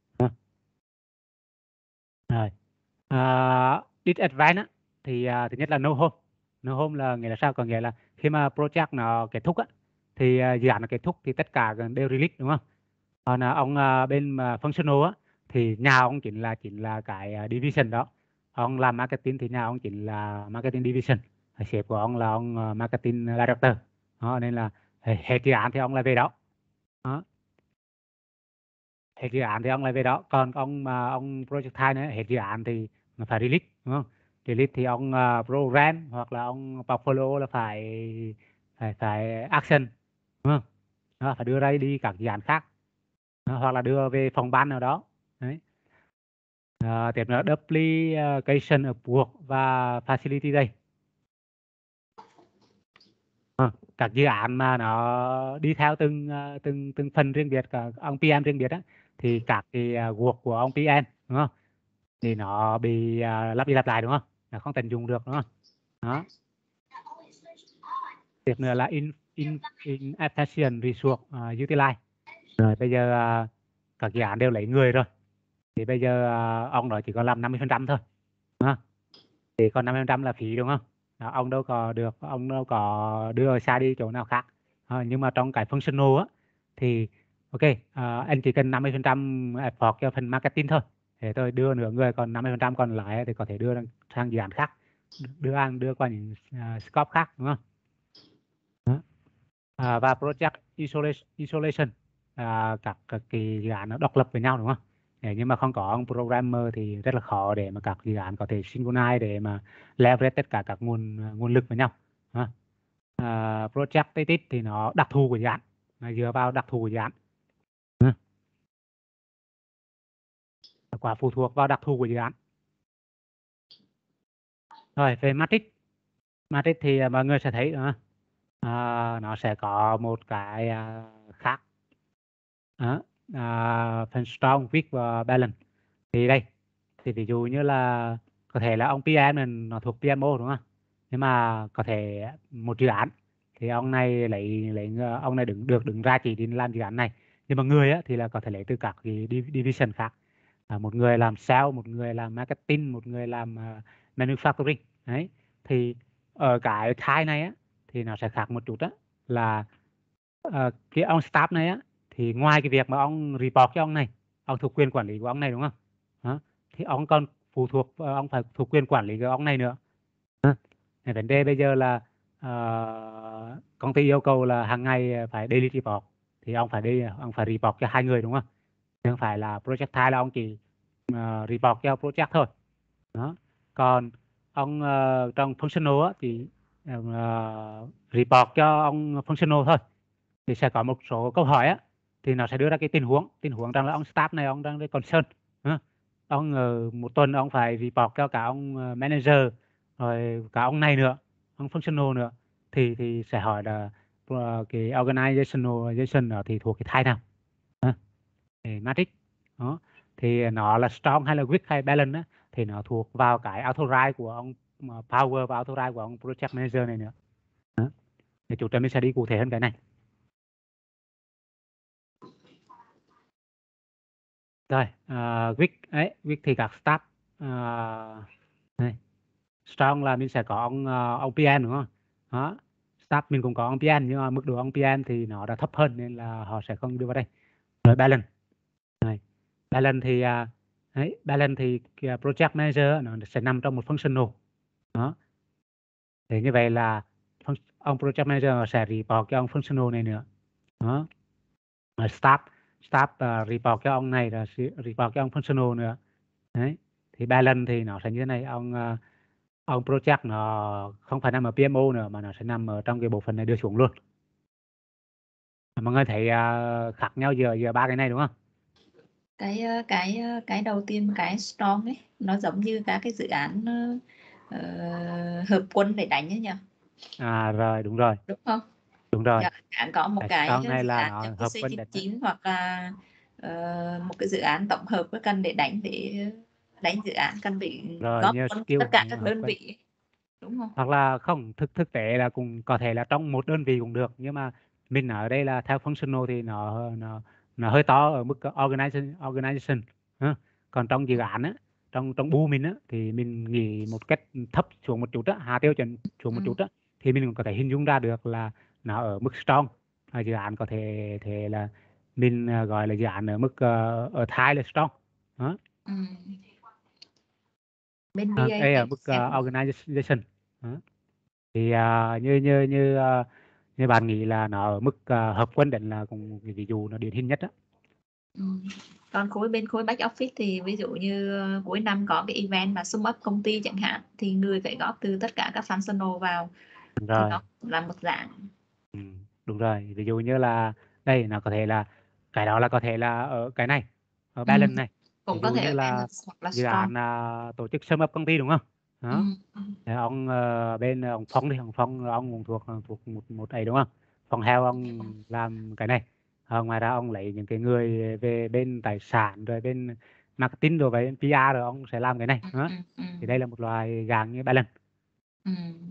Rồi. Uh, disadvantage á, thì uh, thứ nhất là no home. No home là nghĩa là sao? Có nghĩa là khi mà project nó kết thúc á, thì uh, dự án nó kết thúc thì tất cả đều release đúng không? Còn uh, ông uh, bên uh, functional á, thì nhà ông chính là chính là cái uh, division đó. Ông làm marketing thì nhà ông chính là marketing division. Sếp của ông là ông uh, marketing director. Đó, nên là hết dự án thì ông là về đó. Đó. Hết dự án thì ông lại về đó, còn ông mà ông project type nữa, hết dự án thì nó phải release đúng không? Release thì ông uh, program hoặc là ông portfolio là phải phải phải action đúng không? Đó, phải đưa ra đi các dự án khác. Đó, hoặc là đưa về phòng ban nào đó đấy. Uh, tiếp nữa duplication of work và facility day. À, các dự án mà nó đi theo từng từng từng phần riêng biệt, cả ông pê em riêng biệt á, thì các cái work của ông pê em đúng không, thì nó bị uh, lặp đi lặp lại đúng không, nó không tận dụng được đúng không. Đó. Tiếp nữa là in in in efficient resource uh, utilize. Rồi bây giờ uh, các dự án đều lấy người rồi, thì bây giờ uh, ông đó chỉ còn làm năm mươi phần trăm thôi đúng không? Thì còn năm mươi phần trăm là phí đúng không. Đó, ông đâu có được, ông đâu có đưa xa đi chỗ nào khác. À, nhưng mà trong cái functional á, thì ok, uh, anh chỉ cần năm mươi phần trăm effort cho phần marketing thôi, để tôi đưa nửa người, còn năm mươi phần trăm còn lại thì có thể đưa sang dự án khác, đưa ăn đưa qua những uh, scope khác đúng không. Đó. À, và project isolation, isolation à, các, các cái dự án nó độc lập với nhau đúng không. Nếu như mà không có ông programmer thì rất là khó để mà các dự án có thể synchronize để mà leverage tất cả các nguồn nguồn lực với nhau. À, project static thì nó đặc thù của dự án, nó dựa vào đặc thù của dự án, à, quá phụ thuộc vào đặc thù của dự án. Rồi về matrix, matrix thì mọi người sẽ thấy à, à, nó sẽ có một cái à, khác. À, à, phần strong, weak và balance. Thì đây thì ví dụ như là có thể là ông pê em này nó thuộc pê em ô đúng không, nhưng mà có thể một dự án thì ông này lấy lấy ông này đứng được đứng ra chỉ đi làm dự án này, nhưng mà người á, thì là có thể lấy từ các cái division khác. À, một người làm sale, một người làm marketing, một người làm uh, manufacturing đấy. Thì ở cái thai này á thì nó sẽ khác một chút đó là uh, cái ông staff này á thì ngoài cái việc mà ông report cho ông này, ông thuộc quyền quản lý của ông này đúng không đó, thì ông còn phụ thuộc uh, ông phải thuộc quyền quản lý của ông này nữa. Cái vấn đề bây giờ là uh, công ty yêu cầu là hàng ngày phải daily report, thì ông phải đi ông phải report cho hai người đúng không, chứ không phải là project thai là ông chỉ uh, report cho project thôi đó. Còn ông uh, trong functional á, thì uh, report cho ông functional thôi, thì sẽ có một số câu hỏi á thì nó sẽ đưa ra cái tình huống tình huống rằng là ông staff này ông đang concern uh, ông uh, một tuần ông phải report cho cả ông uh, manager rồi cả ông này nữa, ông functional nữa, thì thì sẽ hỏi là uh, cái organizational thì thuộc cái thai nào uh, thì matrix đó. Thì nó là strong hay là weak hay balance á, thì nó thuộc vào cái authorize của ông power và authorize của ông project manager này nữa đó. Thì chủ trì mình sẽ đi cụ thể hơn cái này. Rồi uh, weak ấy weak thì các staff uh, này. Strong là mình sẽ có ông uh, ông pê em đúng không đó. Staff mình cũng có ông pê em nhưng mà mức độ ông pê em thì nó đã thấp hơn nên là họ sẽ không đưa vào đây. Rồi balance này. Balance thì uh, đấy, balance thì project manager nó sẽ nằm trong một functional đó. Thì như vậy là ông project manager sẽ report cho ông functional này nữa đó. Rồi staff staff uh, report cho ông này là report cho ông functional nữa đấy. Thì balance thì nó sẽ như thế này, ông uh, ông project nó không phải nằm ở pê em ô nữa mà nó sẽ nằm ở trong cái bộ phận này đưa xuống luôn. Mọi người thấy uh, khác nhau giữa giữa ba cái này đúng không? Cái cái cái đầu tiên cái strong ấy nó giống như các cái dự án uh, hợp quân để đánh ấy nhỉ? À rồi đúng rồi. Đúng không? Đúng rồi. Dạ, có một cái cái strong này dự là án nó giống hợp như quân C đánh chín hoặc là uh, một cái dự án tổng hợp với cần để đánh để đánh dự án cần bị rồi góp như quân skill tất cả nhưng các mà hợp đơn quân. vị đúng không? Hoặc là không thực thực tế là cũng có thể là trong một đơn vị cũng được, nhưng mà mình ở đây là theo functional thì nó nó nó hơi to ở mức organization organization ha. Còn trong dự án á, trong trong bu mình á thì mình nghĩ một cách thấp xuống một chút á, hạ tiêu chuẩn xuống một Ừ. chút á, thì mình cũng có thể hình dung ra được là nó ở mức strong. À, dự án có thể thể là mình uh, gọi là dự án ở mức uh, ở thái là strong đó. Ừ. Bên À, bê a đây ở thì mức uh, sẽ organization đó. Thì uh, như như như uh, như bạn nghĩ là nó ở mức uh, hợp quân định là cũng ví dụ nó điển hình nhất đó. Ừ. Còn khối bên khối back office thì ví dụ như cuối năm có cái event mà sum up công ty chẳng hạn thì người phải góp từ tất cả các functional vào Đúng thì rồi. nó là một dạng. Ừ, đúng rồi, ví dụ như là đây nó có thể là cái đó là có thể là ở cái này ở balance Ừ. này, Cũng ví có dụ thể như ở là balance hoặc là dự strong. án uh, tổ chức sum up công ty đúng không đó. Ừ. Thì ông uh, bên ông Phong đi ông Phong ông cũng thuộc thuộc một một ấy đúng không, Phong heo ông làm cái này. À, ngoài ra ông lấy những cái người về bên tài sản rồi bên marketing rồi bên pê e rồi ông sẽ làm cái này đó. Ừ. Ừ. Thì đây là một loại dạng như balance. Ừ.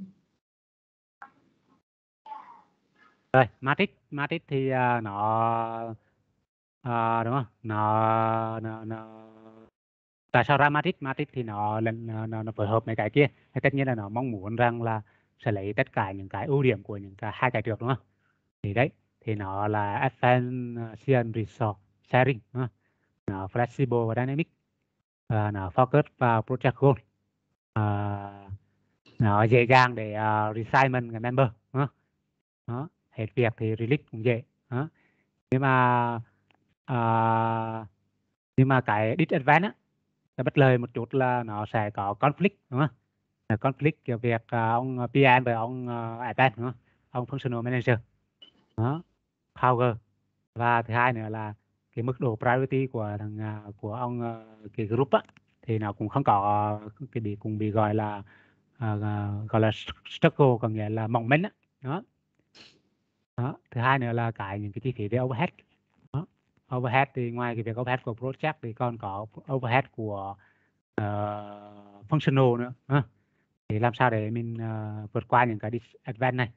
Rồi matrix matrix thì uh, nó uh, đúng không, nó nó, nó tại sao ra matrix matrix thì nó lần nó, nó, nó phối hợp với cái kia, thì tất nhiên là nó mong muốn rằng là sẽ lấy tất cả những cái ưu điểm của những cái hai cái trước đúng không. Thì đấy thì nó là advanced resource sharing đúng không? Nó flexible và dynamic, và nó focus vào project goal, à, nó dễ dàng để uh, reassignment cái member đúng không? Đó, hết việc thì release cũng dễ đó. Nhưng mà uh, nhưng mà cái disadvantage á, là bất lợi một chút là nó sẽ có conflict đúng không? Là conflict kiểu việc uh, ông pê em với ông uh, iPad đúng không? Ông functional manager đó, power. Và thứ hai nữa là cái mức độ priority của thằng uh, của ông uh, cái group á thì nó cũng không có uh, cái bị cũng bị gọi là uh, uh, gọi là struggle, còn nghĩa là mỏng manh á đó. Đó, thứ hai nữa là cái những cái chi phí về overhead đó. overhead thì ngoài cái việc overhead của project thì còn có overhead của uh, functional nữa. Uh. Thì làm sao để mình uh, vượt qua những cái disadvantage này.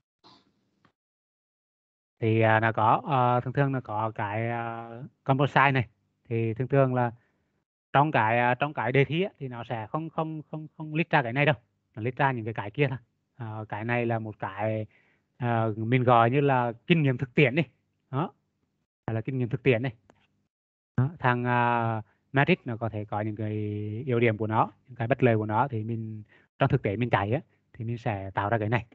Thì uh, nó có uh, thường thường nó có cái uh, composite này. Thì thường thường là trong cái uh, trong cái đề thi á, thì nó sẽ không không không không list ra cái này đâu, nó list ra những cái cái kia thôi. Uh, cái này là một cái uh, mình gọi như là kinh nghiệm thực tiễn đi, đó là kinh nghiệm thực tiễn này. Đó, thằng uh, Matrix nó có thể có những cái ưu điểm của nó, những cái bất lợi của nó, thì mình trong thực tế mình chạy á thì mình sẽ tạo ra cái này.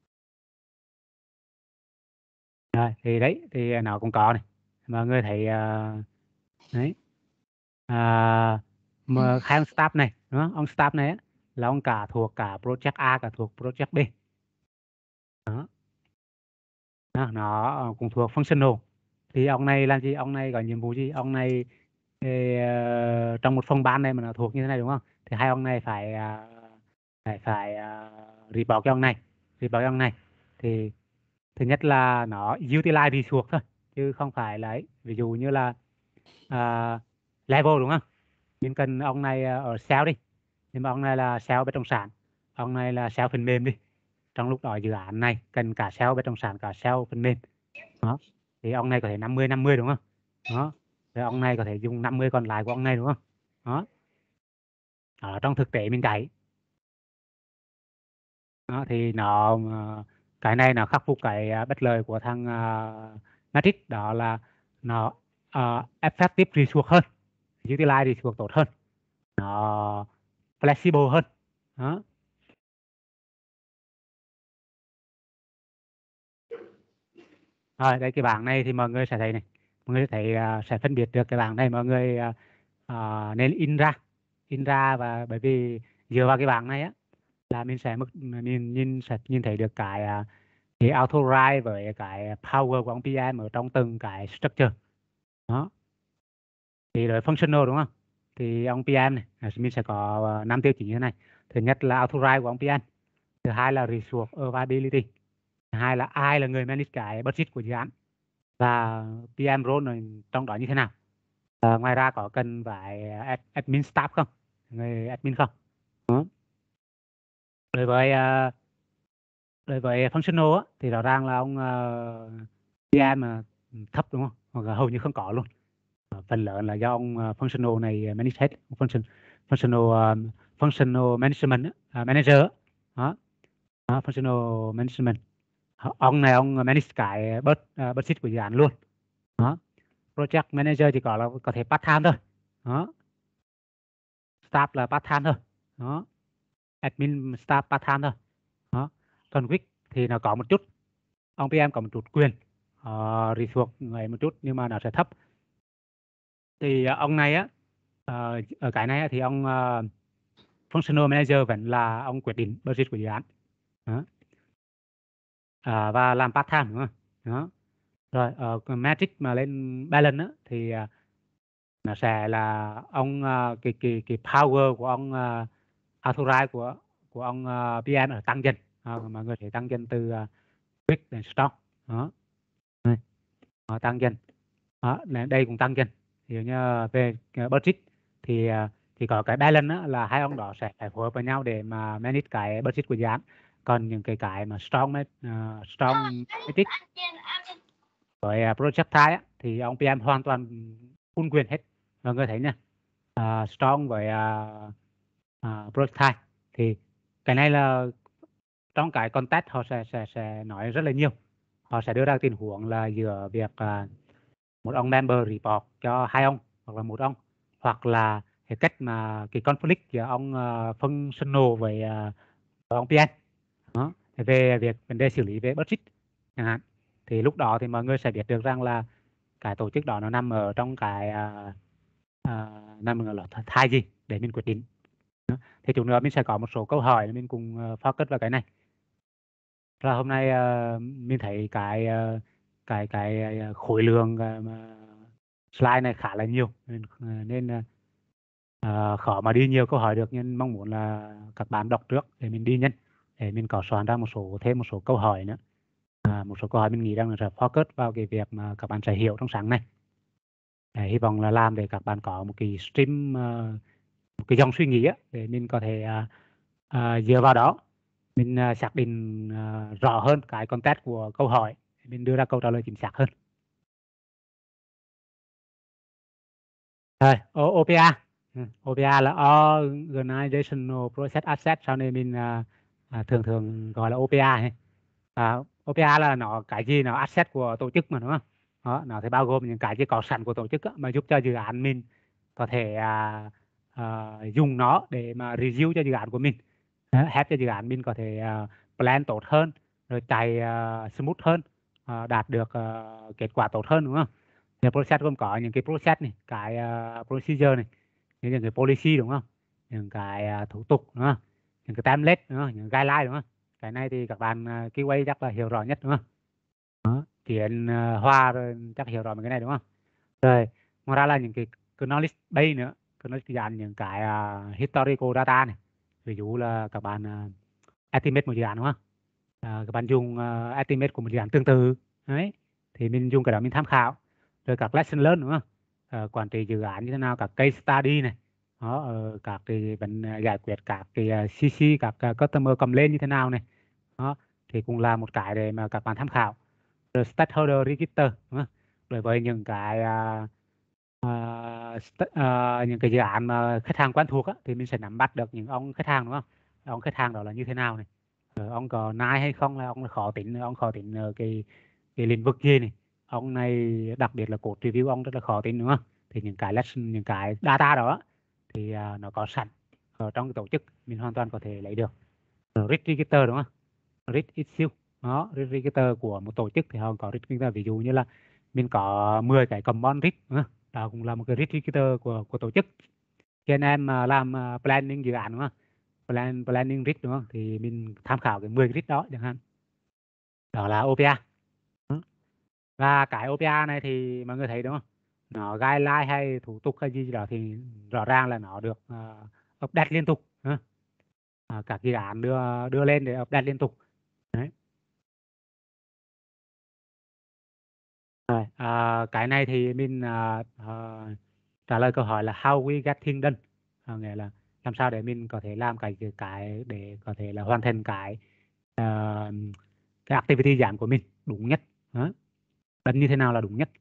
Rồi, thì đấy thì nó cũng có này, mọi người thấy uh, đấy uh, mà hai ông staff này, đúng không? Ông staff này á, là ông cả thuộc cả project A cả thuộc project B. Đó. Đó, nó cũng thuộc functional. Thì ông này làm gì, ông này có nhiệm vụ gì, ông này thì, uh, trong một phòng ban này mà nó thuộc như thế này, đúng không? Thì hai ông này phải uh, phải phải uh, report cho ông này, report cho ông này. Thì thứ nhất là nó utilize resource thôi, chứ không phải là ấy. Ví dụ như là uh, level, đúng không? Mình cần ông này ở sale đi, nhưng mà ông này là sale bất động sản, ông này là sale phần mềm đi. Trong lúc đó dự án này cần cả sale bất động sản cả sale phần mềm. Đó. Thì ông này có thể năm mươi năm mươi, đúng không? Đó. Rồi ông này có thể dùng năm mươi còn lại của ông này, đúng không? Đó. Ở trong thực tế mình thấy. Đó, thì nó cái này nó khắc phục cái bất lợi của thằng uh, Matrix, đó là nó uh, effective resource hơn, utilize resource tốt hơn, nó flexible hơn. Đó. Rồi đây cái bảng này thì mọi người sẽ thấy này, mọi người thấy uh, sẽ phân biệt được cái bảng này, mọi người uh, uh, nên in ra in ra và bởi vì dựa vào cái bảng này á là mình sẽ mình nhìn sẽ nhìn thấy được cái uh, cái auto write với cái power của ông pê em ở trong từng cái structure. Đó. Thì đối functional, đúng không? Thì ông pê em này mình sẽ có năm tiêu chí như thế này. Thứ nhất là auto write của ông pê em, thứ hai là resource availability, thứ hai là ai là người manage cái budget của dự án, và pê em role trong đó như thế nào. À, ngoài ra có cần phải admin staff không, người admin không. Đó. Đối với uh, đối với functional á, thì rõ ràng là ông uh, pê em mà thấp, đúng không, hoặc là hầu như không có luôn. Uh, phần lớn là do ông uh, functional này manage hết, function functional um, functional management uh, manager đó. Đó, functional management, ông này ông manage cái budget, uh, budget của dự án luôn. Đó. Project manager thì có là có thể part time thôi. Đó. Staff là part time thôi. Đó. Admin staff part time thôi. Đó. Còn Quick thì nó có một chút, ông pê em có một chút quyền uh, resource người một chút nhưng mà nó sẽ thấp. Thì uh, ông này á uh, ở cái này thì ông uh, functional manager vẫn là ông quyết định budget của dự án. Đó. Uh, và làm part time, đúng không? Đó. Rồi ở uh, Matrix mà lên balance á, thì uh, nó sẽ là ông uh, cái cái cái power của ông uh, authorize của của ông uh, pê em ở tăng dần. Uh, mọi người thấy tăng dần từ uh, quick đến strong. Đó. Đây. Nó tăng dần. Đó, đây cũng tăng dần. Thì như về budget thì thì có cái balance đó, là hai ông đó sẽ phải phối hợp với nhau để mà manage cái budget của dự án. Còn những cái cái mà strong uh, strong budget với uh, project type á, thì ông pê em hoàn toàn full quyền hết. Mọi người thấy nha. Uh, strong với uh, uh, project type thì cái này là trong cái context họ sẽ sẽ sẽ nói rất là nhiều. Họ sẽ đưa ra tình huống là giữa việc uh, một ông member report cho hai ông hoặc là một ông, hoặc là cái cách mà cái conflict giữa ông uh, functional với uh, ông pê em. Đó. Về việc vấn đề xử lý về budget chẳng hạn, thì lúc đó thì mọi người sẽ biết được rằng là cái tổ chức đó nó nằm ở trong cái uh, uh, nằm ở thay gì để mình quyết định. Đó. Thì chủ nữa mình sẽ có một số câu hỏi mình cùng uh, focus vào cái này. Rồi hôm nay uh, mình thấy cái uh, cái cái khối lượng uh, slide này khá là nhiều nên, nên uh, khó mà đi nhiều câu hỏi được, nhưng mong muốn là các bạn đọc trước để mình đi nhanh, để mình có soạn ra một số thêm một số câu hỏi nữa. À, một số câu hỏi mình nghĩ rằng là sẽ focus vào cái việc mà các bạn sẽ hiểu trong sáng nay. Đấy, hy vọng là làm để các bạn có một cái stream, uh, một cái dòng suy nghĩ á, để mình có thể uh, uh, dựa vào đó mình uh, xác định uh, rõ hơn cái context của câu hỏi, mình đưa ra câu trả lời chính xác hơn. Rồi, O P A. O P A là Organizational Process Asset, sau này mình uh, uh, thường thường gọi là O P A hay. Uh, O P A là nó cái gì nó asset của tổ chức mà, đúng không? Đó, nó sẽ bao gồm những cái gì có sẵn của tổ chức á, mà giúp cho dự án mình có thể uh, uh, dùng nó để mà review cho dự án của mình, uh, help cho dự án mình có thể uh, plan tốt hơn, rồi chạy uh, smooth hơn, uh, đạt được uh, kết quả tốt hơn, đúng không? Thì process gồm có những cái process này, cái uh, procedure này, những cái policy, đúng không? Những cái uh, thủ tục, đúng không? Những cái template, đúng không? Những guideline, đúng không? Cái này thì các bạn uh, quy a chắc là hiểu rõ nhất, đúng không? Đó. Tiến uh, Hoa rồi chắc hiểu rõ mấy cái này, đúng không? Rồi, ngoài ra là những cái knowledge base nữa, knowledge dàn những cái uh, historical data này. Ví dụ là các bạn uh, estimate một dự án, đúng không? Uh, các bạn dùng uh, estimate của một dự án tương tự, đấy, thì mình dùng cái đó mình tham khảo. Rồi các lesson learned, đúng không? Uh, quản trị dự án như thế nào, các case study này, đó, uh, các cái vấn giải quyết các cái uh, xê xê, các uh, customer complaint như thế nào này, đó, thì cũng là một cái để mà các bạn tham khảo. Rồi stakeholder register, đúng không? Đối với những cái uh, uh, st- uh, những cái dự án mà khách hàng quen thuộc á, thì mình sẽ nắm bắt được những ông khách hàng, đúng không? Ông khách hàng đó là như thế nào này, rồi ông có nai hay không, là ông khó tính, ông khó tính ở cái cái lĩnh vực gì này, ông này đặc biệt là code review ông rất là khó tính, đúng không? Thì những cái lesson, những cái data đó thì uh, nó có sẵn ở trong cái tổ chức, mình hoàn toàn có thể lấy được. Rồi risk register, đúng không? Risk issue, đó, risk register của một tổ chức thì họ có risk register, ví dụ như là mình có mười cái common risk, đúng không? Đó cũng là một cái risk register của của tổ chức. Khi anh em mà làm uh, planning dự án, đúng không? Plan planning risk, đúng không? Thì mình tham khảo cái mười cái risk đó chẳng hạn. Đó là O P A. Và cái O P A này thì mọi người thấy, đúng không? Nó guideline hay thủ tục hay gì đó thì rõ ràng là nó được uh, update liên tục. Uh, các dự án đưa đưa lên để update liên tục. Đấy. Rồi, à, cái này thì mình à, à, trả lời câu hỏi là how we get things done, à, nghĩa là làm sao để mình có thể làm cái cái để có thể là hoàn thành cái uh, cái activity dự án của mình đúng nhất. Đó. Đánh như thế nào là đúng nhất.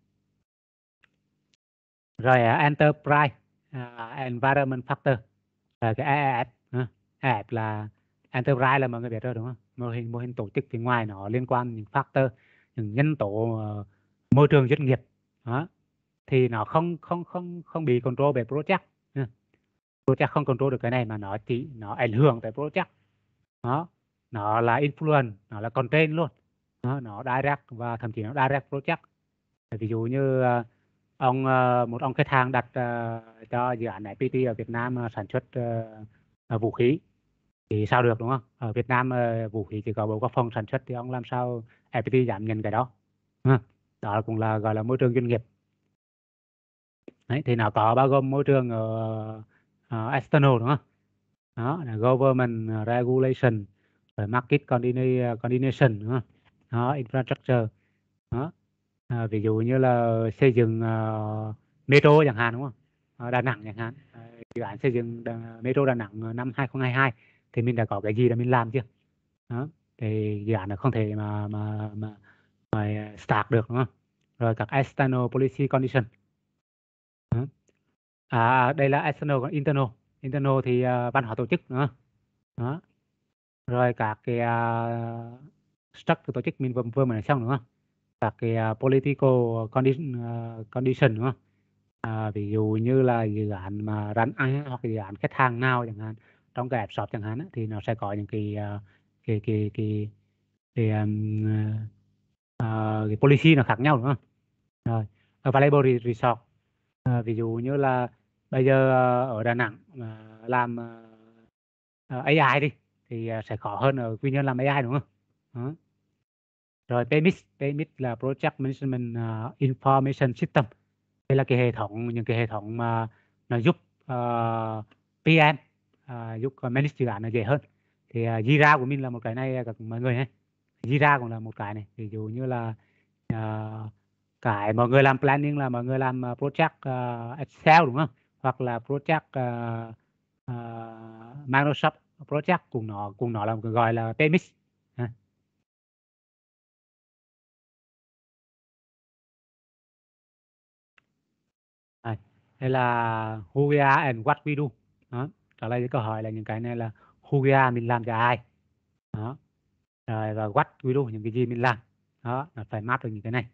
Rồi uh, enterprise uh, environment factor, uh, cái E E F, uh, E E F là enterprise là mọi người biết rồi, đúng không? Mô hình mô hình tổ chức thì ngoài nó liên quan những factor, những nhân tố uh, môi trường doanh nghiệp, đó, thì nó không không không không bị control bởi project. Project không control được cái này, mà nó chỉ nó ảnh hưởng tới project. Đó, nó là influence, nó là constraint luôn. Đó, nó direct và thậm chí nó direct project. Ví dụ như uh, ông uh, một ông khách hàng đặt uh, cho dự án ép pê tê ở Việt Nam uh, sản xuất uh, vũ khí thì sao được, đúng không? Ở Việt Nam uh, vũ khí chỉ có Bộ Quốc phòng sản xuất thì ông làm sao ép pê tê dám nhận cái đó. Uh, đó cũng là gọi là môi trường doanh nghiệp. Đấy, thì nó có bao gồm môi trường ở uh, external, đúng không? Đó là government regulation, rồi market coordination, đúng không? Đó, infrastructure. Đó. À, ví dụ như là xây dựng uh, metro chẳng hạn, đúng không? Ở Đà Nẵng chẳng hạn, à, dự án xây dựng đà, metro Đà Nẵng năm hai không hai hai thì mình đã có cái gì để mình làm chưa? Đó, thì dự án nó không thể mà mà mà, mà start được, đúng không? Rồi các external policy condition. Đó. À, đây là external, còn internal. Internal thì uh, văn hóa tổ chức, nữa. Đó. Rồi các cái uh, structure tổ chức mình vừa vừa mới nói xong, đúng không? Các cái uh, political condition, uh, condition, đúng không? À, ví dụ như là dự án mà run ăn hoặc dự án khách hàng nào chẳng hạn, trong cái app shop chẳng hạn, thì nó sẽ có những cái uh, cái cái cái cái, um, uh, cái policy nó khác nhau, đúng không? Rồi, available resort. À, ví dụ như là bây giờ ở Đà Nẵng mà làm uh, A I đi thì sẽ khó hơn ở Quy Nhơn làm A I, đúng không? Đó. Rồi pê em i ét, pê em i ét là Project Management uh, Information System. Đây là cái hệ thống, những cái hệ thống mà nó giúp uh, pê em uh, giúp manage dự án nó dễ hơn. Thì uh, Jira của mình là một cái này các mọi người nhé. Jira cũng là một cái này. Ví dụ như là uh, cái mọi người làm planning là mọi người làm uh, project uh, Excel đúng không, hoặc là project uh, uh, Microsoft project cùng nó cùng nó là gọi là Temis. À. Đây, đây là who we are and what we do. Đó. Trả lời câu hỏi là những cái này là who we are mình làm cho ai. Đó. Rồi, và what we do những cái gì mình làm. Đó, là phải map được những cái này.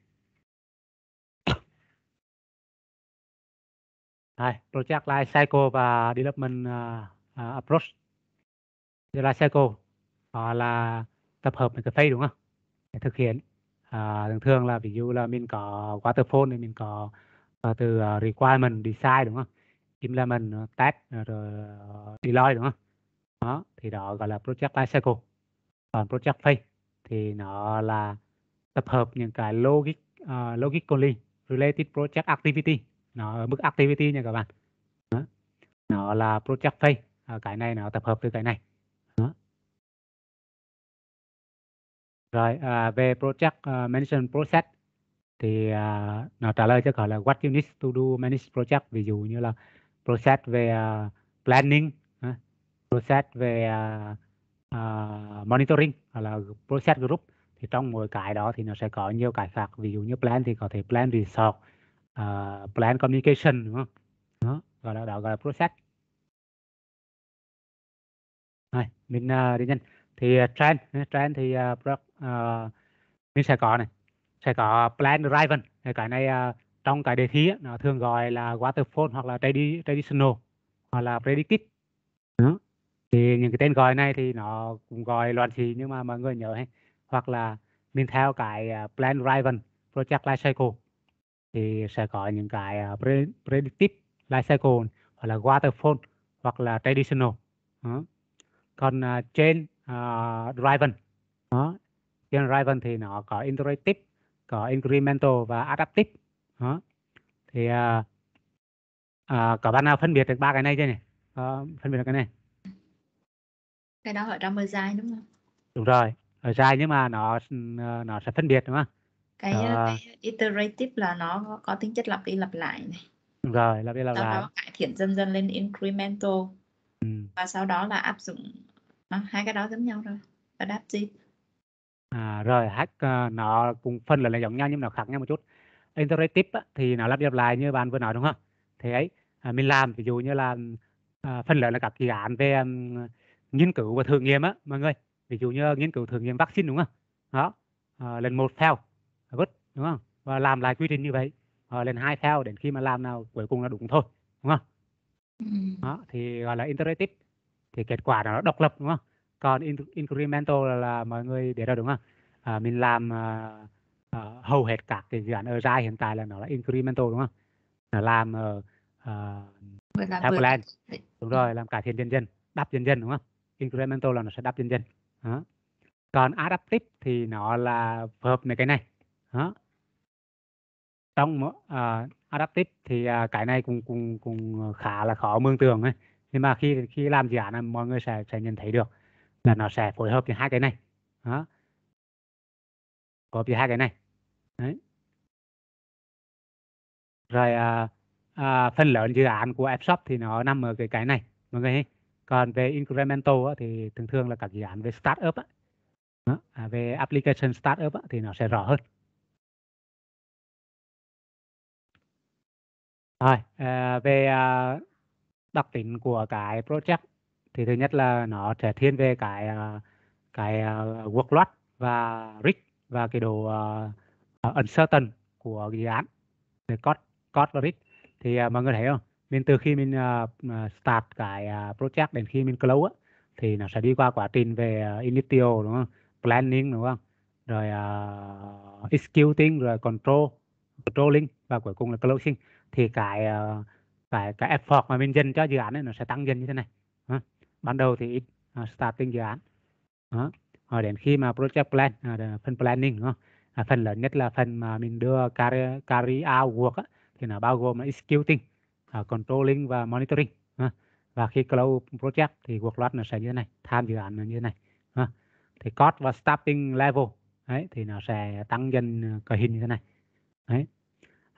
Đây, project life cycle và development uh, uh, approach. Life cycle đó là tập hợp những cái phase đúng không? Để thực hiện. À, thường thường là ví dụ là mình có waterfall thì mình có uh, từ uh, requirement design đúng không? Implement, uh, test rồi uh, deploy đúng không? Đó, thì đó gọi là project life cycle. Còn project phase thì nó là tập hợp những cái logic uh, logically related project activity. Nó ở mức activity nha các bạn. Đó. Nó là project phase. À, cái này nó tập hợp từ cái này. Đó. Rồi à, về project uh, management process thì uh, nó trả lời cho gọi là what you need to do manage project, ví dụ như là process về uh, planning, uh, process về uh, uh, monitoring hoặc là process group. Thì trong mỗi cái đó thì nó sẽ có nhiều cái khác, ví dụ như plan thì có thể plan resource, uh, plan communication đúng không? Đó gọi là đó gọi là process. Rồi, mình uh, đi nhanh thì uh, trend trend thì uh, uh, mình sẽ có này sẽ có plan driven. Cái này uh, trong cái đề thi á, nó thường gọi là waterfall hoặc là tradi- traditional hoặc là predictive. Đó. Thì những cái tên gọi này thì nó cũng gọi loạn xì nhưng mà mọi người nhớ hay, hoặc là mình theo cái uh, plan driven project life cycle thì sẽ có những cái uh, pre- predictive life cycle hoặc là waterfall hoặc là traditional. Đó. Còn uh, chain uh, driven đó, chain driven thì nó có iterative, có incremental và adaptive. Đó. Thì uh, uh, có bạn nào phân biệt được ba cái này chưa nhỉ? Uh, phân biệt được cái này? Cái đó ở trong Agile đúng không? Đúng rồi, ở dài nhưng mà nó nó sẽ phân biệt đúng không? Cái, uh, cái iterative là nó có, có tính chất lặp đi lặp lại này. Đúng rồi, lặp đi lặp Sau lại. đó cải thiện dần dần lên incremental. Ừ. Và sau đó là áp dụng. À, hai cái đó giống nhau rồi. Adaptive. À, rồi hack uh, nó cũng phân là, là giống nhau nhưng nó khác nhau một chút. Iterative á, thì nó lặp đi lặp lại như bạn vừa nói đúng không? Thế ấy à, mình làm ví dụ như là à, phần lớn là các dự án về um, nghiên cứu và thử nghiệm á mọi người. Ví dụ như nghiên cứu thử nghiệm vaccine đúng không? Đó. À, lần một fail vứt đúng không? Và làm lại quy trình như vậy. À, lần hai fail đến khi mà làm nào cuối cùng là đúng thôi đúng không? Ừ. Đó thì gọi là iterative. Thì kết quả nó độc lập đúng không? Còn incremental là, là mọi người để ra đúng không? À, mình làm à, à, hầu hết các cái dự án ở Agile hiện tại là nó là incremental đúng không? Là làm uh, uh, theo plan. Đúng rồi, làm cải thiện dần dần, đắp dần dần đúng không? Incremental là nó sẽ đắp dần dần. Đó. Còn adaptive thì nó là phù hợp với cái này. Đó. Trong uh, adaptive thì uh, cái này cũng cũng cũng khá là khó mường tượng ấy. Nhưng mà khi khi làm dự án là mọi người sẽ sẽ nhận thấy được là nó sẽ phối hợp với hai cái này. Đó. Phối hợp với hai cái này. Đấy. Rồi à, à, phần lớn dự án của Fshop thì nó nằm ở cái cái này mọi người. Còn về incremental á, thì thường thường là các dự án về startup á. Đó. À, về application startup á, thì nó sẽ rõ hơn. Rồi à, về à, đặc tính của cái project thì thứ nhất là nó sẽ thiên về cái à, cái uh, workload và risk và cái độ uh, uncertain của dự án, về cost cost và risk. Thì uh, mọi người thấy không, mình từ khi mình uh, start cái uh, project đến khi mình close á, thì nó sẽ đi qua quá trình về uh, initial đúng không, planning đúng không, rồi uh, executing, rồi control controlling và cuối cùng là closing. Thì cái uh, cái cái effort mà mình dành cho dự án ấy, nó sẽ tăng dần như thế này. Đó. Ban đầu thì ít uh, starting dự án. Đó. Rồi đến khi mà project plan, à, phần planning đúng không? À, phần lớn nhất là phần mà mình đưa carry, carry out work á, thì nó bao gồm là executing, uh, controlling và monitoring. À, và khi close project thì workload nó sẽ như thế này, time dự án là như thế này. À, thì cost và staffing level đấy thì nó sẽ tăng dần cái hình như thế này. Đấy.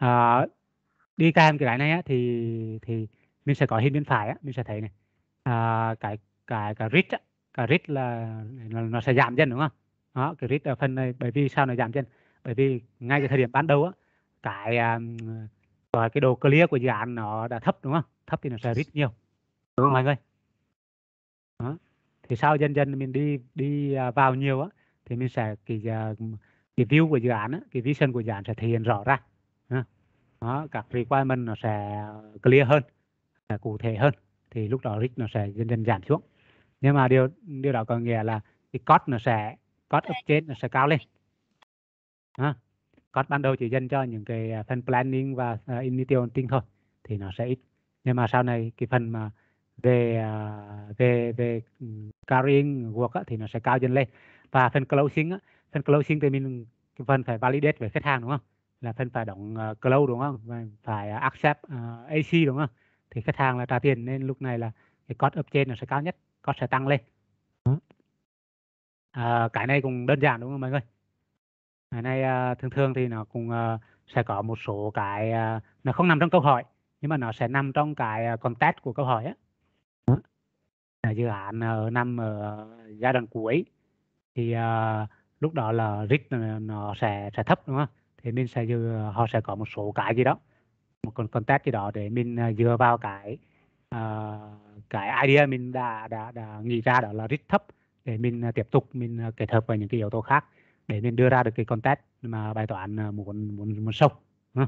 À, đi kèm cái này á, thì thì mình sẽ có hình bên phải á, mình sẽ thấy này, à, cái cái cái rít á, cái rít là nó, nó sẽ giảm dần đúng không? Đó, cái rít ở phần này, bởi vì sao nó giảm dần? Bởi vì ngay cái thời điểm ban đầu á, cái um, gọi cái độ clear của dự án nó đã thấp đúng không? Thấp thì nó sẽ rít nhiều, đúng không mọi người? Đó. Thì sau dần dần mình đi đi à, vào nhiều á, thì mình sẽ cái à, cái view của dự án á, cái vision của dự án sẽ thể hiện rõ ra. Ha. Đó, các requirement nó sẽ clear hơn, sẽ cụ thể hơn, thì lúc đó risk nó sẽ dần dần giảm xuống. Nhưng mà điều điều đó có nghĩa là cái cost nó sẽ cost upchange nó sẽ cao lên. Ha. Cost ban đầu chỉ dành cho những cái à, phần planning và uh, initial testing thôi, thì nó sẽ ít. Nhưng mà sau này cái phần mà về à, về về ừ, carrying work á, thì nó sẽ cao dần lên. Và phần closing á, phần closing thì mình cái phần phải validate với khách hàng đúng không, là phần phải đóng uh, close đúng không, và phải accept uh, a xê đúng không, thì khách hàng là trả tiền, nên lúc này là cái cost upchange nó sẽ cao nhất, cost sẽ tăng lên. Đó. À, cái này cũng đơn giản đúng không mọi người? Cái này à, thường thường thì nó cũng à, sẽ có một số cái à, nó không nằm trong câu hỏi, nhưng mà nó sẽ nằm trong cái à, context của câu hỏi á. Đó. Là dự án ở nằm ở giai đoạn cuối thì à, lúc đó là risk nó, nó sẽ sẽ thấp đúng không? Thì mình sẽ dựa, họ sẽ có một số cái gì đó, một con context gì đó để mình à, dựa vào cái à, cái idea mình đã đã đã nghĩ ra, đó là risk thấp, để mình à, tiếp tục mình à, kết hợp với những cái yếu tố khác để mình đưa ra được cái context mà bài toán à, muốn muốn muốn sâu. Huh?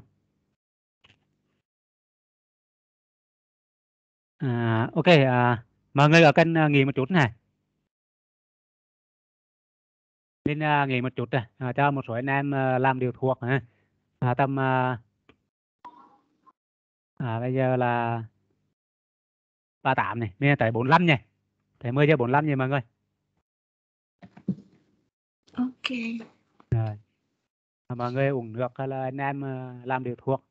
À, ok, à, mọi người ở cần à, nghỉ một chút này, nên à, nghỉ một chút này, à, cho một số anh em à, làm điều thuộc ha. À, tầm à, à, bây giờ là ba tám này, bây giờ tới bốn lăm nhỉ, tới mười giờ bốn lăm nhỉ mọi người. Ok. Rồi. À, mọi người uống nước hay là anh em à, làm điều thuộc?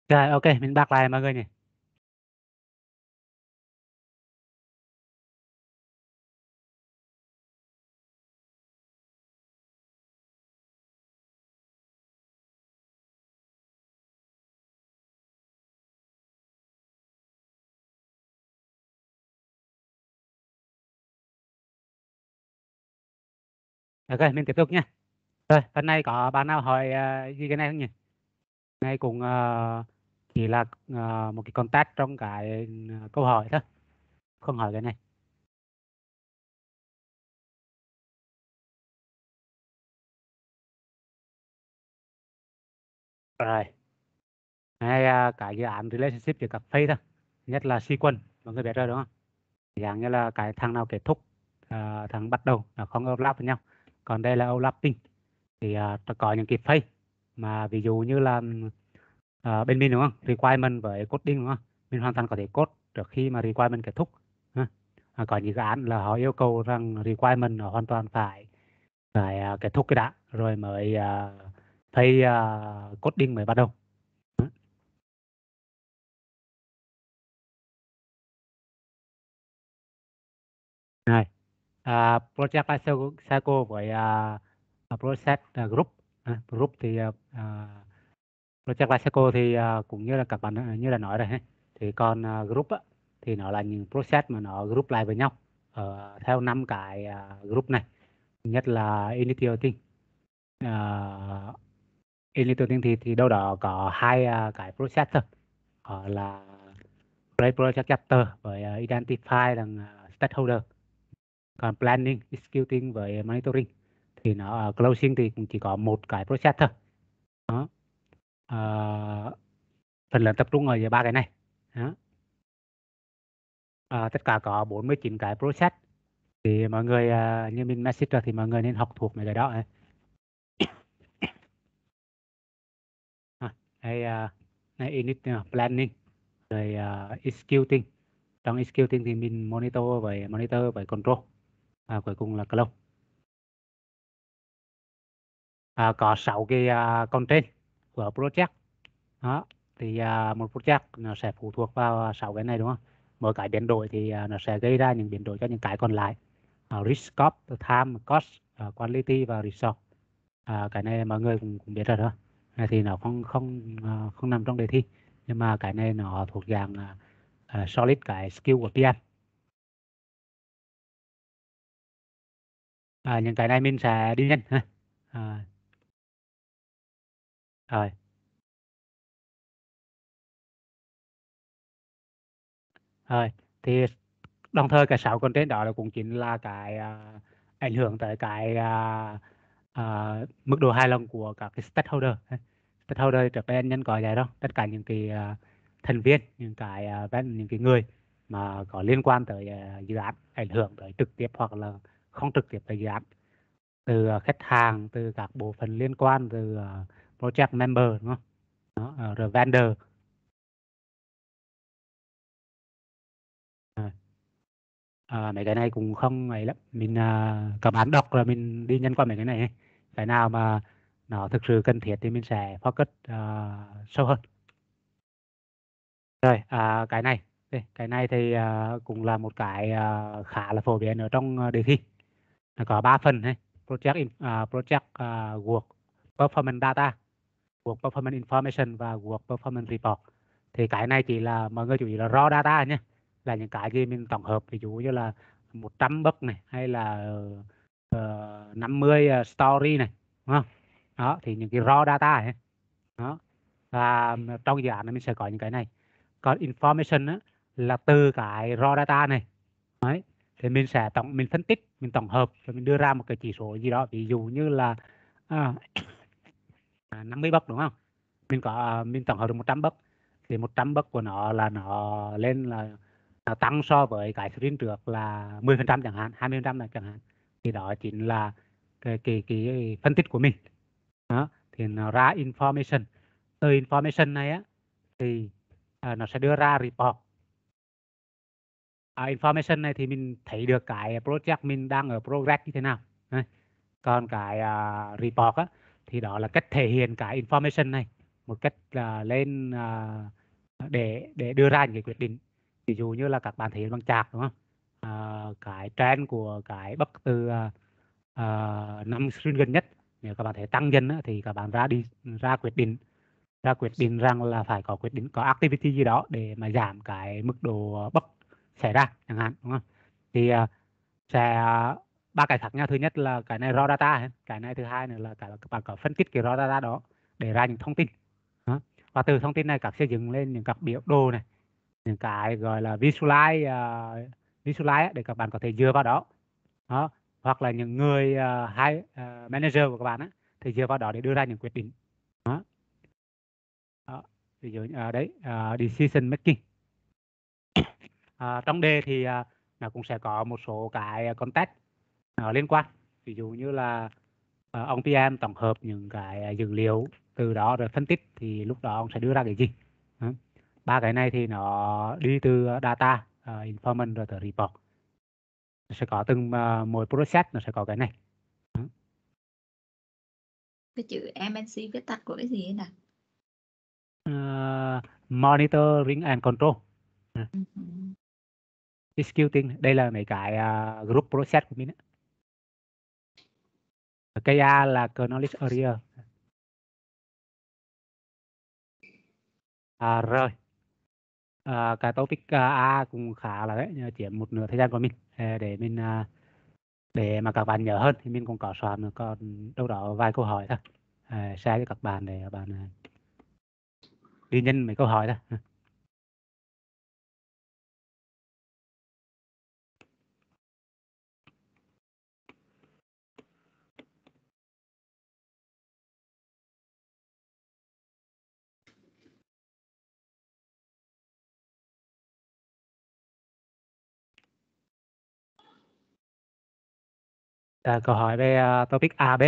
Rồi, ok, mình back lại mọi người nhỉ. Ok, mình tiếp tục nha. Rồi, phần này có bạn nào hỏi uh, gì cái này không nhỉ? Này cũng uh, chỉ là uh, một cái contact trong cái uh, câu hỏi thôi, không hỏi cái này. Rồi, này uh, cái dự án relationship giữa các phase thôi, nhất là sequence, mọi người biết rồi đúng không? Dạng như là cái thằng nào kết thúc, uh, thằng bắt đầu nó không overlap với nhau. Còn đây là overlapping. Thì uh, có những cái phase mà ví dụ như là uh, bên mình đúng không? Requirement với coding đúng không? Mình hoàn toàn có thể code trước khi mà requirement kết thúc. Ha. À, có những dự án là họ yêu cầu rằng requirement nó hoàn toàn phải phải uh, kết thúc cái đã rồi mới uh, phase uh, coding mới bắt đầu. Này, uh, project life cycle với uh, process uh, group. Uh, group thì uh, project life cycle thì uh, cũng như là các bạn uh, như là nói rồi, thì còn uh, group á, thì nó là những process mà nó group lại với nhau uh, theo năm cái uh, group này. Nhất là initiating. Uh, initiating thì thì đâu đó có hai uh, cái process thôi. Họ là create project chapter với uh, identify là uh, stakeholder. Còn planning, executing với monitoring thì nó uh, closing thì cũng chỉ có một cái process thôi. Đó. Uh, phần lớn tập trung ở ba cái này. Đó. Uh, tất cả có bốn mươi chín cái process. Thì mọi người uh, như mình message thì mọi người nên học thuộc mấy cái đó. À, đây, uh, này init uh, planning rồi uh, executing. Trong executing thì mình monitor với monitor với control, và cuối cùng là close. À, có sáu cái uh, constraint của project. Đó, thì uh, một project nó sẽ phụ thuộc vào sáu cái này đúng không? Mỗi cái biến đổi thì uh, nó sẽ gây ra những biến đổi cho những cái còn lại. Uh, risk, scope, time, cost, uh, quality và resource. Uh, cái này mọi người cũng, cũng biết rồi đó. Này thì nó không không uh, không nằm trong đề thi, nhưng mà cái này nó thuộc dạng uh, uh, solid cái skill của pê em. À, những cái này mình sẽ đi nhanh ha. À, rồi. Rồi, thì đồng thời cái sáu con trên đó là cũng chính là cái uh, ảnh hưởng tới cái uh, uh, mức độ hài lòng của các cái stakeholder. Stakeholder trước đây anh nhân có vậy đâu, tất cả những cái uh, thành viên, những cái uh, những cái người mà có liên quan tới uh, dự án, ảnh hưởng tới trực tiếp hoặc là không trực tiếp tới dự án, từ uh, khách hàng, từ các bộ phận liên quan, từ uh, project member đúng không? Đó, uh, rồi vendor. À. À, mấy cái này cũng không ấy lắm, mình à, các bạn đọc rồi mình đi nhân qua mấy cái này ấy. Cái nào mà nó thực sự cần thiết thì mình sẽ focus à, sâu hơn. Rồi, à, cái này đây, cái này thì à, cũng là một cái à, khá là phổ biến ở trong đề thi. Nó có ba phần này: project in, à, project à, work performance data, work performance information và work performance report. Thì cái này chỉ là mọi người chú ý là raw data nhé, là những cái gì mình tổng hợp, ví dụ như là một trăm bức này, hay là uh, năm mươi uh, story này, đúng không? Đó thì những cái raw data ấy. Đó, và trong dự án này mình sẽ có những cái này. Còn information á, là từ cái raw data này. Đấy, thì mình sẽ tổng mình phân tích, mình tổng hợp và mình đưa ra một cái chỉ số gì đó, ví dụ như là à, năm mươi bậc đúng không? Mình có mình tổng hợp được một trăm bậc, thì một trăm bậc của nó là nó lên là nó tăng so với cái sprint trước là mười phần trăm chẳng hạn, hai mươi phần trăm này chẳng hạn. Thì đó chính là cái cái cái phân tích của mình. Đó, thì nó ra information. Từ information này á thì à, nó sẽ đưa ra report. À, information này thì mình thấy được cái project mình đang ở progress như thế nào. Đấy. Còn cái uh, report á thì đó là cách thể hiện cái information này. một cách là lên uh, để để đưa ra những cái quyết định. Ví dụ như là các bạn thấy bằng chart đúng không? Uh, cái trend của cái bất từ uh, uh, năm string gần nhất, nếu các bạn thấy tăng dần á, thì các bạn ra đi ra quyết định ra quyết định rằng là phải có quyết định có activity gì đó để mà giảm cái mức độ bất xảy ra chẳng hạn, đúng không? Thì uh, sẽ ba cái khác nhau. Thứ nhất là cái này raw data, cái này thứ hai nữa là cái các bạn có phân tích cái raw data đó để ra những thông tin đó. Và từ thông tin này các xây dựng lên những các biểu đồ này, những cái gọi là visualize uh, visualize để các bạn có thể dựa vào đó, đó. Hoặc là những người uh, hay uh, manager của các bạn á, thì dựa vào đó để đưa ra những quyết định đó. Đó. Ví dụ uh, đấy uh, decision making. Uh, trong đề thì uh, nó cũng sẽ có một số cái context nó liên quan. Ví dụ như là uh, ông pê em tổng hợp những cái dữ liệu từ đó rồi phân tích, thì lúc đó ông sẽ đưa ra cái gì. Đó. Ba cái này thì nó đi từ data, uh, information rồi tới report. Nó sẽ có từng uh, mỗi process nó sẽ có cái này. Đó. Cái chữ em en xê viết tắt của cái gì ấy nào? Uh, monitoring and control. Uh-huh. Executing, đây là mấy cái uh, group process của mình. Cái A là knowledge area. À, rồi à, cái topic A cũng khá là đấy, chiếm một nửa thời gian của mình. Để mình để mà các bạn nhớ hơn thì mình cũng có soạn còn đâu đó vài câu hỏi thôi, à, share với các bạn để các bạn ghi nhận mấy câu hỏi thôi. À, câu hỏi về uh, topic A B.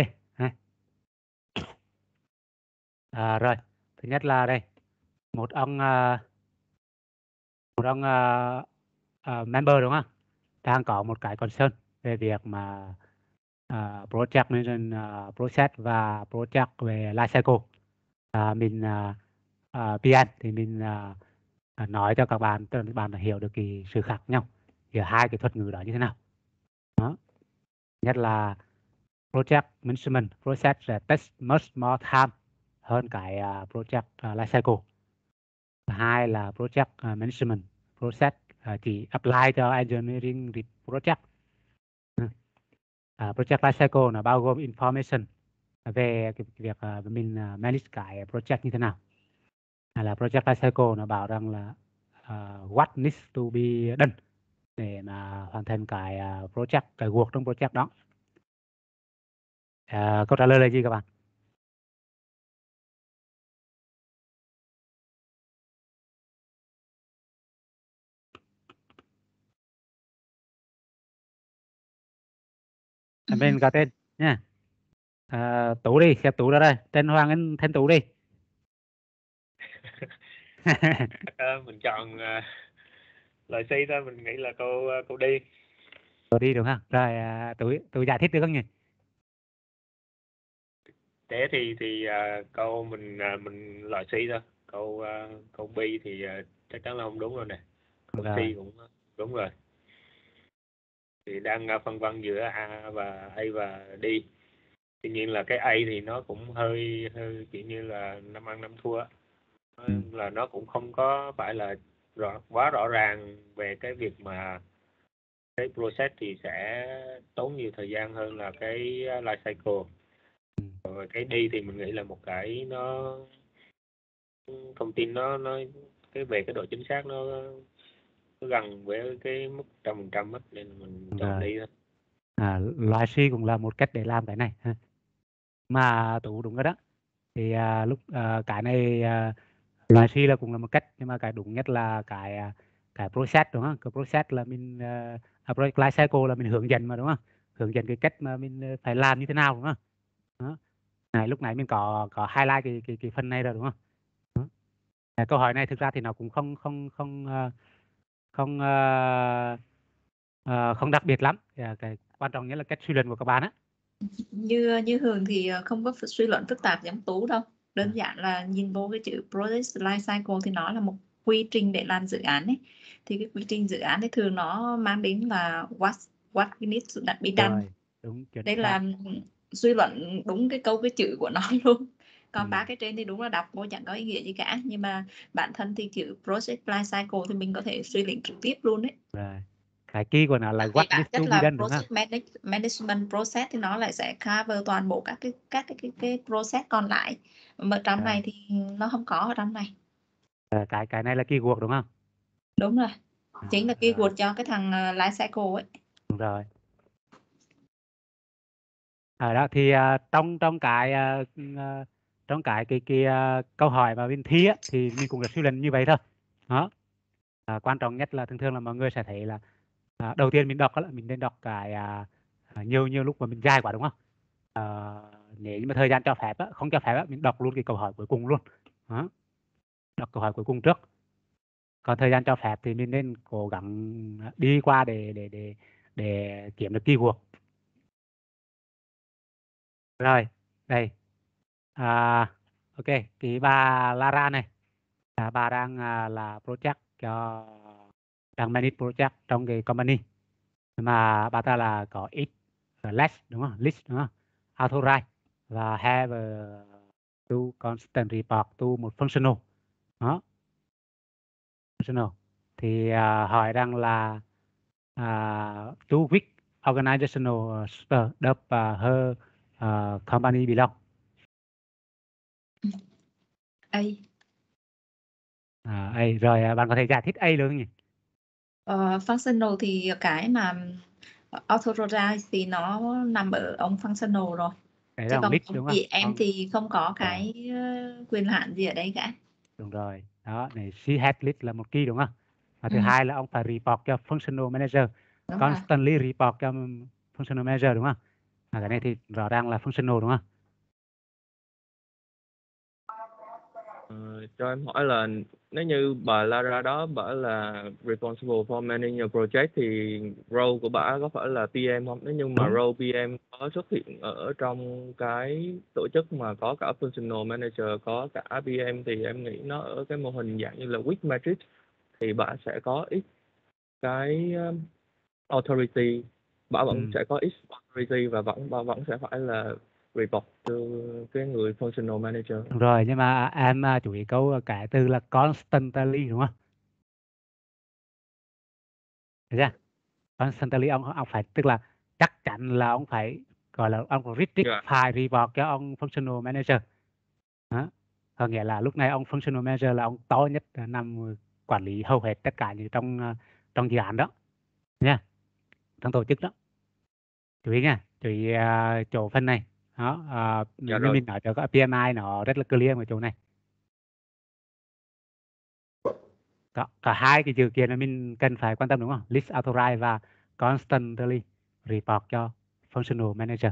À, rồi thứ nhất là đây, một ông uh, một ông uh, uh, member đúng không, đang có một cái concern về việc mà uh, project management uh, process và project về life cycle. Uh, mình uh, uh, pê em thì mình uh, nói cho các bạn, cho các bạn hiểu được cái sự khác nhau giữa hai cái thuật ngữ đó như thế nào. Đó. Nhất là project management process sẽ take much more time hơn cái uh, project uh, life cycle. Hai là project uh, management process uh, chỉ apply cho engineering project. Uh, project life cycle nó bao gồm information về cái việc uh, mình uh, manage cái project như thế nào. Hay là project life cycle nó bảo rằng là uh, what needs to be done để mà hoàn thành cái uh, project, cái work trong project đó. Uh, câu trả lời là gì các bạn? Uh-huh. Bên có tên nha. Uh, Tú đi, xếp Tú ra đây, tên Hoàng Anh tên Tú đi. uh, mình chọn uh, loại C thôi, mình nghĩ là câu uh, câu đi. Câu đi đúng không? Rồi uh, Tú Tú giải thích được không nhỉ? Thế thì thì uh, câu mình uh, mình loại C thôi. Câu uh, câu B thì uh, chắc chắn là không đúng rồi nè. Câu C cũng đúng rồi. Thì đang uh, phân vân giữa A và A và D. Tuy nhiên là cái A thì nó cũng hơi hơi kiểu như là năm ăn năm thua. Ừ. Là nó cũng không có phải là rõ, quá rõ ràng về cái việc mà cái process thì sẽ tốn nhiều thời gian hơn là cái life cycle. Rồi cái đi thì mình nghĩ là một cái nó thông tin nó nó cái về cái độ chính xác nó, nó gần với cái mức trăm phần trăm mất, nên mình chọn đi thôi. À, loại suy cũng là một cách để làm cái này mà Tú đúng rồi đó. Thì à, lúc à, cái này à, loại suy là cũng là một cách, nhưng mà cái đúng nhất là cái cái process đúng không? Cái process là mình uh, life cycle là mình hướng dẫn mà đúng không? Hướng dẫn cái cách mà mình phải làm như thế nào đúng không? Đó. Này, lúc nãy mình có có highlight cái cái cái phần này rồi đúng không? Đó. À, câu hỏi này thực ra thì nó cũng không không không uh, không uh, uh, không đặc biệt lắm. Yeah, cái quan trọng nhất là cách suy luận của các bạn á. Như như Hường thì không có suy luận phức tạp giống Tú đâu. đơn giản là nhìn vô cái chữ Project Lifecycle thì nó là một quy trình để làm dự án ấy. Thì cái quy trình dự án thì thường nó mang đến là what what we need to be done. Rồi, đúng chuẩn Đây xác. là suy luận đúng cái câu cái chữ của nó luôn. Còn Ừ. ba cái trên thì đúng là đọc vô chẳng có ý nghĩa gì cả, nhưng mà bản thân thì chữ Project Lifecycle thì mình có thể suy luận trực tiếp luôn đấy. Rồi. Cái key của nó là Vì what bản needs to chất be là done đúng không? Project manage, Management Process thì nó lại sẽ cover toàn bộ các cái các cái cái, cái process còn lại. Mà trong Rồi. này thì nó không có ở trong này. Ờ, cái cái này là keyword đúng không? Đúng rồi. À, Chính là rồi, keyword cho cái thằng uh, Lifecycle ấy. đúng rồi. Ở đó thì à, trong trong cái à, à, trong cái cái cái à, câu hỏi mà bên thi á, thì mình cũng đã suy luận như vậy thôi. Đó. À, quan trọng nhất là thường thường là mọi người sẽ thấy là à, đầu tiên mình đọc á, là mình nên đọc cái à, à, nhiều nhiều lúc mà mình dài quá đúng không? À, nếu như mà thời gian cho phép á, không cho phép á, mình đọc luôn cái câu hỏi cuối cùng luôn. Đó. Đọc câu hỏi cuối cùng trước. Còn thời gian cho phép thì mình nên cố gắng đi qua để để để để kiếm được keyword. Rồi, đây. À, ok, thì bà Lara này, à, bà đang à, là project cho đang manage project trong cái company, mà bà ta là có ít uh, less đúng không, list đúng không, authorize và have uh, to constant report to một functional. Đó, functional thì à, hỏi rằng là à, to which organizational structure does uh, her uh, company belong. A. À, A. Rồi à, bạn có thể giải thích A luôn nhỉ? Uh, functional thì cái mà authorize thì nó nằm ở ông functional rồi. Cái Chứ đó còn list ông đúng chị không? em Ông... thì không có cái uh, quyền hạn gì ở đây cả. Đúng rồi. Đó, này she had list là một key đúng không? Và thứ Ừ. hai là ông phải report cho functional manager, Đúng constantly rồi. report cho functional manager đúng không? À, cái này thì rõ ràng là functional đúng không? Ờ, cho em hỏi là nếu như bà Lara đó bà là responsible for managing your project thì role của bà có phải là pê em không? Nếu như mà Đúng. role pê em có xuất hiện ở trong cái tổ chức mà có cả functional manager, có cả pê em thì em nghĩ nó ở cái mô hình dạng như là weak matrix thì bà sẽ có ít cái um, authority, bà vẫn Ừ. sẽ có ít authority và vẫn bà vẫn sẽ phải là report cho cái người functional manager. Đúng rồi, nhưng mà em à, chú ý câu cái từ là constantly đúng không? Được chưa? Constantly ông ông phải, tức là chắc chắn là ông phải gọi là ông restrict Yeah. phải report cho ông functional manager. Đó. Có nghĩa là lúc này ông functional manager là ông to nhất, là nằm quản lý hầu hết tất cả những trong uh, trong dự án đó nha, trong tổ chức đó. Chú ý nha, chú ý uh, chỗ phần này đó, uh, Dạ như rồi. mình nói cho cái pê em i nó rất là clear ở chỗ này. Đó, cả hai cái sự kiện mà mình cần phải quan tâm đúng không? List authorize và constantly report cho functional manager.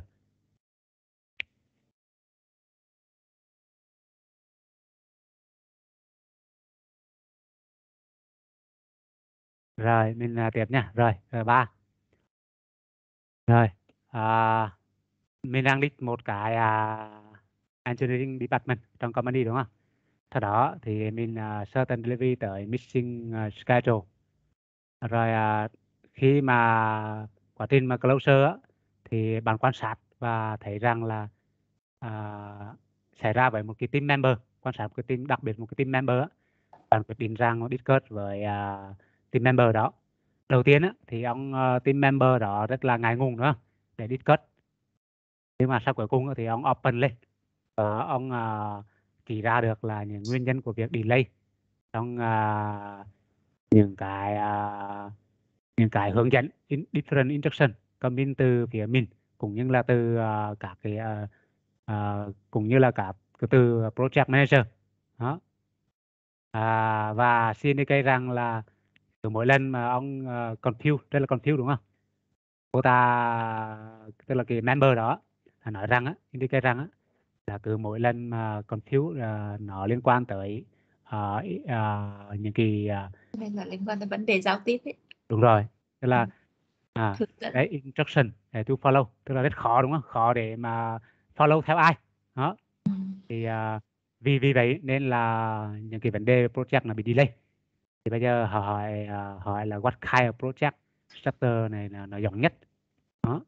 Rồi mình uh, tiếp nha. Rồi, rồi ba. Rồi, à, mình đang list một cái uh, engineering department trong company đúng không? Sau đó thì mình uh, certain delivery tới missing uh, schedule. Rồi uh, khi mà quá trình mà closure á, thì bạn quan sát và thấy rằng là uh, xảy ra với một cái team member, quan sát một cái team, đặc biệt một cái team member á, bạn quyết định rằng discuss với uh, team member đó. Đầu tiên á, thì ông uh, team member đó rất là ngại ngùng nữa để discuss, nhưng mà sau cuối cùng thì ông open lên và ông uh, chỉ ra được là những nguyên nhân của việc delay trong uh, những cái uh, những cái hướng dẫn in, different instruction coming từ phía mình, cũng như là từ uh, các cái uh, uh, cũng như là cả từ project manager đó. À, và xin indicate rằng là từ mỗi lần mà ông uh, confuse, rất là confuse đúng không, cô ta tức là cái member đó nói rằng á, indicate rằng á, là cứ mỗi lần mà confuse uh, nó liên quan tới uh, uh, những cái uh, Nên là liên quan tới vấn đề giao tiếp ấy. đúng rồi, tức là Ừ. à, Thực dẫn. cái instruction để to follow, tức là rất khó đúng không, khó để mà follow theo ai đó. Ừ. Thì uh, vì vì vậy nên là những cái vấn đề project nó bị delay. Thì bây giờ họ hỏi uh, hỏi là what kind of project structure này là nó giống nhất. Đó.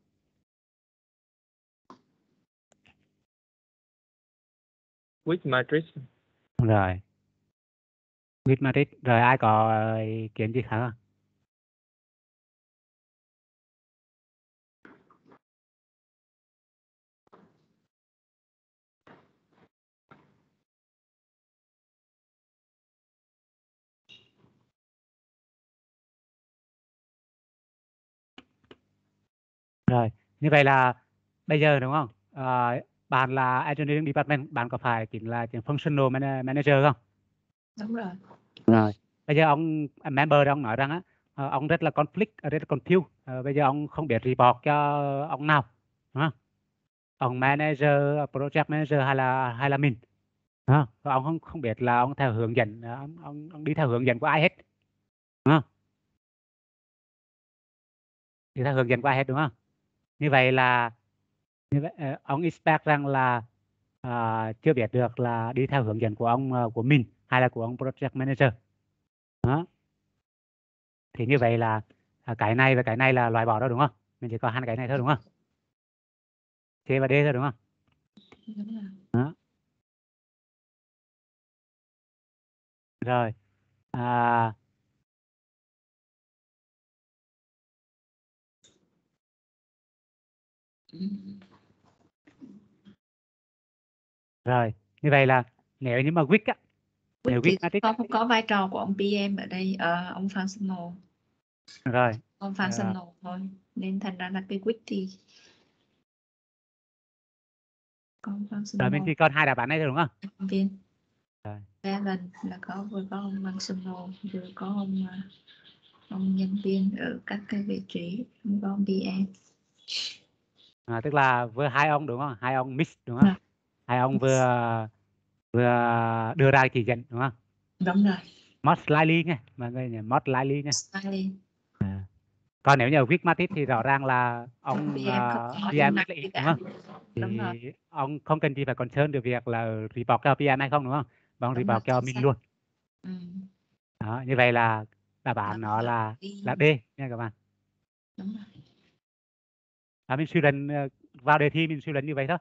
Which matrix? Rồi. With matrix. Rồi ai có uh, ý kiến gì khác không? Rồi, như vậy là bây giờ đúng không? À, bạn là engineering department, bạn có phải chính là chính functional man- manager không? Đúng rồi. Rồi, bây giờ ông member đó, ông nói rằng á, ờ, ông rất là conflict, rất là confused. Ờ, bây giờ ông không biết report cho ông nào, đúng không? Ông manager, project manager hay là hay là mình, đúng không? Và ông không không biết là ông theo hướng dẫn, ông ông, ông đi theo hướng dẫn của ai hết, đúng không? Đi theo hướng dẫn của ai hết, đúng không? Như vậy là như vậy, ờ, ông expect rằng là à, chưa biết được là đi theo hướng dẫn của ông ờ, của mình hay là của ông project manager. Đó. Thì như vậy là à, cái này và cái này là loại bỏ đó, đúng không? Mình chỉ có hai cái này thôi, đúng không? C và D thôi, đúng không? Đúng rồi. Đó. Rồi. À, Ừ. rồi. Như vậy là nếu như mà weak á, nếu Weak thì weak matrix, có có vai trò của ông pê em ở đây, ờ, ông functional, rồi. ông À, functional thôi, nên thành ra là cái weak thì con rồi functional mình chỉ còn hai đáp án này thôi, đúng không? nhân viên. Rồi. Seven là có vừa có ông functional vừa có ông ờ, ông nhân viên ở các cái vị trí, không có ông pê em. À, tức là vừa hai ông, đúng không? Hai ông mix, đúng không? Rồi. Hai ông vừa vừa đưa ra chỉ dẫn, đúng không? Đúng rồi. Most likely nha, mọi người nhớ most likely nha. Smiley. À. Còn nếu như weak matrix thì rõ ràng là ông pê em không uh, có pê em năng rất là gì ít, cả. đúng không? Đúng Thì rồi. ông không cần gì phải concern được việc là report cho pê em hay không, đúng không? Và ông Đúng rồi, report cho chính mình xác. luôn. Ừ. Đó, như vậy là đáp án Đó nó là là đi. là D nha các bạn. Đúng rồi. À, mình suy luận ờ, vào đề thi mình suy luận như vậy thôi.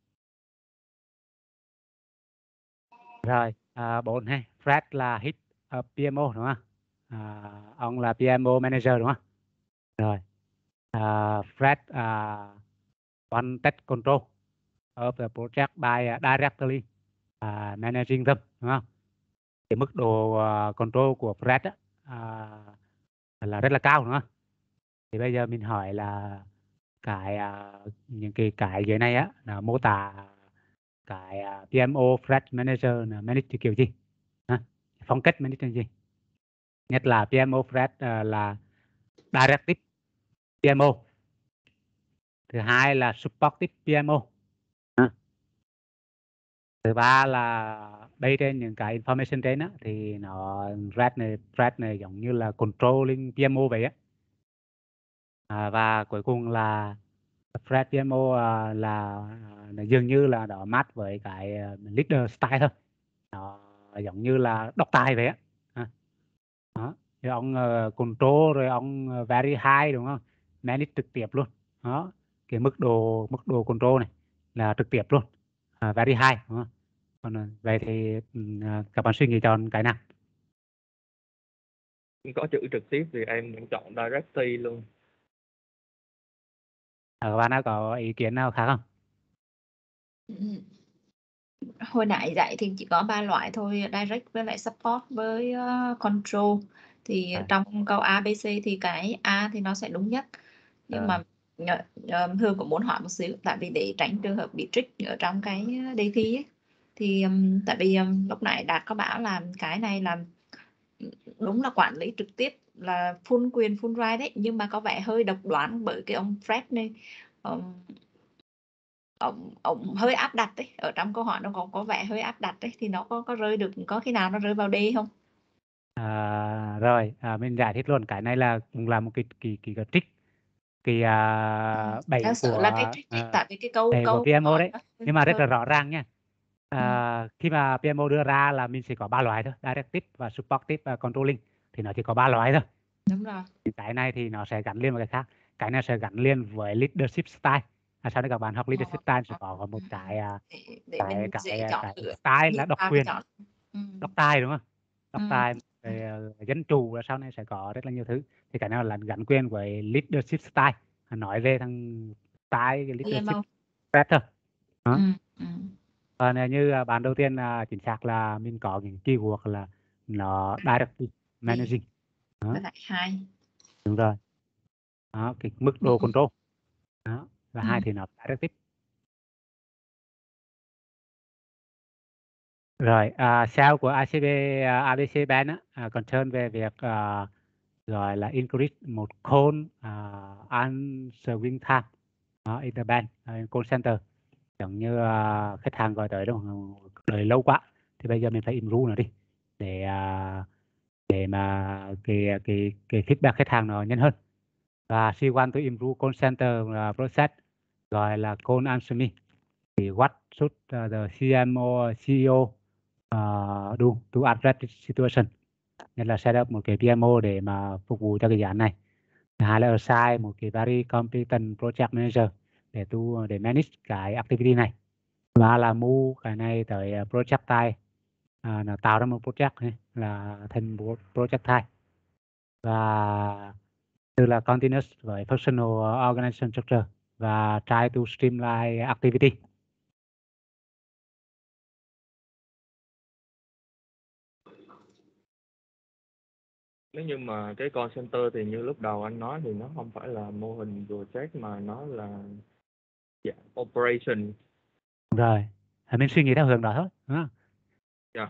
Rồi, à, bốn ha. Fred là hit uh, pê em ô, đúng không? À, ông là pê em ô manager, đúng không? Rồi. À, Fred uh, wanted control of the project by uh, directly uh, managing them, đúng không? Cái mức độ uh, control của Fred á, uh, là rất là cao, đúng không? Thì bây giờ mình hỏi là cái uh, những cái cái dưới này á là mô tả cái uh, pê em ô Fred manager là manage theo kiểu gì? Hả? Phong cách manage là gì? Nhất là pê em ô Fred uh, là directive pê em ô. Thứ hai là supportive pê em ô. Hả? Thứ ba là đây trên những cái information trên á thì nó Fred này Fred này giống như là controlling pê em ô vậy á. À, và cuối cùng là Fred pê em ô uh, là uh, dường như là nó match với cái uh, leader style thôi, nó giống như là độc tài vậy á. À. Đó. Thì ông uh, control rồi ông uh, very high, đúng không? Manage trực tiếp luôn. Đó, cái mức độ mức độ control này là trực tiếp luôn, uh, very high, đúng không? Còn uh, vậy thì uh, các bạn suy nghĩ chọn cái nào? Có chữ trực tiếp thì em vẫn chọn directly luôn. À, các bạn nào có ý kiến nào khác không? Ừ. Hồi nãy dạy thì chỉ có ba loại thôi, direct với lại support với uh, control. Thì À. trong câu A, B, C thì cái A thì nó sẽ đúng nhất. Nhưng À. mà uh, Hương cũng muốn hỏi một xíu, tại vì để tránh trường hợp bị trick ở trong cái đề thi ấy. Thì um, tại vì um, lúc nãy Đạt có bảo là cái này là đúng là quản lý trực tiếp, là full quyền full right đấy, nhưng mà có vẻ hơi độc đoán bởi cái ông Fred này. Um, ông ông hơi áp đặt đấy, ở trong câu hỏi nó có có vẻ hơi áp đặt đấy, thì nó có có rơi được, có khi nào nó rơi vào D không? À, rồi à, mình giải thích luôn, cái này là cũng là một cái cái cái, cái trick, cái à, bẫy Đáng sợ của là cái trick đấy, à, tại vì cái câu bẫy của câu pê em ô hỏi đấy, nó hơi, nhưng mà rất hơi... là rõ ràng nha. À, khi mà pê em ô đưa ra là mình sẽ có ba loại thôi, directive và supportive và controlling, thì nó chỉ có ba loại thôi. Đúng rồi. Thì cái này thì nó sẽ gắn liền với cái khác, cái này sẽ gắn liền với leadership style. À, sau đây các bạn học leadership style sẽ có một cái để, để cái mình cái, dễ cái, chọn cái lựa. style là độc quyền, chọn. Ừ. độc tài đúng không? Độc Ừ. tài về uh, dân chủ, và sau này sẽ có rất là nhiều thứ. Thì cái này là gắn quyền với leadership style, nói về thằng style cái leadership style thôi. Đó. Ừ. Ừ. Còn uh, như uh, bạn đầu tiên uh, chính xác là mình có những keyword là nó directly managing. Đó. Và lại hai. Đúng rồi. Đó, cái mức độ control. Đó. Và Ừ. hai thì nó directive. Rồi, uh, sale của a xê bê, uh, a bê xê Bank á, uh, concern về việc uh, gọi là increase một call uh, answering time uh, in the bank, uh, in call center. Giống như uh, khách hàng gọi tới đúng không? Đợi lâu quá thì bây giờ mình phải improve nó đi để uh, để mà cái cái cái feedback khách hàng nó nhanh hơn. Và she want to improve call center uh, process, gọi là call answer me. Thì what should uh, the xê em ô, xê e ô uh, do to address this situation? Nên là set up một cái pê em ô để mà phục vụ cho cái dự án này. Thứ hai là assign một cái very competent project manager để tu để manage cái activity này. Và là move cái này tới uh, project type, uh, nó tạo ra một project này, là thành một project type. Và từ là continuous với functional organization structure và try to streamline activity. Nếu như mà cái call center thì như lúc đầu anh nói thì nó không phải là mô hình project mà nó là yeah, operation. Rồi, mình suy nghĩ theo hướng đó thôi, đúng không? Yeah.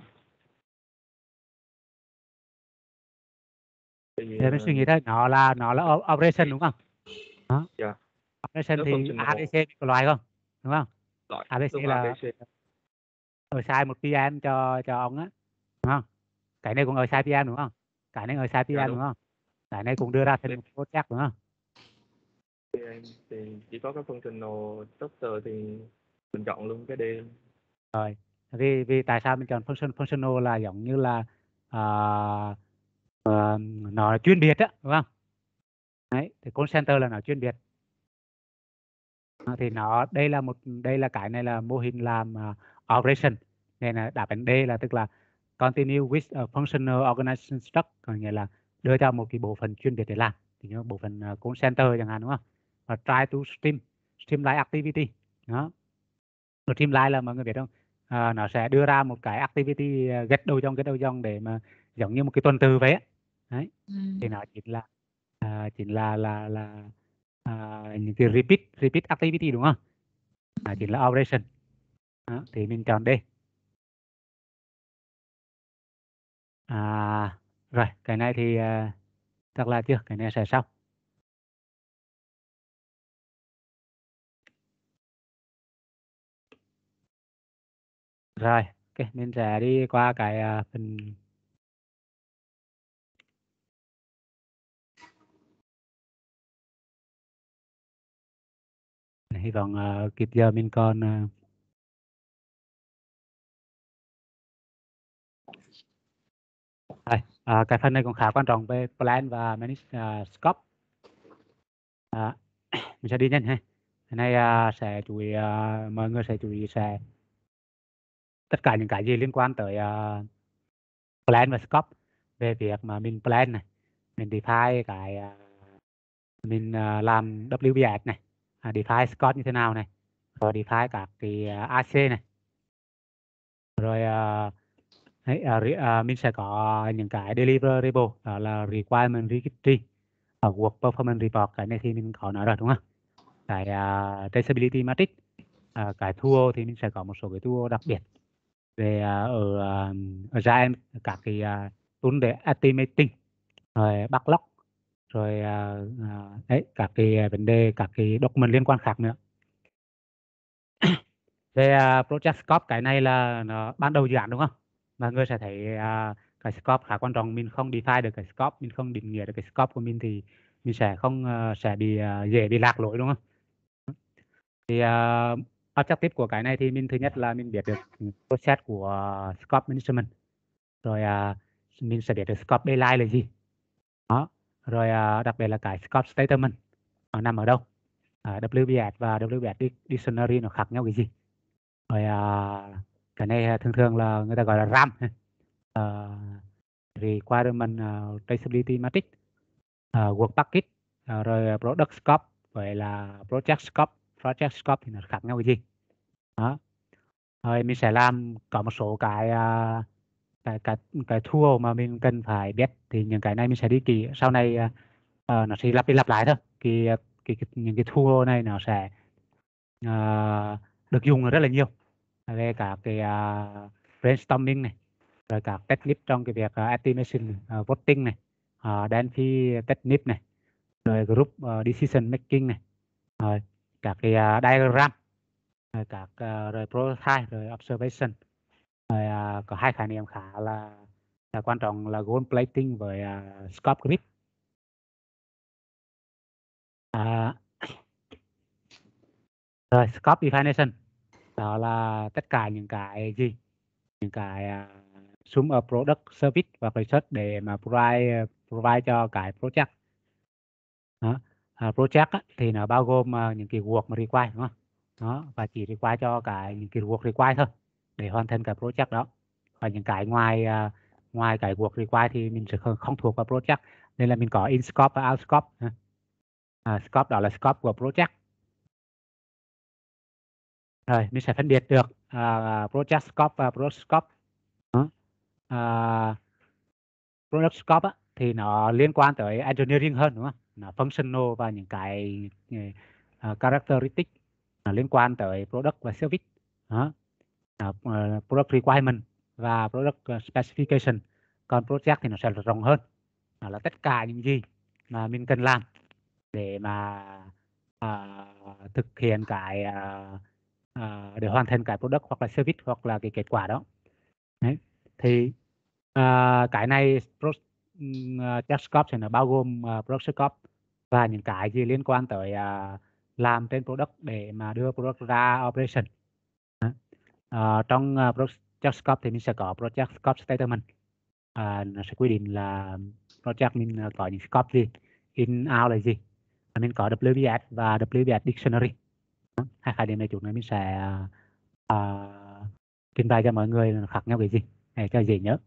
Thì, Thì mình suy nghĩ thôi, nó là nó là operation đúng không? Đó. Yeah. Operation Nó thì functional. a bê xê có loại không? Đúng không? Loại a bê xê là a bê xê. ở sai một pê em cho cho ông á, đúng không? Cái này cũng ở sai pê em đúng không? Cái này ở sai pê em Dạ, đúng đúng. không? Cái này cũng đưa ra thành một project đúng không? Thì chỉ có cái functional structure thì mình chọn luôn cái D. Rồi, vì vì tại sao mình chọn function functional là giống như là uh, uh, nó là chuyên biệt á, đúng không? Đấy, thì call center là nó chuyên biệt. À, thì nó đây là một đây là cái này là mô hình làm uh, operation, nên là đáp án D là tức là continue with a functional organization structure, có nghĩa là đưa cho một cái bộ phận chuyên biệt để làm, thì như bộ phận uh, call center chẳng hạn, đúng không? Và try to stream streamline activity. Đó, streamline là mọi người biết không? À, nó sẽ đưa ra một cái activity uh, get đầu dòng get đầu dòng để mà giống như một cái tuần từ vậy á. Đấy, Ừ. thì nó chính là uh, chính là là là uh, những cái repeat repeat activity đúng không? À, chính là operation. Đó, thì mình chọn D. À, rồi cái này thì uh, chắc là chưa, cái này sẽ sau. Rồi, ok, mình sẽ đi qua cái uh, phần hy vọng uh, kịp giờ mình còn uh, rồi, uh, cái phần này cũng khá quan trọng về plan và manage uh, scope. Uh, mình sẽ đi nhanh ha. Cái này uh, sẽ chú ý, uh, mọi người sẽ chú ý sẽ tất cả những cái gì liên quan tới uh, plan và scope, về việc mà mình plan này, mình define cái uh, mình uh, làm vê bê ét này, uh, define scope như thế nào này, rồi define các cái uh, a xê này, rồi uh, đấy, uh, uh, mình sẽ có những cái deliverable, đó là requirement registry, ở work performance report. Cái này thì mình có nói rồi đúng không? Cái uh, traceability matrix, uh, cái tool thì mình sẽ có một số cái tool đặc biệt về uh, ở uh, ở ra em các cái uh, tool để estimating, rồi backlog, rồi uh, uh, đấy các cái vấn đề, các cái document liên quan khác nữa. Về uh, project scope, cái này là nó ban đầu dự án đúng không? Mọi người sẽ thấy uh, cái scope khá quan trọng. Mình không define được cái scope, mình không định nghĩa được cái scope của mình thì mình sẽ không uh, sẽ bị uh, dễ bị lạc lối đúng không? Thì uh, objective của cái này thì mình thứ nhất là mình biết được process của scope management, rồi uh, mình sẽ biết được scope baseline là gì đó, rồi uh, đặc biệt là cái scope statement nó nằm ở đâu, uh, vê kép ét và vê kép ét dictionary nó khác nhau cái gì, rồi uh, cái này thường thường là người ta gọi là RAM, uh, requirement uh, traceability matrix, uh, work package, uh, rồi product scope vậy là project scope. Project scope thì nó khác nhau cái gì đó. Rồi mình sẽ làm có một số cái uh, cái cái cái tool mà mình cần phải biết, thì những cái này mình sẽ đi kỹ sau này, uh, nó sẽ lặp đi lặp lại thôi. Cái, cái, cái những cái tool này nó sẽ uh, được dùng rất là nhiều về cả cái uh, brainstorming này, rồi cả technique trong cái việc uh, estimation, uh, voting này, uh, Delphi technique này, rồi group uh, decision making này, rồi các cái uh, diagram, rồi các uh, rồi prototype, rồi observation. Rồi uh, có hai khái niệm khá là, là quan trọng là goal plating với uh, scope grid. Uh, rồi scope definition đó là tất cả những cái gì, những cái uh, sum of product, service và research để mà provide provide cho cái project. Đó. Uh, project á, thì nó bao gồm uh, những cái work mà require, đúng không? Đó, và chỉ require cho cái những cái work require thôi để hoàn thành cái project đó. Và những cái ngoài uh, ngoài cái work require thì mình sẽ không, không thuộc vào project, nên là mình có in scope và out scope. Uh, scope đó là scope của project. Rồi mình sẽ phân biệt được uh, project scope và product scope. Đó. Uh, product scope á, thì nó liên quan tới engineering hơn, đúng không? Nó functional và những cái uh, characteristic nó liên quan tới product và service. Đó. Uh, product requirement và product specification. Còn project thì nó sẽ rộng hơn, nó là tất cả những gì mà mình cần làm để mà uh, thực hiện cái uh, uh, để hoàn thành cái product hoặc là service hoặc là cái kết quả đó. Đấy. Thì uh, cái này project scope sẽ nó bao gồm uh, product scope và những cái gì liên quan tới uh, làm trên product để mà đưa product ra operation. Uh, trong uh, project scope thì mình sẽ có project scope statement. Uh, nó sẽ quy định là project mình uh, có những scope gì, in out là gì. Uh, mình có vê kép ét và vê kép ét dictionary. Uh, hai khái niệm này chúng mình sẽ uh, trình bày cho mọi người khác nhau cái gì để cho dễ nhớ.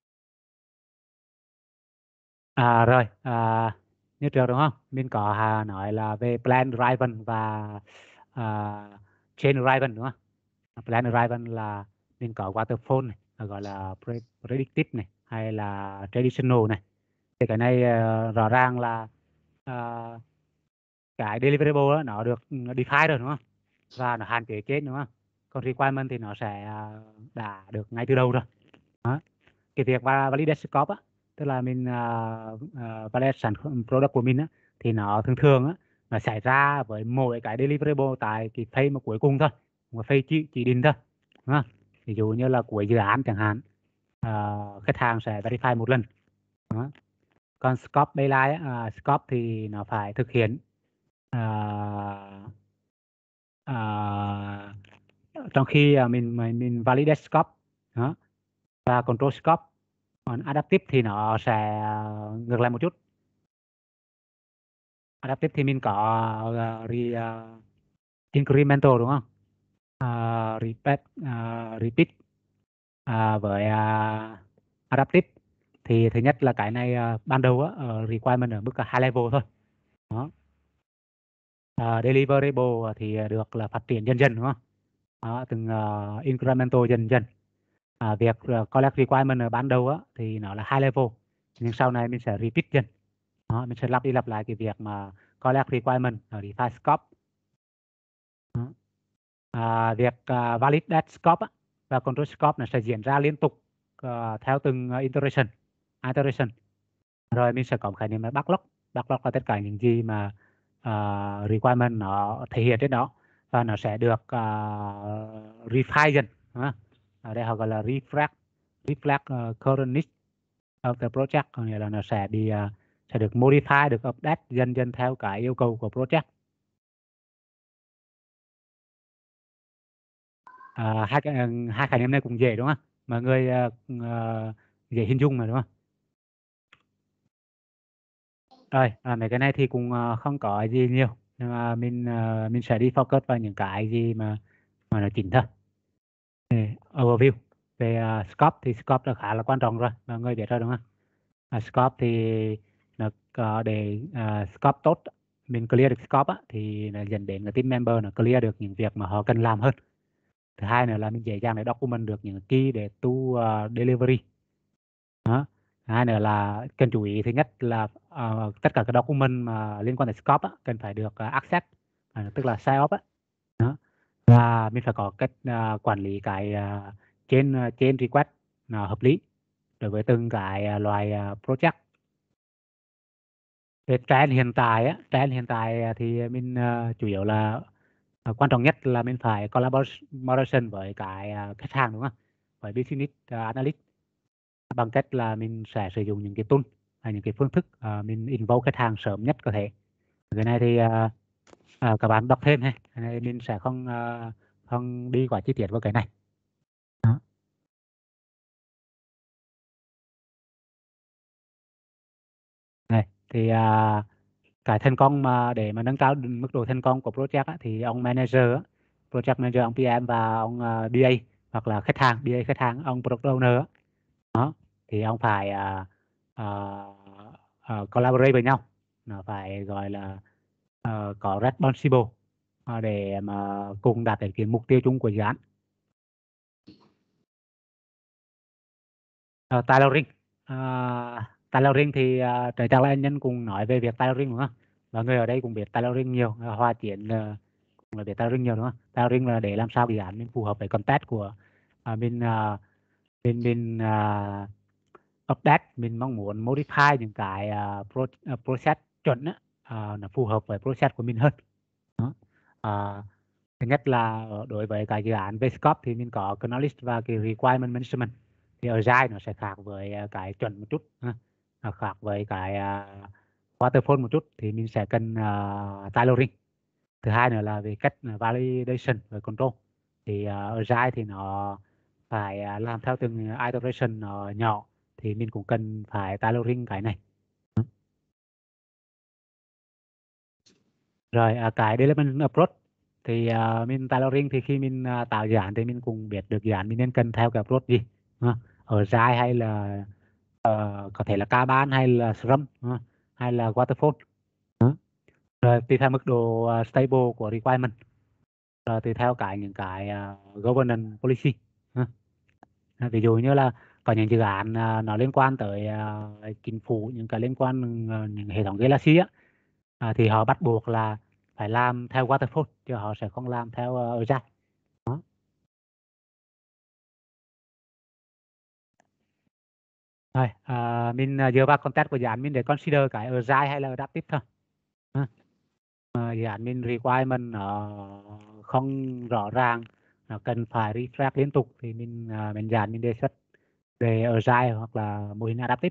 À, rồi à, như trước đúng không? Mình có à, nói là về plan driven và à, chain driven, đúng không? Plan driven là mình có waterfall này, gọi là predictive này, hay là traditional này. Thì cái này uh, rõ ràng là uh, cái deliverable đó, nó được define rồi, đúng không? Và nó hạn chế trên, đúng không? Còn requirement thì nó sẽ uh, đã được ngay từ đầu rồi. Đó. Cái việc validate scope á, tức là mình uh, uh, validate sản phẩm product của mình á, thì nó thường thường á, nó xảy ra với mỗi cái deliverable tại cái phase mà cuối cùng thôi, một phase chỉ, chỉ định thôi, đúng không? Ví dụ như là cuối dự án chẳng hạn, uh, khách hàng sẽ verify một lần. Đó. Còn scope baseline á, uh, scope thì nó phải thực hiện uh, uh, trong khi uh, mình mình mình validate scope. Đó. Và control scope. Còn adaptive thì nó sẽ ngược lại một chút. Adaptive thì mình có uh, re, uh, incremental, đúng không? Uh, repeat, uh, repeat uh, với uh, adaptive thì thứ nhất là cái này uh, ban đầu uh, requirement ở mức high level thôi. Đó. Uh, deliverable thì được là phát triển dần dần, đúng không? Đó, từng uh, incremental dần dần. Uh, việc uh, collect requirement ở ban đầu á, thì nó là high level, nhưng sau này mình sẽ repeat dần. Đó, mình sẽ lặp đi lặp lại cái việc mà collect requirement ở define scope. Đó. À, việc uh, validate scope á, và control scope nó sẽ diễn ra liên tục uh, theo từng uh, iteration, iteration. Rồi mình sẽ có một khái niệm là backlog. Backlog là tất cả những gì mà uh, requirement nó thể hiện trên đó và nó sẽ được uh, refine dần. Uh, ở đây họ gọi là reflect, reflect uh, current needs of the project, có nghĩa là nó sẽ đi uh, sẽ được modify, được update dần dần theo cái yêu cầu của project. À, hai cái hai khái niệm này cũng dễ đúng không? Mọi người uh, uh, dễ hình dung mà đúng không? Rồi, à, mấy cái này thì cũng uh, không có gì nhiều, nhưng mà mình uh, mình sẽ đi focus vào những cái gì mà mà nó chính thôi. Okay. Overview về uh, scope thì scope là khá là quan trọng rồi, mọi người biết rồi đúng không? Uh, scope thì nó uh, để uh, scope tốt, mình clear được scope á, thì nó dẫn đến là team member nó clear được những việc mà họ cần làm hơn. Thứ hai nữa là mình dễ dàng để document được những key để to uh, delivery. Đó. Thứ hai nữa là cần chú ý, thứ nhất là uh, tất cả các document mà liên quan đến scope á, cần phải được uh, access, uh, tức là sign off á. Đó. Và mình phải có cách uh, quản lý cái uh, trên uh, trên request uh, hợp lý đối với từng cái uh, loại uh, project. Về trend hiện tại á, trend hiện tại thì mình uh, chủ yếu là uh, quan trọng nhất là mình phải collaboration với cái uh, khách hàng đúng không? Với business uh, analyst, bằng cách là mình sẽ sử dụng những cái tool hay những cái phương thức uh, mình involve khách hàng sớm nhất có thể. Cái này thì uh, uh, các bạn đọc thêm ha. Cái này mình sẽ không uh, không đi quá chi tiết vào cái này. Đó. Này thì uh, cái thành công mà để mà nâng cao mức độ thành công của project á, thì ông manager á, project manager, ông pê em và ông uh, bê a hoặc là khách hàng, bê a khách hàng, ông product owner á, đó thì ông phải uh, uh, uh, collaborate với nhau, nó phải gọi là uh, có responsible uh, để mà cùng đạt đến cái mục tiêu chung của dự án. Uh, tailoring uh, tailoring thì uh, chắc là anh Nhân cùng nói về việc tailoring đúng không? Và người ở đây cũng biết tailoring nhiều, uh, Hoa Triển uh, cũng là biết tailoring nhiều đúng không? Tailoring là để làm sao dự án mình phù hợp với context của uh, mình uh, mình mình uh, update, mình mong muốn modify những cái uh, pro, uh, process chuẩn á, uh, nó phù hợp với process của mình hơn. Đó. Uh, thứ nhất là đối với cái dự án về scope thì mình có knowledge và cái requirement management. Thì ở Agile nó sẽ khác với cái chuẩn một chút, nó khác với cái uh, waterfall một chút, thì mình sẽ cần uh, tailoring. Thứ hai nữa là về cách validation và control, thì uh, ở Agile thì nó phải uh, làm theo từng iteration nó nhỏ, thì mình cũng cần phải tailoring cái này. Rồi uh, cái development approach thì uh, mình tailoring thì khi mình uh, tạo dự án thì mình cũng biết được dự án mình nên cần theo cái approach gì, uh, ở Agile hay là uh, có thể là Kanban hay là Scrum, uh, hay là waterfall. Uh. Rồi tùy theo mức độ uh, stable của requirement, rồi tùy theo cái những cái uh, governance policy. Uh. Uh, ví dụ như là có những dự án uh, nó liên quan tới uh, chính phủ, những cái liên quan uh, những hệ thống Galaxy á, uh, thì họ bắt buộc là phải làm theo waterfall chứ họ sẽ không làm theo uh, Agile. Đó. Rồi, uh, mình uh, dựa vào context của dự án mình để consider cái Agile hay là adaptive thôi. Uh. Uh, dự án mình requirement nó không rõ ràng, nó cần phải refresh liên tục, thì mình uh, mình dàn mình đề xuất về Agile hoặc là mô hình adaptive.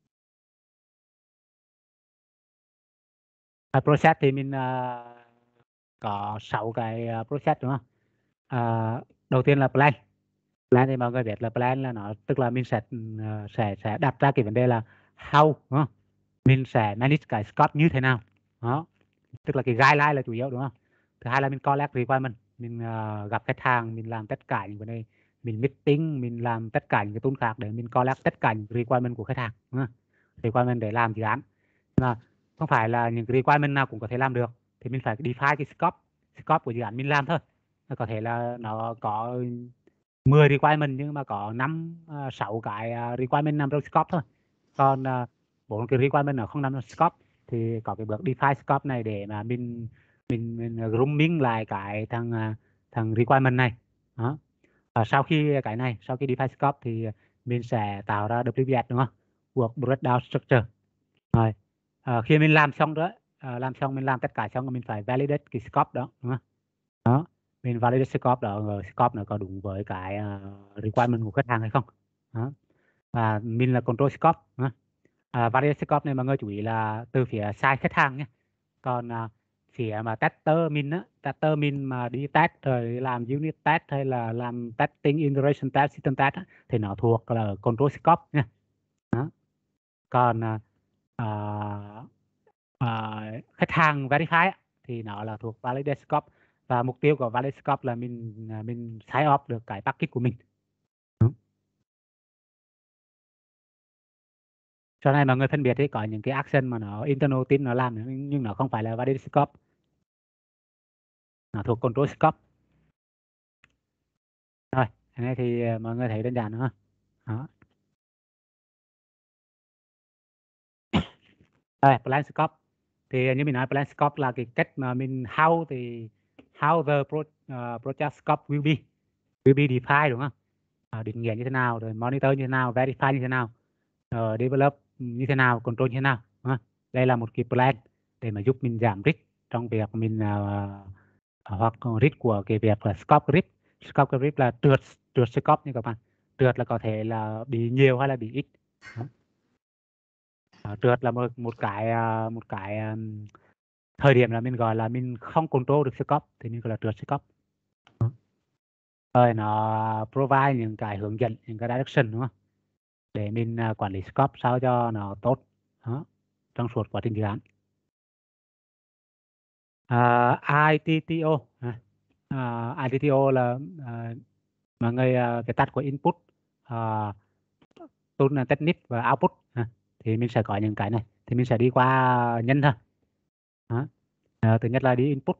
Uh, process thì mình uh, có sáu cái uh, process đúng không? Uh, đầu tiên là plan. Plan thì mọi người biết là plan là nó tức là mình sẽ uh, sẽ sẽ đặt ra cái vấn đề là how, đúng không? Mình sẽ manage cái scope như thế nào. Đó, tức là cái guideline là chủ yếu đúng không? Thứ hai là mình collect requirement, mình uh, gặp khách hàng, mình làm tất cả những vấn đề, mình meeting, mình làm tất cả những cái tool khác để mình collect tất cả những requirement của khách hàng, đúng không? Requirement để làm dự án, mà không phải là những cái requirement nào cũng có thể làm được, thì mình phải define cái scope scope của dự án mình làm thôi. Nó có thể là nó có mười requirement nhưng mà có năm sáu cái requirement nằm trong scope thôi, còn bốn uh, cái requirement nó không nằm trong scope, thì có cái bước define scope này để mà mình mình, mình grooming lại cái thằng thằng requirement này. Đó. Và sau khi cái này, sau khi define scope thì mình sẽ tạo ra W B S đúng không? Work breakdown structure. Rồi à, khi mình làm xong đó, à, làm xong mình làm tất cả xong, mình phải validate cái scope đó, đúng không? Đó, mình validate scope đó, rồi scope nó có đúng với cái uh, requirement của khách hàng hay không. Đó. Và mình là control scope. Uh, validate scope này mọi người chú ý là từ phía side khách hàng nhé, còn uh, chỉ mà tester min á, tester min mà đi test rồi làm unit test hay là làm testing integration test, system test á, thì nó thuộc là control scope nha. Đó. Còn à, à, khách hàng verify á, thì nó là thuộc validate scope, và mục tiêu của validate scope là mình mình sign off được cái package của mình. Đó. Cho nên mọi người phân biệt thì có những cái action mà nó internal team nó làm nhưng nó không phải là validate scope, nó thuộc control scope. Rồi, cái này thì mọi người thấy đơn giản đúng không? Đó. Rồi, plan scope. Thì như mình nói, plan scope là cái cách mà mình how thì how the pro, uh, project scope will be will be defined đúng không? À, định nghĩa như thế nào, rồi monitor như thế nào, verify như thế nào, rồi develop như thế nào, control như thế nào. À, đây là một cái plan để mà giúp mình giảm risk trong việc mình uh, hoặc risk của cái việc là scope risk. Scope risk là trượt trượt scope như các bạn. Trượt là có thể là bị nhiều hay là bị ít. Đó. À, trượt là một một cái một cái um, thời điểm là mình gọi là mình không control được scope thì mình gọi là trượt scope. Rồi nó provide những cái hướng dẫn, những cái direction đúng không, để mình uh, quản lý scope sao cho nó tốt. Đó. Trong suốt quá trình dự án. uh, i tê tê o uh, i tê tê o là uh, mọi người uh, cái tắt của input, uh, tool technique và output. uh, thì mình sẽ có những cái này thì mình sẽ đi qua nhân thôi. Đó. Uh, thứ nhất là đi input.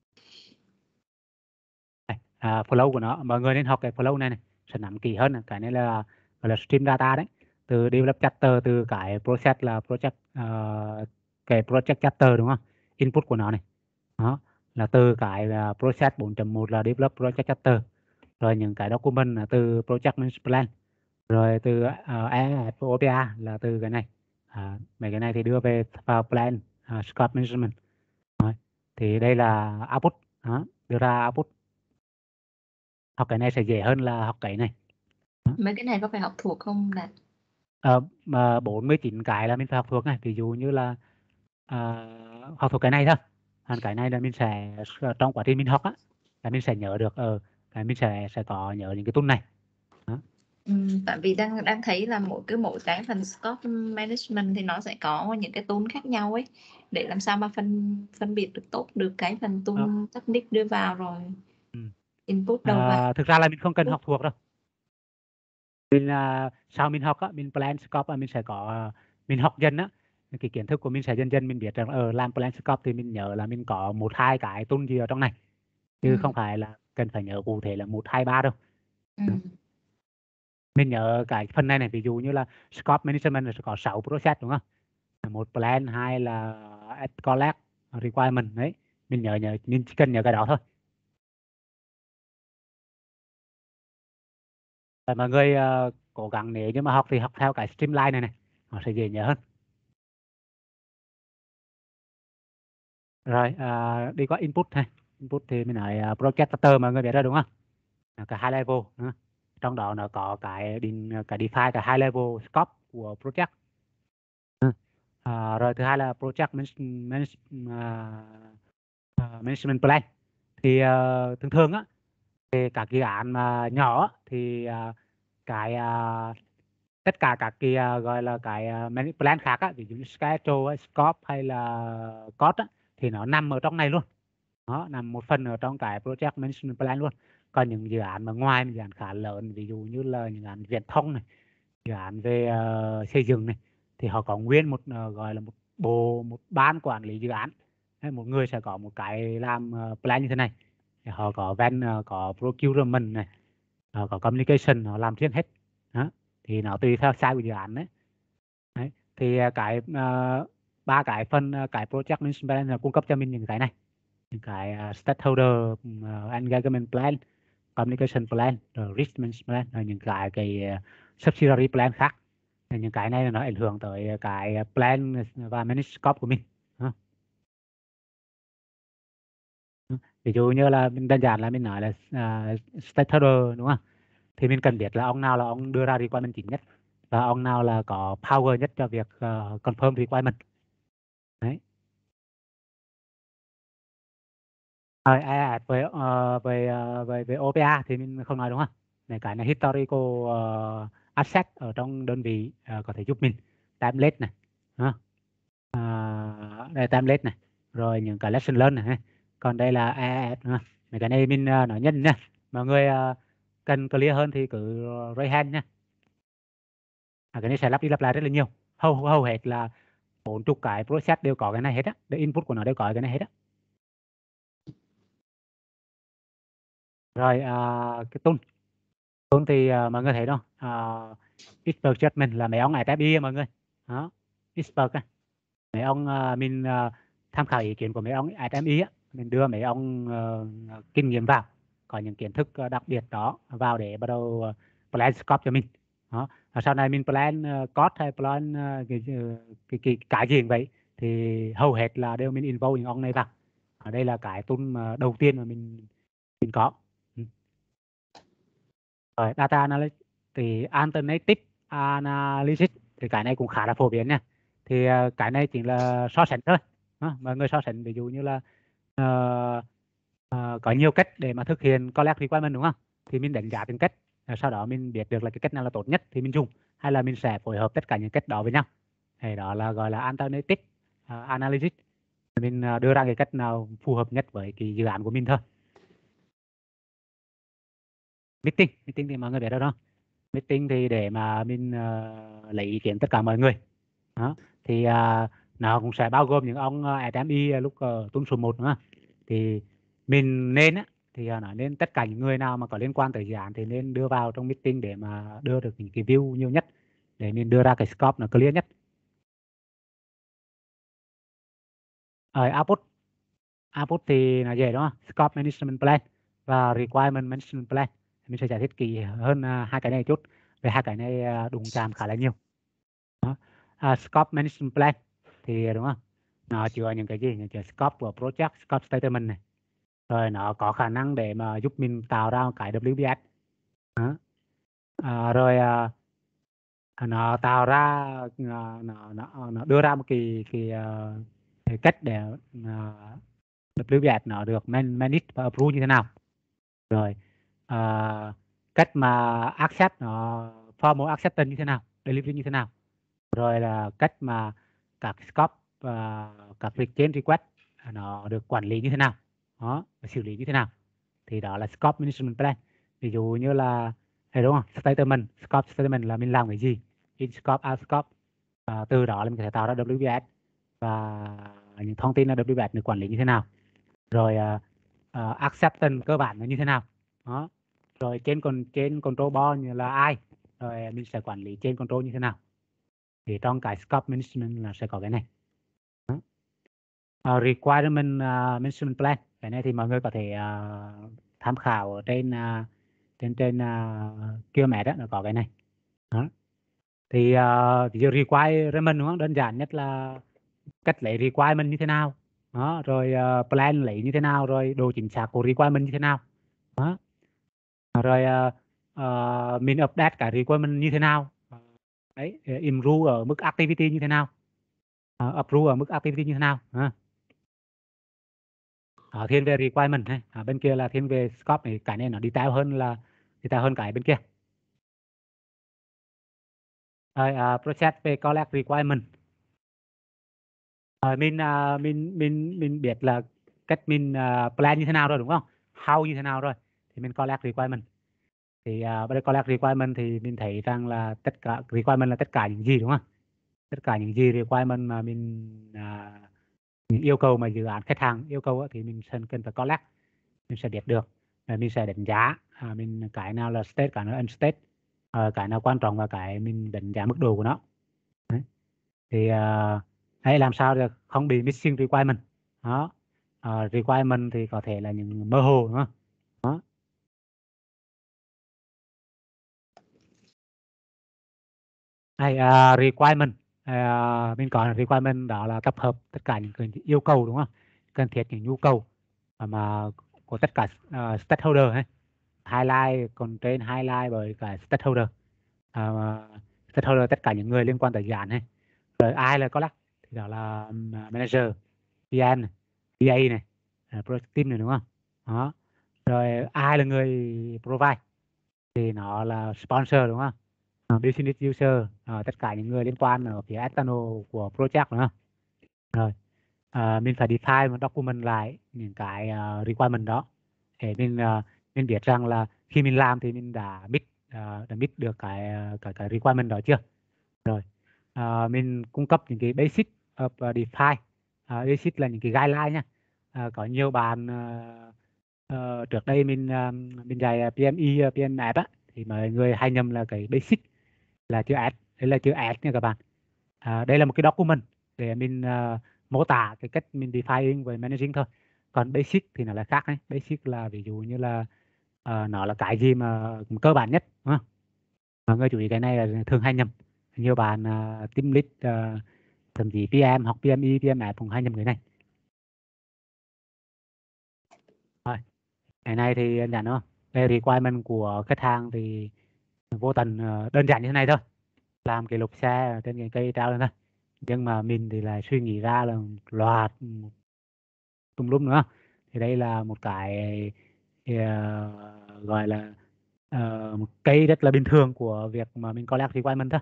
À, flow của nó, mọi người nên học cái flow này này sẽ nắm kỹ hơn. Cái này là gọi là stream data đấy, từ develop chapter, từ cái process là project uh, cái project chapter đúng không, input của nó này. Đó là từ cái uh, process bốn chấm một là develop project chapter, rồi những cái document là từ project management plan, rồi từ uh, e ép o pê a là từ cái này. À, mấy cái này thì đưa về vào plan uh, scope management. Rồi. Thì đây là output. Đó, đưa ra output. Học cái này sẽ dễ hơn là học cái này. Đó. Mấy cái này có phải học thuộc không Đạt? Ờ, mà bốn mươi chín cái là mình phải học thuộc này, ví dụ như là uh, học thuộc cái này thôi. Còn cái này là mình sẽ trong quá trình mình học á là mình sẽ nhớ được, ờ uh, mình sẽ sẽ có nhớ những cái tool này. Đó. Ừ, tại vì đang đang thấy là mỗi cái mỗi cái phần scope management thì nó sẽ có những cái tool khác nhau ấy, để làm sao mà phân phân biệt được tốt được cái phần tool Đó. technique đưa vào rồi Ừ. input đầu vào. Uh, thực ra là mình không cần học thuộc đâu. Mình uh, sau mình học á, mình plan scope mình sẽ có uh, mình học dần á, cái kiến thức của mình sẽ dần dần mình biết rằng ở uh, làm plan scope thì mình nhớ là mình có một hai cái tool gì ở trong này, chứ Ừ. không phải là cần phải nhớ cụ thể là một hai ba đâu. Ừ. Mình nhớ cái phần này này, ví dụ như là scope management là sẽ có sáu process đúng không, một plan, hai là collect requirement đấy, mình nhớ nhớ mình chỉ cần nhớ cái đó thôi. Và mọi người uh, cố gắng nếu như mà học thì học theo cái streamline này này, nó sẽ dễ nhớ hơn. Rồi uh, đi qua input này. Input thì mình nói uh, project starter mọi người biết rồi đúng không, là cái high level. Uh. Trong đó nó có cái định cái define cái high level scope của project. Uh. Uh, rồi thứ hai là project management, manage, uh, management plan. Thì uh, thường thường á thì các dự án mà nhỏ thì uh, cái uh, tất cả các cái uh, gọi là cái uh, plan khác á, ví dụ như schedule, scope hay là cost á, thì nó nằm ở trong này luôn. Nó nằm một phần ở trong cái project management plan luôn. Còn những dự án mà ngoài, dự án khá lớn, ví dụ như là những dự án viễn thông này, dự án về uh, xây dựng này, thì họ có nguyên một uh, gọi là một bộ, một ban quản lý dự án. Hay một người sẽ có một cái làm uh, plan như thế này. Thì họ có ven uh, có procurement này, họ có communication, họ làm riêng hết. Đó. Thì nó tùy theo size của dự án đấy. Đấy. Thì uh, cái uh, ba cái phần uh, cái project management plan là cung cấp cho mình những cái này, những cái uh, stakeholder uh, engagement plan, communication plan, rồi risk management plan, rồi những cái cái uh, subsidiary plan khác. Thì những cái này nó ảnh hưởng tới cái plan và manage scope của mình. Đó. Ví dụ như là mình đơn giản là mình nói là uh, stakeholder đúng không, thì mình cần biết là ông nào là ông đưa ra requirement chính nhất, và ông nào là có power nhất cho việc uh, confirm requirement. Đấy. Rồi à, về ờ, về ờ, về về o pê a thì mình không nói đúng không? Này cái này historical ờ, asset ở trong đơn vị ờ, có thể giúp mình template này, ha. À, đây template này, rồi những cái lesson learned này, ha. Còn đây là a ét, ha. Mấy cái này mình ờ, nói nhanh nha. Mọi người ờ, cần clear hơn thì cứ raise hand nha. À, cái này sẽ lặp đi lặp lại rất là nhiều. Hầu hầu hết là bốn chục cái process đều có cái này hết á, để input của nó đều có cái này hết á. Rồi à, cái tool tool thì à, mọi người thấy đâu, uh, expert judgment là mấy ông ai i mọi người đó, expert á, mấy ông uh, mình uh, tham khảo ý kiến của mấy ông ai i á, mình đưa mấy ông uh, kinh nghiệm vào, có những kiến thức uh, đặc biệt đó vào để bắt đầu uh, plan scope cho mình đó. Và sau này mình plan uh, code hay plan uh, cái, cái, cái cái gì vậy thì hầu hết là đều mình involve những ông này vào. Ở đây là cái tool mà đầu tiên mà mình mình có. Rồi data analysis thì alternative analysis thì cái này cũng khá là phổ biến nha. Thì uh, cái này chỉ là so sánh thôi. Đó, mọi người so sánh ví dụ như là uh, uh, có nhiều cách để mà thực hiện collect requirement đúng không? Thì mình đánh giá từng cách, sau đó mình biết được là cái cách nào là tốt nhất thì mình dùng, hay là mình sẽ phối hợp tất cả những cách đó với nhau. Thì đó là gọi là alternative uh, analysis. Mình uh, đưa ra cái cách nào phù hợp nhất với cái dự án của mình thôi. Meeting, meeting thì mọi người biết đâu đó. Meeting thì để mà mình uh, lấy ý kiến tất cả mọi người đó. Thì uh, nó cũng sẽ bao gồm những ông uh, ét em i lúc uh, tuần số một nữa. Thì mình nên á, thì uh, nói nên tất cả những người nào mà có liên quan tới dự án thì nên đưa vào trong meeting để mà đưa được những cái view nhiều nhất, để mình đưa ra cái scope nó clear nhất. Ở output output thì là dễ đúng không? Scope management plan và requirement management plan. Mình sẽ giải thích kỹ hơn uh, hai cái này chút. Về hai cái này uh, đụng chạm khá là nhiều. Đó. Uh, scope management plan thì đúng không? Nó chứa những cái gì? Nó chứa scope của project, scope statement này. Rồi nó có khả năng để mà giúp mình tạo ra một cái vê kép ét. Đó. À, rồi uh, nó tạo ra uh, nó, nó nó đưa ra một cái cái, uh, cái cách để uh, vê kép ét nó được man, manage và approve như thế nào. Rồi uh, cách mà accept nó formal acceptance như thế nào, delivery như thế nào. Rồi là cách mà các scope và các change request nó được quản lý như thế nào đó, và xử lý như thế nào. Thì đó là scope management plan. Ví dụ như là hay đúng không, statement, scope statement là mình làm cái gì, in scope, out scope, à, từ đó là mình có thể tạo ra vê kép ét và những thông tin là vê kép ét được quản lý như thế nào. Rồi uh, uh, acceptance cơ bản là như thế nào đó. Rồi trên con trên control board như là ai, rồi mình sẽ quản lý trên control như thế nào. Thì trong cái scope management là sẽ có cái này. Uh, requirement uh, management plan, cái này thì mọi người có thể uh, tham khảo ở trên uh, trên trên uh, Q M S đó, nó có cái này. Đó. Thì uh, ví dụ requirement đúng không? Đơn giản nhất là cách lấy requirement như thế nào. Đó, rồi uh, plan lấy như thế nào, rồi độ chính xác của requirement như thế nào. Đó. Rồi uh, uh, mình update cái requirement như thế nào. Đấy, improve ở mức activity như thế nào. Uh, approve ở mức activity như thế nào. À. Ở thiên về requirement này, à, bên kia là thiên về scope này, cái này nó detail hơn là detail hơn cái bên kia. Rồi, uh, process về collect requirement. Uh, mình, uh, mình mình mình biết là cách mình uh, plan như thế nào rồi đúng không? How như thế nào rồi thì mình collect requirement. Thì uh, bây giờ collect requirement thì mình thấy rằng là tất cả requirement là tất cả những gì đúng không? Tất cả những gì requirement mà mình uh, những yêu cầu mà dự án khách hàng yêu cầu thì mình cần cần phải collect, mình sẽ biết được, mình sẽ đánh giá à, mình cái nào là state, cái nào là unstate, à, cái nào quan trọng và cái mình đánh giá mức độ của nó. Đấy. Thì uh, hãy làm sao để không bị missing requirement đó. Uh, requirement thì có thể là những mơ hồ đúng không? Đó. Hay, uh, requirement uh, mình có requirement đó là tập hợp tất cả những cái yêu cầu đúng không, cần thiết, những nhu cầu mà của tất cả uh, stakeholder ấy. Highlight còn trên highlight bởi cả stakeholder, uh, stakeholder tất cả những người liên quan tới dự án này. Rồi ai là collect thì đó là um, manager, pê em, bê a này, uh, project team này đúng không? Đó. Rồi ai là người provide thì nó là sponsor đúng không? Uh, business user, uh, tất cả những người liên quan ở phía external của project đúng không? Rồi uh, mình phải define một document lại những cái uh, requirement đó để mình uh, mình biết rằng là khi mình làm thì mình đã meet uh, đã meet được cái cái cái requirement đó chưa. Rồi uh, mình cung cấp những cái basic of uh, define. Uh, basic là những cái guideline nha. Uh, có nhiều bạn uh, uh, trước đây mình uh, mình dạy pê em i, pê em app á, thì mọi người hay nhầm là cái basic là chữ S, đây là chữ S nha các bạn. À, đây là một cái document để mình uh, mô tả cái cách mình defining với managing thôi. Còn basic thì nó là khác đấy. Basic là ví dụ như là uh, nó là cái gì mà cơ bản nhất, đúng không? Mọi người chú ý cái này là thường hay nhầm. Nhiều bạn uh, team lead, uh, thậm chí pê em hoặc pê em i, pê em app cũng hay nhầm cái này. Rồi, cái này thì đơn giản đúng không? Đây requirement của khách hàng thì vô tình uh, đơn giản như thế này thôi. Làm cái lục xe trên cái cây treo lên thôi. Nhưng mà mình thì lại suy nghĩ ra là loạt tùm lum nữa. Thì đây là một cái uh, gọi là uh, một cây rất là bình thường của việc mà mình collect requirement thôi.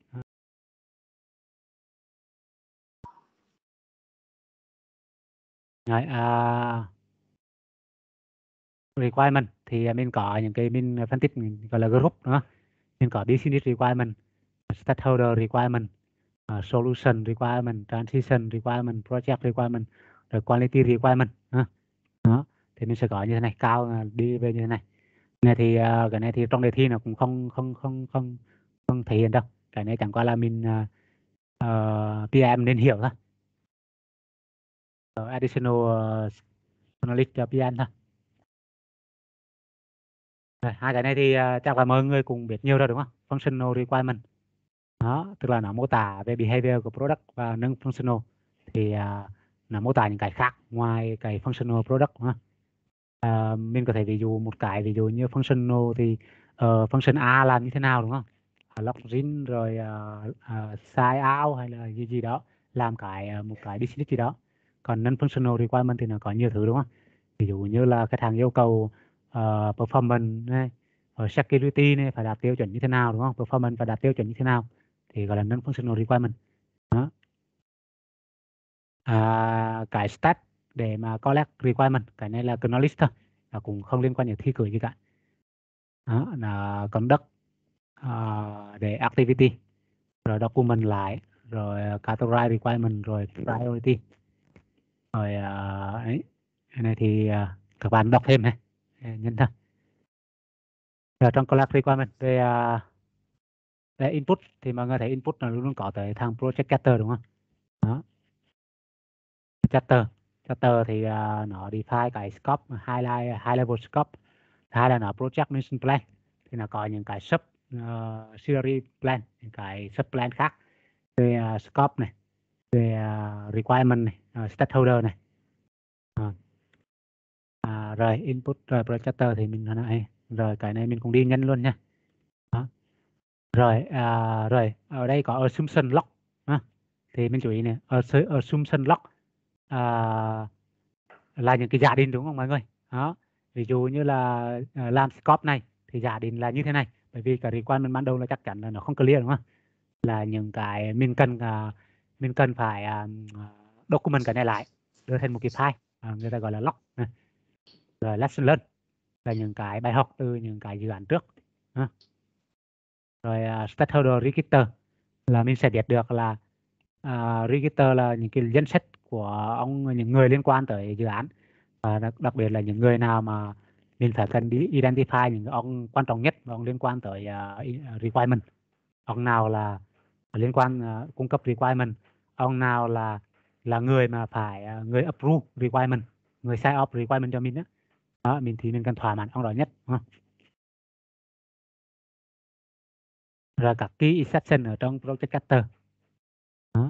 Rồi, uh, requirement thì mình có những cái mình phân tích mình gọi là group nữa. Mình có business requirement, stakeholder requirement, uh, solution requirement, transition requirement, project requirement, rồi quality requirement. Uh. Đó, thì mình sẽ có như thế này, cao đi về như thế này. Này thì uh, cái này thì trong đề thi nó cũng không không không không không thể hiện đâu. Cái này chẳng qua là mình uh, uh, pê em nên hiểu thôi. Uh, additional uh, knowledge cho pê em thôi. Rồi, hai cái này thì uh, chắc là mọi người cũng biết nhiều rồi đúng không? Functional requirement. Đó, tức là nó mô tả về behavior của product, và non functional thì uh, nó mô tả những cái khác ngoài cái functional product đúng không? Uh, mình có thể ví dụ một cái, ví dụ như functional thì uh, function A làm như thế nào đúng không? Uh, login rồi uh, uh, sign out hay là gì gì đó, làm cái uh, một cái business gì đó. Còn non functional requirement thì nó có nhiều thứ đúng không? Ví dụ như là khách hàng yêu cầu uh, performance này, rồi security này phải đạt tiêu chuẩn như thế nào đúng không? Performance phải đạt tiêu chuẩn như thế nào thì gọi là non functional requirement. Đó. À, cái step để mà collect requirement, cái này là knowledge thôi, nó cũng không liên quan đến thi cử gì cả. Đó là conduct uh, để activity, rồi document lại, rồi categorize requirement, rồi priority, rồi uh, ấy cái này thì uh, các bạn đọc thêm này, nhân thôi. Rồi trong collect requirement về, uh, về input thì mọi người thấy input là luôn luôn có tới thằng project getter đúng không? Đó. Chapter chapter thì uh, nó define cái scope, highlight high level scope. Hai là nó project mission plan thì nó có những cái sub uh, series plan, những cái sub plan khác về uh, scope này, về uh, requirement này, uh, stakeholder này. Uh, à, rồi input rồi projector thì mình nói rồi, cái này mình cũng đi nhanh luôn nha. Đó. Rồi uh, rồi ở đây có assumption lock. Uh, thì mình chú ý này, assumption lock uh, là những cái giả định đúng không mọi người? Đó, ví dụ như là uh, làm scope này thì giả định là như thế này, bởi vì cái requirement ban đầu là chắc chắn là nó không clear đúng không? Là những cái mình cần uh, mình cần phải uh, document cái này lại, đưa thành một cái file, uh, người ta gọi là log. Uh. Rồi lesson learn là những cái bài học từ những cái dự án trước. Uh. Rồi uh, stakeholder register là mình sẽ biết được là uh, register là những cái danh sách của ông, những người liên quan tới dự án, và đặc, đặc biệt là những người nào mà mình phải cần đi identify những ông quan trọng nhất và ông liên quan tới uh, requirement. Ông nào là liên quan uh, cung cấp requirement, ông nào là là người mà phải uh, người approve requirement, người sign off requirement cho mình đó. Đó, mình thì mình cần thỏa mãn ông đó nhất. Đúng không? Rồi các key exception ở trong project charter. Đó.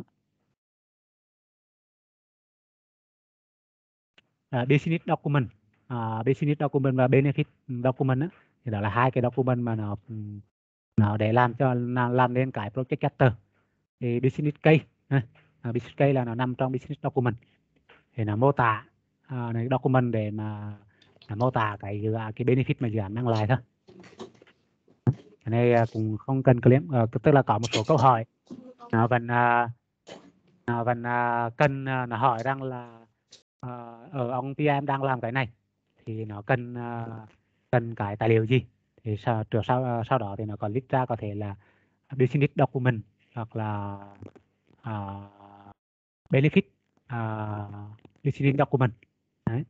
Uh, business document, uh, business document và benefit document đó, thì đó là hai cái document mà nó nó để làm cho làm nên cái project charter. Thì business case, uh, business case là nó nằm trong business document, thì nó mô tả uh, này document để mà là mô tả cái dự án, cái benefit mà dự án mang lại thôi. Cái này cũng không cần claim, uh, tức là có một số câu hỏi nó vẫn uh, nó vẫn uh, cần uh, nó hỏi rằng là uh, ở ông pê em đang làm cái này thì nó cần uh, cần cái tài liệu gì, thì sau trước sau uh, sau đó thì nó còn list ra có thể là business document hoặc là uh, benefit uh, business document. Đấy.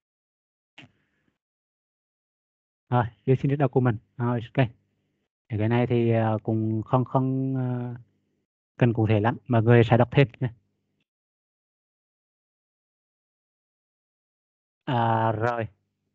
Rồi business document rồi, ok. Thì cái này thì uh, cũng không không uh, cần cụ thể lắm, mọi người sẽ đọc thêm nhé. À, rồi.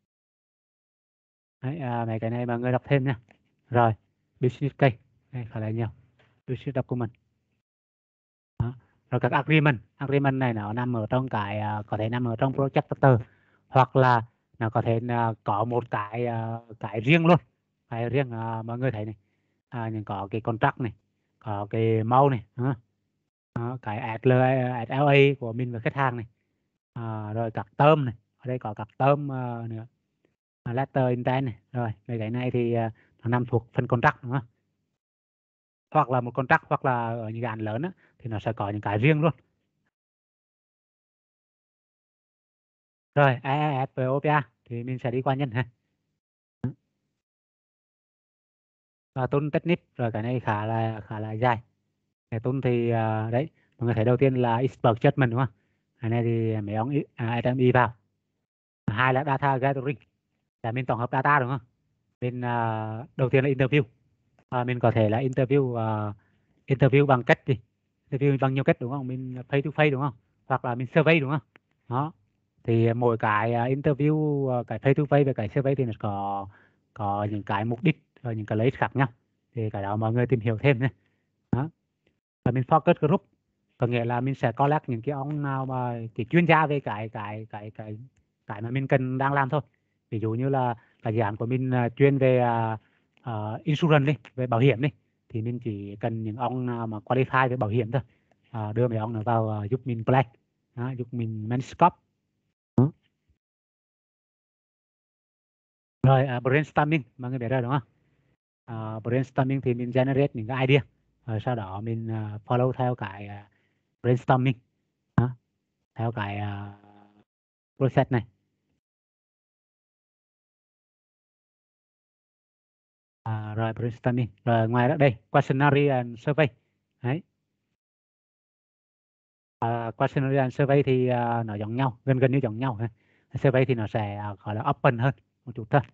Đấy, à, mấy cái này mọi người đọc thêm nha. Rồi business case đây khá là nhiều, business document. Đó. Rồi các agreement agreement này nó nằm ở trong cái uh, có thể nằm ở trong project chapter, hoặc là nó có thể uh, có một cái uh, cái riêng luôn, cái riêng uh, mọi người thấy này, à, những có cái contract này, có cái mẫu này, đó. Đó, cái ad lờ a của mình và khách hàng này, à, rồi các term này, ở đây có các term uh, nữa, letter intent này, rồi về cái này thì uh, nó nằm thuộc phần contract đúng không? Hoặc là một contract, hoặc là ở những cái án lớn á, thì nó sẽ có những cái riêng luôn. Rồi i a ép với o pê a thì mình sẽ đi qua nhân ha. Và tool technique, rồi cái này khá là khá là dài. Cái tool thì uh, đấy mọi người thấy đầu tiên là expert judgment đúng không? Cái này thì mấy ông uh, item y vào. Hai là data gathering, là mình tổng hợp data đúng không? Mình uh, đầu tiên là interview, uh, mình có thể là interview uh, interview bằng cách gì? Interview bằng nhiều cách đúng không? Mình face to face đúng không? Hoặc là mình survey đúng không? Đó. Thì mỗi cái uh, interview, uh, cái face to face và cái survey thì nó có có những cái mục đích và những cái lợi ích khác nhau. Thì cái đó mọi người tìm hiểu thêm nhé. Đó. Và mình focus group, có nghĩa là mình sẽ collect những cái ông nào mà cái chuyên gia về cái cái cái cái cái mà mình cần đang làm thôi. Ví dụ như là cái dự án của mình uh, chuyên về uh, uh, insurance đi, về bảo hiểm đi, thì mình chỉ cần những ông nào mà qualify về bảo hiểm thôi, uh, đưa mấy ông nào vào uh, giúp mình plan, đó, giúp mình manage scope. Đó. Rồi uh, brainstorming mọi người biết rồi đúng không? Uh, brainstorming thì mình generate những cái idea, rồi sau đó mình uh, follow theo cái uh, brainstorming, đó, theo cái uh, process này. À, rồi brainstorming, rồi ngoài đó đây questionnaire and survey. Đấy. À, questionnaire and survey thì uh, nó giống nhau, gần gần như giống nhau. Survey thì nó sẽ uh, gọi là open hơn một chút thôi.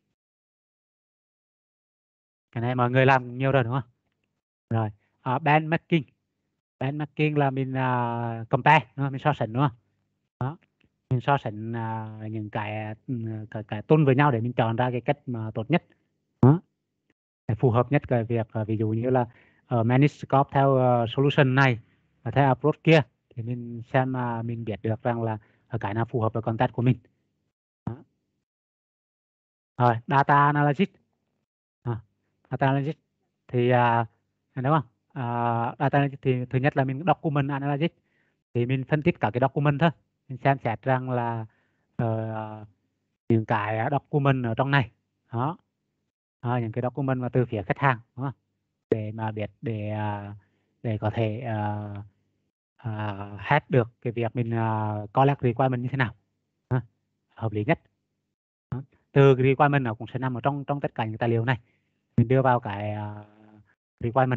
Cái này mọi người làm nhiều rồi đúng không? Rồi uh, benchmarking, benchmarking là mình uh, compare đúng không? Mình so sánh đúng không? Đó. Mình so sánh uh, những cái cái, cái tuân với nhau để mình chọn ra cái cách mà tốt nhất, đó, để phù hợp nhất cái việc uh, ví dụ như là uh, manage scope theo uh, solution này và theo approach kia, thì mình xem mà uh, mình biết được rằng là uh, cái nào phù hợp với content của mình. Đó. Rồi data analysis, à, data analysis thì uh, đúng không? Uh, data analysis thì thứ nhất là mình document analysis, thì mình phân tích cả cái document thôi, mình xem xét rằng là uh, những cái document ở trong này, đó, à, những cái document mà từ phía khách hàng đúng không? Để mà biết để uh, để có thể uh, uh, hết được cái việc mình uh, collect requirement như thế nào, đó, hợp lý nhất. Đó. Từ cái requirement nó cũng sẽ nằm ở trong trong tất cả những tài liệu này, mình đưa vào cái uh, requirement.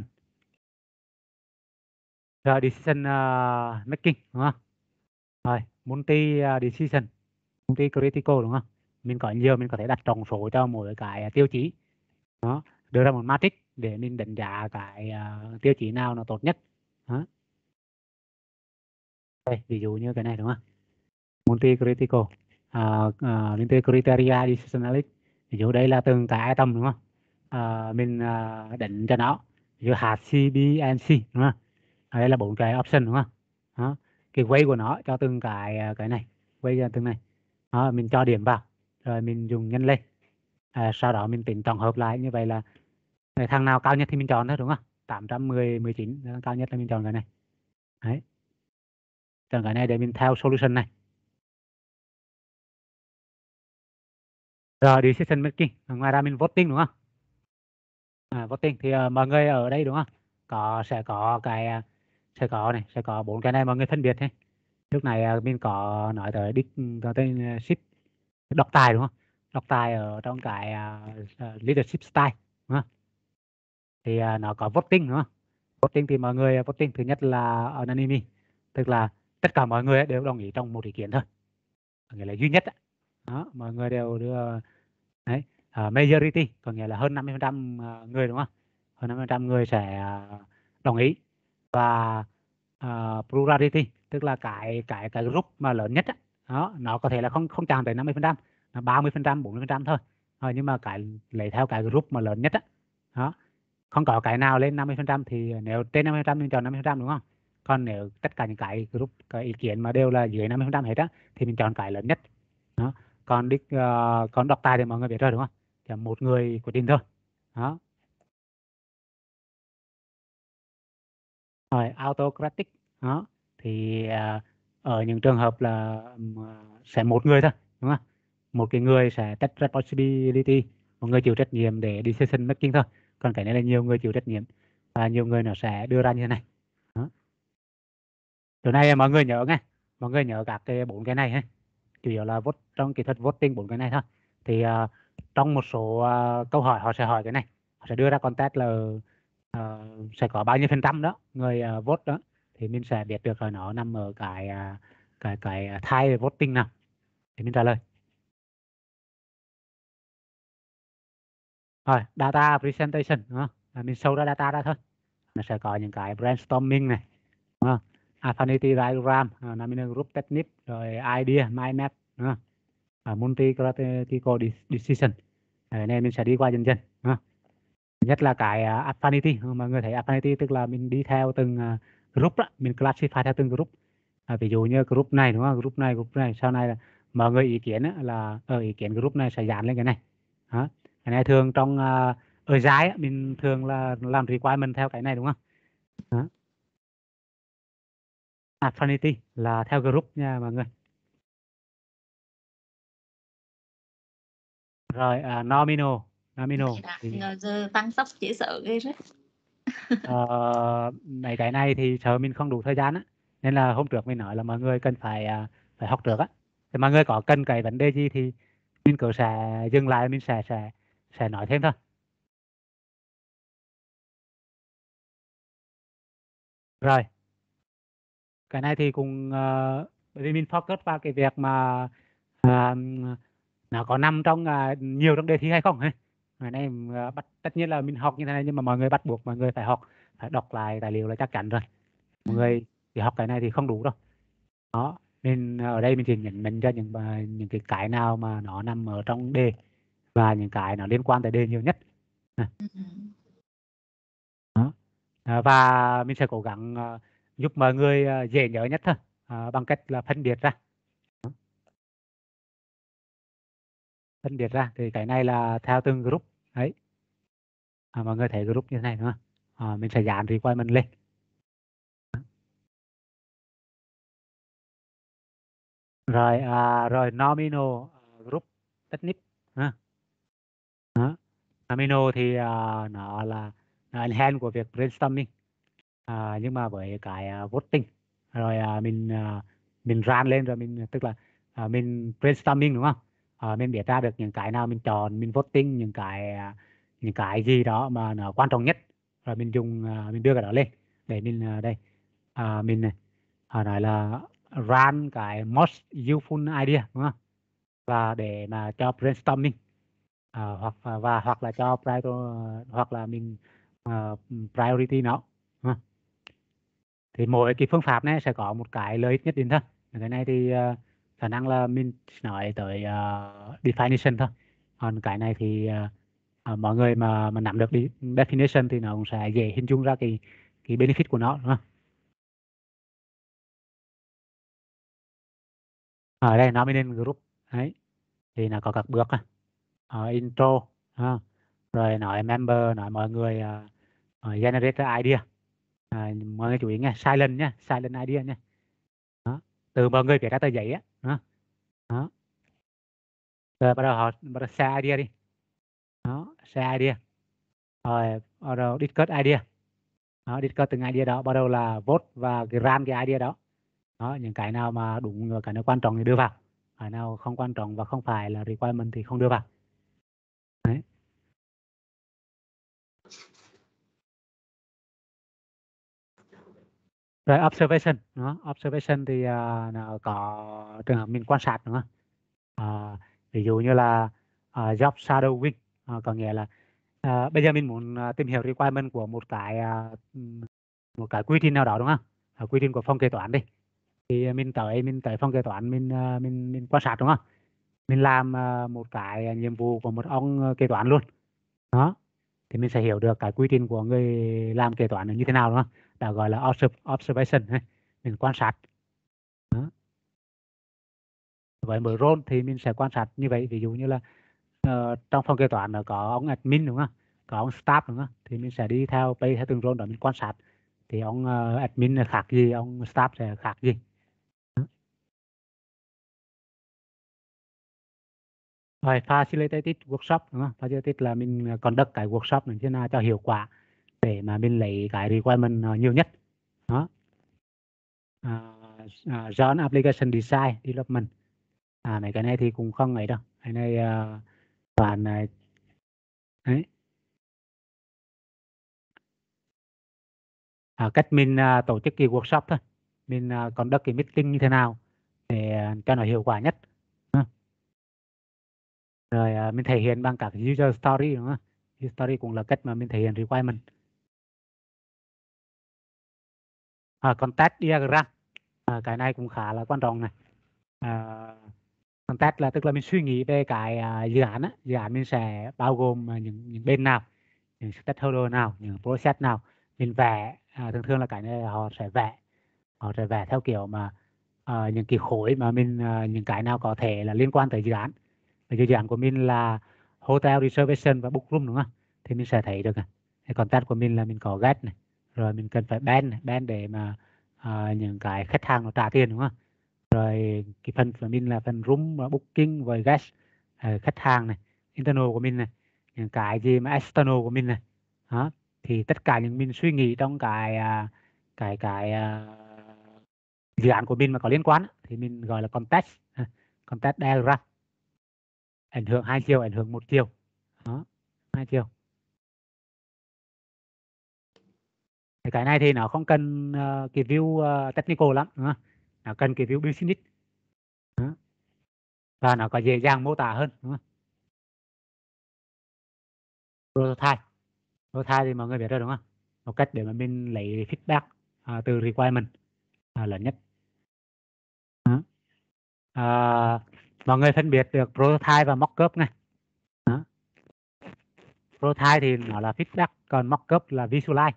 Rồi decision uh, making đúng không? Rồi multi uh, decision, multi critical đúng không? Mình có nhiều, mình có thể đặt tổng số cho mỗi cái tiêu chí, đó, đưa ra một matrix để mình đánh giá cái uh, tiêu chí nào nó tốt nhất. Đó. Đây, ví dụ như cái này đúng không? Multi critical, uh, uh, multi criteria decision analysis. Ví dụ đây là từng cái item đúng không? Uh, mình uh, đánh cho nó ví dụ hạt C, B, and C đúng không? À, đây là bốn cái option đúng không? Đó. Cái weight của nó cho từng cái cái này, weight cho từng này, đó, mình cho điểm vào rồi mình dùng nhân lên, à, sau đó mình tính tổng hợp lại, như vậy là thằng nào cao nhất thì mình chọn thôi đúng không? tám trăm mười, mười chín cao nhất là mình chọn cái này. Đấy, chọn cái này để mình theo solution này. Rồi decision making, ngoài ra mình voting đúng không? À, voting thì uh, mọi người ở đây đúng không? Có sẽ có cái uh, sẽ có này, sẽ có bốn cái này mọi người phân biệt thế. Lúc này uh, mình có nói tới đích có tên uh, ship độc tài đúng không? Độc tài ở trong cái uh, uh, leadership style đúng không? Thì uh, nó có voting đúng không? Voting thì mọi người voting thứ nhất là anonymity, tức là tất cả mọi người đều đồng ý trong một ý kiến thôi, nghĩa là duy nhất đó, mọi người đều đưa đấy. Uh, majority có nghĩa là hơn năm mươi phần trăm người đúng không? Hơn năm mươi phần trăm người sẽ uh, đồng ý. Và uh, plurality tức là cái cái cái group mà lớn nhất á, đó nó có thể là không không chạm tới năm mươi phần trăm, là ba mươi phần trăm, bốn mươi phần trăm thôi. Rồi, nhưng mà cái lấy theo cái group mà lớn nhất á, đó không có cái nào lên năm mươi phần trăm, thì nếu trên năm mươi phần trăm mình chọn năm mươi phần trăm đúng không? Còn nếu tất cả những cái group cái ý kiến mà đều là dưới năm mươi phần trăm hết á thì mình chọn cái lớn nhất. Đó. Còn đích uh, còn độc tài thì mọi người biết rồi đúng không? Chỉ một người quyết định thôi. Đó. Rồi autocratic đó thì uh, ở những trường hợp là um, sẽ một người thôi đúng không? Một cái người sẽ take responsibility, một người chịu trách nhiệm để decision making thôi. Còn cái này là nhiều người chịu trách nhiệm và nhiều người nó sẽ đưa ra như thế này. Đó. Điều này mọi người nhớ nghe, mọi người nhớ các cái bốn cái này ha. Chủ yếu là vote trong kỹ thuật voting bốn cái này thôi. Thì uh, trong một số uh, câu hỏi họ sẽ hỏi cái này, họ sẽ đưa ra context là uh, sẽ có bao nhiêu phần trăm đó người uh, vote đó, thì mình sẽ biết được là nó nằm ở cái uh, cái cái type voting nào thì mình trả lời. Rồi data presentation đúng không? Là mình show ra data ra thôi. Nó sẽ có những cái brainstorming này, đúng không? Affinity diagram, uh, nominal group technique, rồi idea, mind map, đúng không? Uh, multi-critical decision. Cái này mình sẽ đi qua dần dần. Đúng không? Nhất là cái uh, affinity, mọi người thấy affinity tức là mình đi theo từng uh, group đó, mình classify theo từng group. À, ví dụ như group này đúng không? Group này, group này, sau này là mọi người ý kiến á, là ở ý kiến group này sẽ dán lên cái này. Đó. Cái này thường trong uh, ở dài á, mình thường là làm requirement theo cái này đúng không? Đó. Affinity là theo group nha mọi người. Rồi uh, nominal, nominal thì giờ tăng sốc dễ sợ ghê đấy. uh, mấy cái này thì sợ mình không đủ thời gian á, nên là hôm trước mình nói là mọi người cần phải uh, phải học trước á. Thì mọi người có cần cái vấn đề gì thì mình cứ sẽ dừng lại, mình sẽ sẽ sẽ nói thêm thôi. Rồi cái này thì cũng uh, bởi vì mình focus vào cái việc mà uh, nó có nằm trong uh, nhiều trong đề thi hay không ấy. Cái này uh, bắt tất nhiên là mình học như thế này, nhưng mà mọi người bắt buộc mọi người phải học, phải đọc lại tài liệu là chắc chắn rồi. Mọi người thì học cái này thì không đủ đâu. Đó nên ở đây mình chỉ nhấn mạnh cho những những cái cái nào mà nó nằm ở trong đề và những cái nó liên quan tới đề nhiều nhất. Đó. À, và mình sẽ cố gắng uh, giúp mọi người uh, dễ nhớ nhất thôi, uh, bằng cách là phân biệt ra. Đó. Phân biệt ra thì cái này là theo từng group đấy. À, mọi người thấy group như thế này đúng không? À, mình sẽ dán requirement lên. Đó. Rồi à, rồi nominal group technique. Đó. Đó. Nominal thì uh, nó là nó enhance của việc brainstorming, à, nhưng mà với cái uh, voting rồi uh, mình uh, mình run lên rồi mình tức là uh, mình brainstorming đúng không? Uh, mình biết ra được những cái nào mình chọn, mình voting những cái uh, những cái gì đó mà nó quan trọng nhất, rồi mình dùng uh, mình đưa cái đó lên để mình uh, đây uh, mình họ nói là run cái most useful idea đúng không? Và để mà cho brainstorming. À, hoặc và hoặc là cho priority, hoặc là mình uh, priority nó. À. Thì mỗi cái phương pháp này sẽ có một cái lợi ích nhất định thôi. Cái này thì uh, khả năng là mình nói tới uh, definition thôi. Còn cái này thì uh, uh, mọi người mà mà nắm được đi definition thì nó cũng sẽ dễ hình dung ra cái cái benefit của nó, đúng không? Ở đây nó mới nên group đấy, thì nó có các bước à. uh, intro, uh, rồi nói member, nói mọi người uh, uh, generate idea. À, mọi người chú ý nghe, silent nhé, silent idea nhé. Đó. Từ mọi người viết ra tờ giấy á. Đó. Đó. Rồi bắt đầu họ bắt đầu share idea đi. Đó, share idea. Rồi bắt đầu discuss idea. Đó, discuss từng idea đó, bắt đầu là vote và grant cái idea đó. Đó, những cái nào mà đúng và cái nào quan trọng thì đưa vào. Cái nào không quan trọng và không phải là requirement thì không đưa vào. Đấy. Rồi observation, đúng không? Observation thì uh, nó có trường hợp mình quan sát, đúng không? Uh, ví dụ như là uh, job shadowing, uh, có nghĩa là uh, bây giờ mình muốn uh, tìm hiểu requirement của một cái uh, một cái quy trình nào đó, đúng không? Uh, quy trình của phòng kế toán đi, thì mình tới mình tới phòng kế toán mình uh, mình mình quan sát, đúng không? Mình làm uh, một cái nhiệm vụ của một ông uh, kế toán luôn, đó, thì mình sẽ hiểu được cái quy trình của người làm kế toán là như thế nào, đúng không? Đã gọi là observation, mình quan sát. Đó. Với mỗi role thì mình sẽ quan sát như vậy, ví dụ như là uh, trong phòng kế toán là có ông admin, đúng không? Có ông staff, đúng không? Thì mình sẽ đi theo pay theo từng role đó mình quan sát, thì ông uh, admin là khác gì, ông staff sẽ khác gì. Rồi facilitated workshop, đúng không? Facilitated là mình conduct cái workshop này thế nào cho hiệu quả để mà mình lấy cái requirement uh, nhiều nhất. Đó. Uh, uh, John application design development, à mấy cái này thì cũng không ấy đâu, cái này uh, toàn uh, đấy. À, cách mình uh, tổ chức cái workshop thôi, mình uh, conduct cái meeting như thế nào để uh, cho nó hiệu quả nhất. Uh. Rồi uh, mình thể hiện bằng các user story, đúng không? User story cũng là cách mà mình thể hiện requirement. À, contact diagram, à, cái này cũng khá là quan trọng này. À, contact là tức là mình suy nghĩ về cái uh, dự án á, dự án mình sẽ bao gồm uh, những những bên nào, những stakeholder nào, những process nào, mình vẽ. À, thường thường là cái này họ sẽ vẽ họ sẽ vẽ theo kiểu mà uh, những cái khối mà mình uh, những cái nào có thể là liên quan tới dự án. Vì dự án của mình là hotel reservation và book room, đúng không? Thì mình sẽ thấy được này. Cái contact của mình là mình có get này, rồi mình cần phải ban này, ban để mà uh, những cái khách hàng nó trả tiền, đúng không? Rồi cái phần của mình là phần room và booking với guest, uh, khách hàng này, internal của mình này, những cái gì mà external của mình này. Đó. Thì tất cả những mình suy nghĩ trong cái uh, cái cái uh, dự án của mình mà có liên quan thì mình gọi là context, uh, context diagram. Ảnh hưởng hai chiều, ảnh hưởng một chiều. Đó, hai chiều. Thì cái này thì nó không cần uh, cái view uh, technical lắm, đúng không? Nó cần cái view business. Đó. Và nó có dễ dàng mô tả hơn, đúng không? Prototype. Prototype thì mọi người biết rồi, đúng không? Một cách để mà mình lấy feedback uh, từ requirement uh, lớn nhất. Đó. Uh, mọi người phân biệt được prototype và mockup này. Đó. Prototype thì nó là feedback, còn mockup là visualize.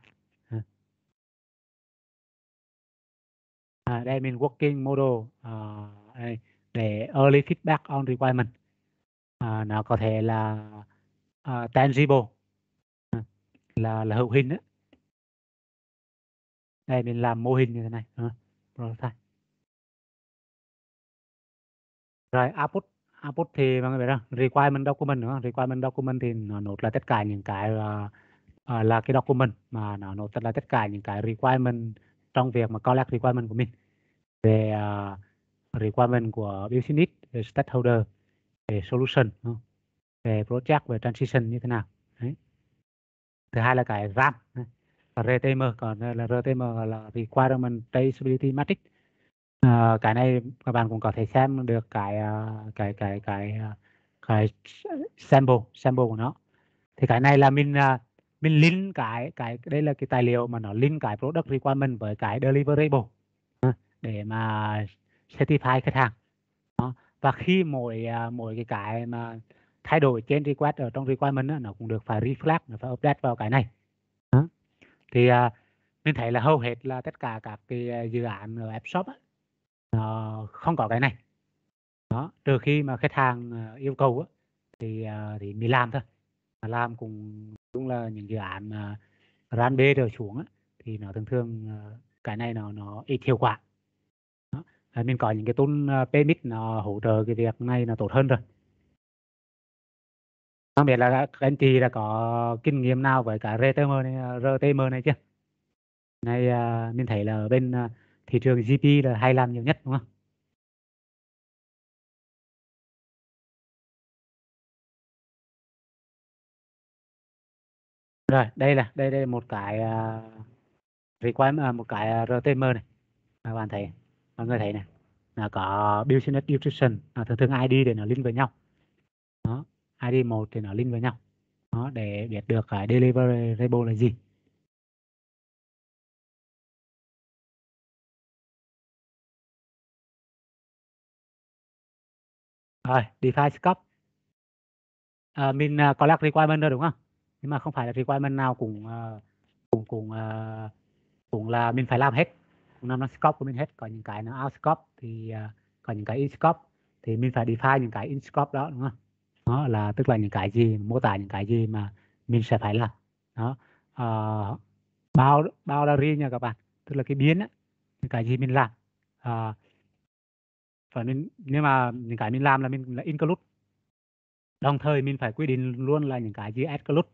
À, đây mình working model uh, đây, để early feedback on requirement. Uh, nó có thể là uh, tangible, uh, là là hữu hình đó. Đây mình làm mô hình như thế này. Uh, prototype. Rồi output, output thì mọi người biết không? Requirement document, đúng không? Requirement document thì nó nốt là tất cả những cái uh, uh, là cái document mà nó nốt là tất cả những cái requirement trong việc mà collect requirement của mình về uh, requirement của business, về stakeholder, về solution, đúng không? Về project, về transition như thế nào. Đấy. Thứ hai là cái RAM, và rờ tê em, còn là rờ tê em là requirement traceability matrix. À, cái này các bạn cũng có thể xem được cái cái cái cái cái sample sample của nó. Thì cái này là mình mình link cái cái đây là cái tài liệu mà nó link cái product requirement với cái deliverable để mà certify khách hàng. Đó. Và khi mỗi mỗi cái cái mà thay đổi trên request ở trong requirement đó, nó cũng được phải reflect, nó phải update vào cái này. Đó. Thì uh, mình thấy là hầu hết là tất cả các cái dự án ở app shop á, nó không có cái này. Đó, trừ khi mà khách hàng uh, yêu cầu á, thì uh, thì mình làm thôi. Mà làm cũng cũng là những dự án uh, run B rồi xuống á, thì nó thường thường uh, cái này nó nó ít hiệu quả. Đó. Mình có những cái tool uh, pmix nó hỗ trợ cái việc này nó tốt hơn rồi. Không biết là các anh chị là có kinh nghiệm nào với cả rờ tê em này, rờ tê em này chưa? Này à, mình thấy là ở bên à, thị trường giê pê là hay làm nhiều nhất đúng không? Rồi, đây là đây đây là một cái uh, requirement, một cái uh, rờ tê em này. Các bạn thấy, mọi người thấy này, là có business nutrition, à, thường thường i đê để nó link với nhau. Đó, i đê một thì nó link với nhau. Đó, để biết được cái deliverable là gì. Rồi, define scope. À, mình uh, có lắc requirement rồi đúng không? Nhưng mà không phải là requirement nào cũng uh, cũng cũng uh, cũng là mình phải làm hết, cũng nằm trong scope của mình hết. Có những cái nó out scope thì uh, có những cái in scope thì mình phải define những cái in scope đó đúng không? Đó là tức là những cái gì, mô tả những cái gì mà mình sẽ phải làm. Đó, uh, bao boundary nha các bạn, tức là cái biến á, những cái gì mình làm. Uh, và mình, nhưng mà những cái mình làm là mình là include, đồng thời mình phải quy định luôn là những cái gì exclude.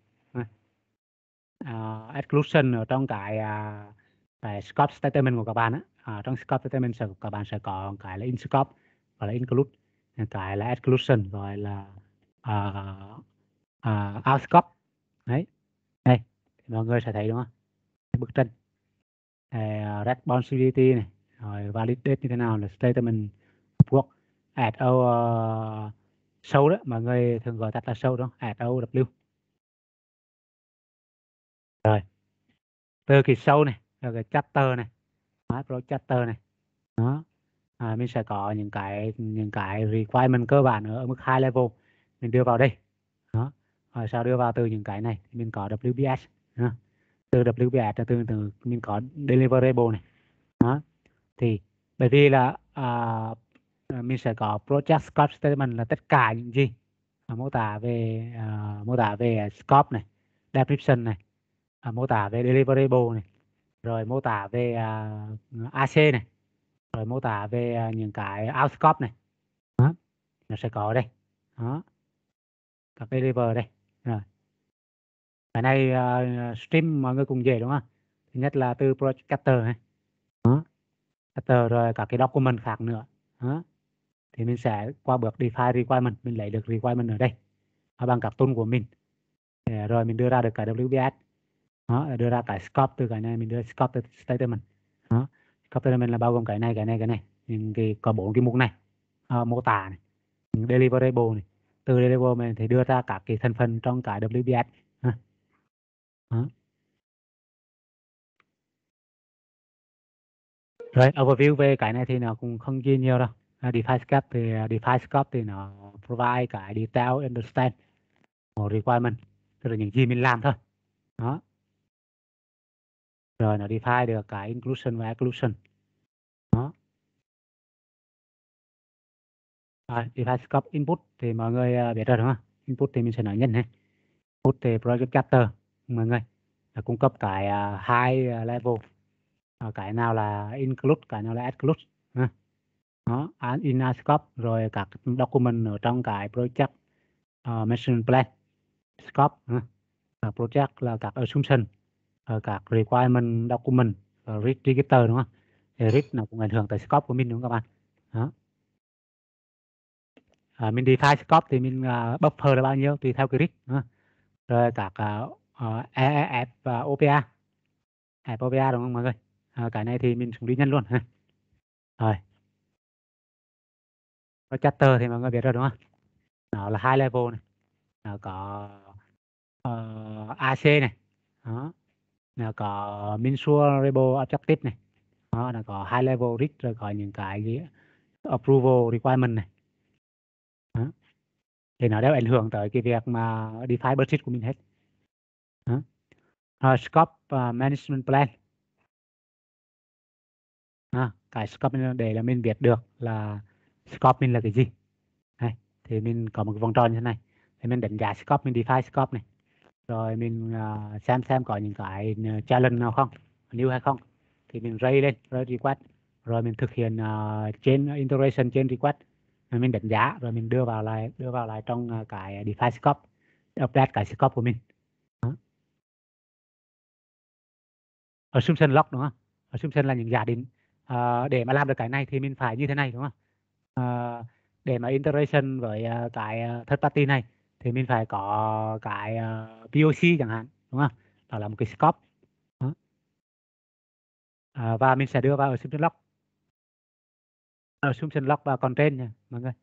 Uh, exclusion ở trong cái uh, cái scope statement của các bạn á, uh, trong scope statement của các bạn sẽ có cái là in scope và là include, cái là exclusion gọi là uh, uh, out scope. Đấy, đây mọi người sẽ thấy đúng không, bức tranh uh, responsibility này, rồi validate như thế nào là statement of work at our uh, show đó, mọi người thường gọi tắt là show đó, at o w. Rồi từ cái show này, rồi cái chapter này, pro chapter này, đó, à, mình sẽ có những cái những cái requirement cơ bản ở mức high level mình đưa vào đây. Đó, rồi sau đưa vào từ những cái này mình có vê bê ét. Đó. Từ vê bê ét là từ từ mình có deliverable này. Đó, thì bởi vì là à, mình sẽ có project scope statement là tất cả những gì à, mô tả về à, mô tả về scope này, description này, à, mô tả về deliverable này, rồi mô tả về uh, a xê này, rồi mô tả về uh, những cái out scope này. Đó, nó sẽ có ở đây. Đó, các deliver đây. Rồi, cái này uh, stream mọi người cùng dễ đúng không? Thứ nhất là từ project cutter này. Đó, cutter rồi các cái document khác nữa. Đó, thì mình sẽ qua bước define requirement, mình lấy được requirement ở đây ở bằng các tool của mình. Để rồi mình đưa ra được cái vê bê ét. Đó, đưa ra cái scope từ cái này, mình đưa scope từ statement. Đó, scope statement là bao gồm cái này, cái này, cái này, những cái có bốn cái mục này, à, mô tả này, deliverable này, từ deliverable này thì đưa ra các cái thành phần trong cái vê bê ét. Đó. Rồi overview về cái này thì nó cũng không ghi nhiều đâu. Uh, define scope thì uh, define scope thì nó provide cái detail understand một requirement, tức là những gì mình làm thôi. Đó, rồi nó define được cái inclusion và exclusion. Đó, rồi define scope input thì mọi người uh, biết rồi đúng không? Input thì mình sẽ nói nhân này. Input thì project cutter mọi người là cung cấp cái uh, high level, uh, cái nào là include, cái nào là exclude. Uh. Đó, in a scope, rồi các document ở trong cái project uh, mission plan scope. Uh. Project là các assumption, uh, các requirement document, uh, read register đúng không? Thì read nó cũng ảnh hưởng tới scope của mình đúng không các bạn? Đó. À, mình define scope thì mình uh, buffer là bao nhiêu tùy theo cái read. Uh. Rồi các uh, uh, e e ép và o pê a, ép o pê a đúng không mọi người? À, cái này thì mình cũng đi nhân luôn ha. Rồi, có chapter thì mọi người biết rồi đúng không? Nó là high level này, nó có uh, a xê này, đó, nó có measurable objective này, đó, nó có high level risk, rồi có những cái gì approval requirement này. Đó, thì nó đều ảnh hưởng tới cái việc mà define budget của mình hết. Đó. Rồi, scope uh, management plan. À, cái scope để là mình biết được là scope mình là cái gì. Đây, thì mình có một cái vòng tròn như thế này, thì mình đánh giá scope, mình define scope này, rồi mình uh, xem xem có những cái challenge nào không, new hay không, thì mình raise lên, raise request, rồi mình thực hiện uh, trên integration trên request, rồi mình đánh giá, rồi mình đưa vào lại đưa vào lại trong uh, cái define scope, update cái scope của mình. Đó. Assumption lock đúng không? Assumption là những giả định. À, để mà làm được cái này thì mình phải như thế này đúng không? À, để mà integration với uh, cái uh, third party này thì mình phải có cái uh, pê ô xê chẳng hạn đúng không? Đó là một cái scope. Đó. À, và mình sẽ đưa vào assumption lock. Assumption lock và constraint nha mọi người.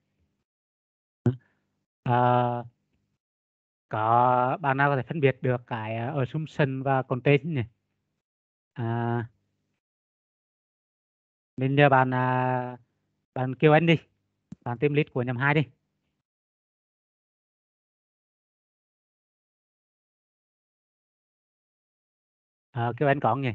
À, có bạn nào có thể phân biệt được cái assumption và constraint nhỉ? À, mình nhờ bạn à, bạn kêu anh đi, bạn team lead của nhóm hai đi. À, kêu anh có không nhỉ?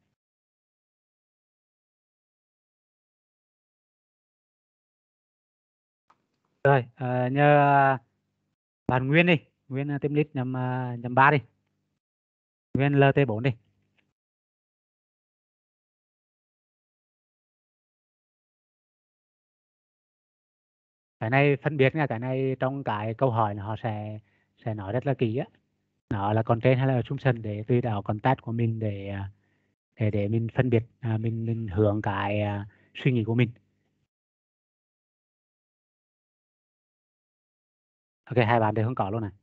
Rồi, à, nhờ bạn Nguyên đi, Nguyên uh, team lead nhóm uh, nhóm ba đi, Nguyên lờ tê bốn đi. Cái này phân biệt nha, cái này trong cái câu hỏi họ sẽ sẽ nói rất là kỹ á, nó là constraint hay là assumption để tùy vào context của mình để để để mình phân biệt, à, mình mình hướng cái à, suy nghĩ của mình. Ok, hai bạn đều không có luôn này.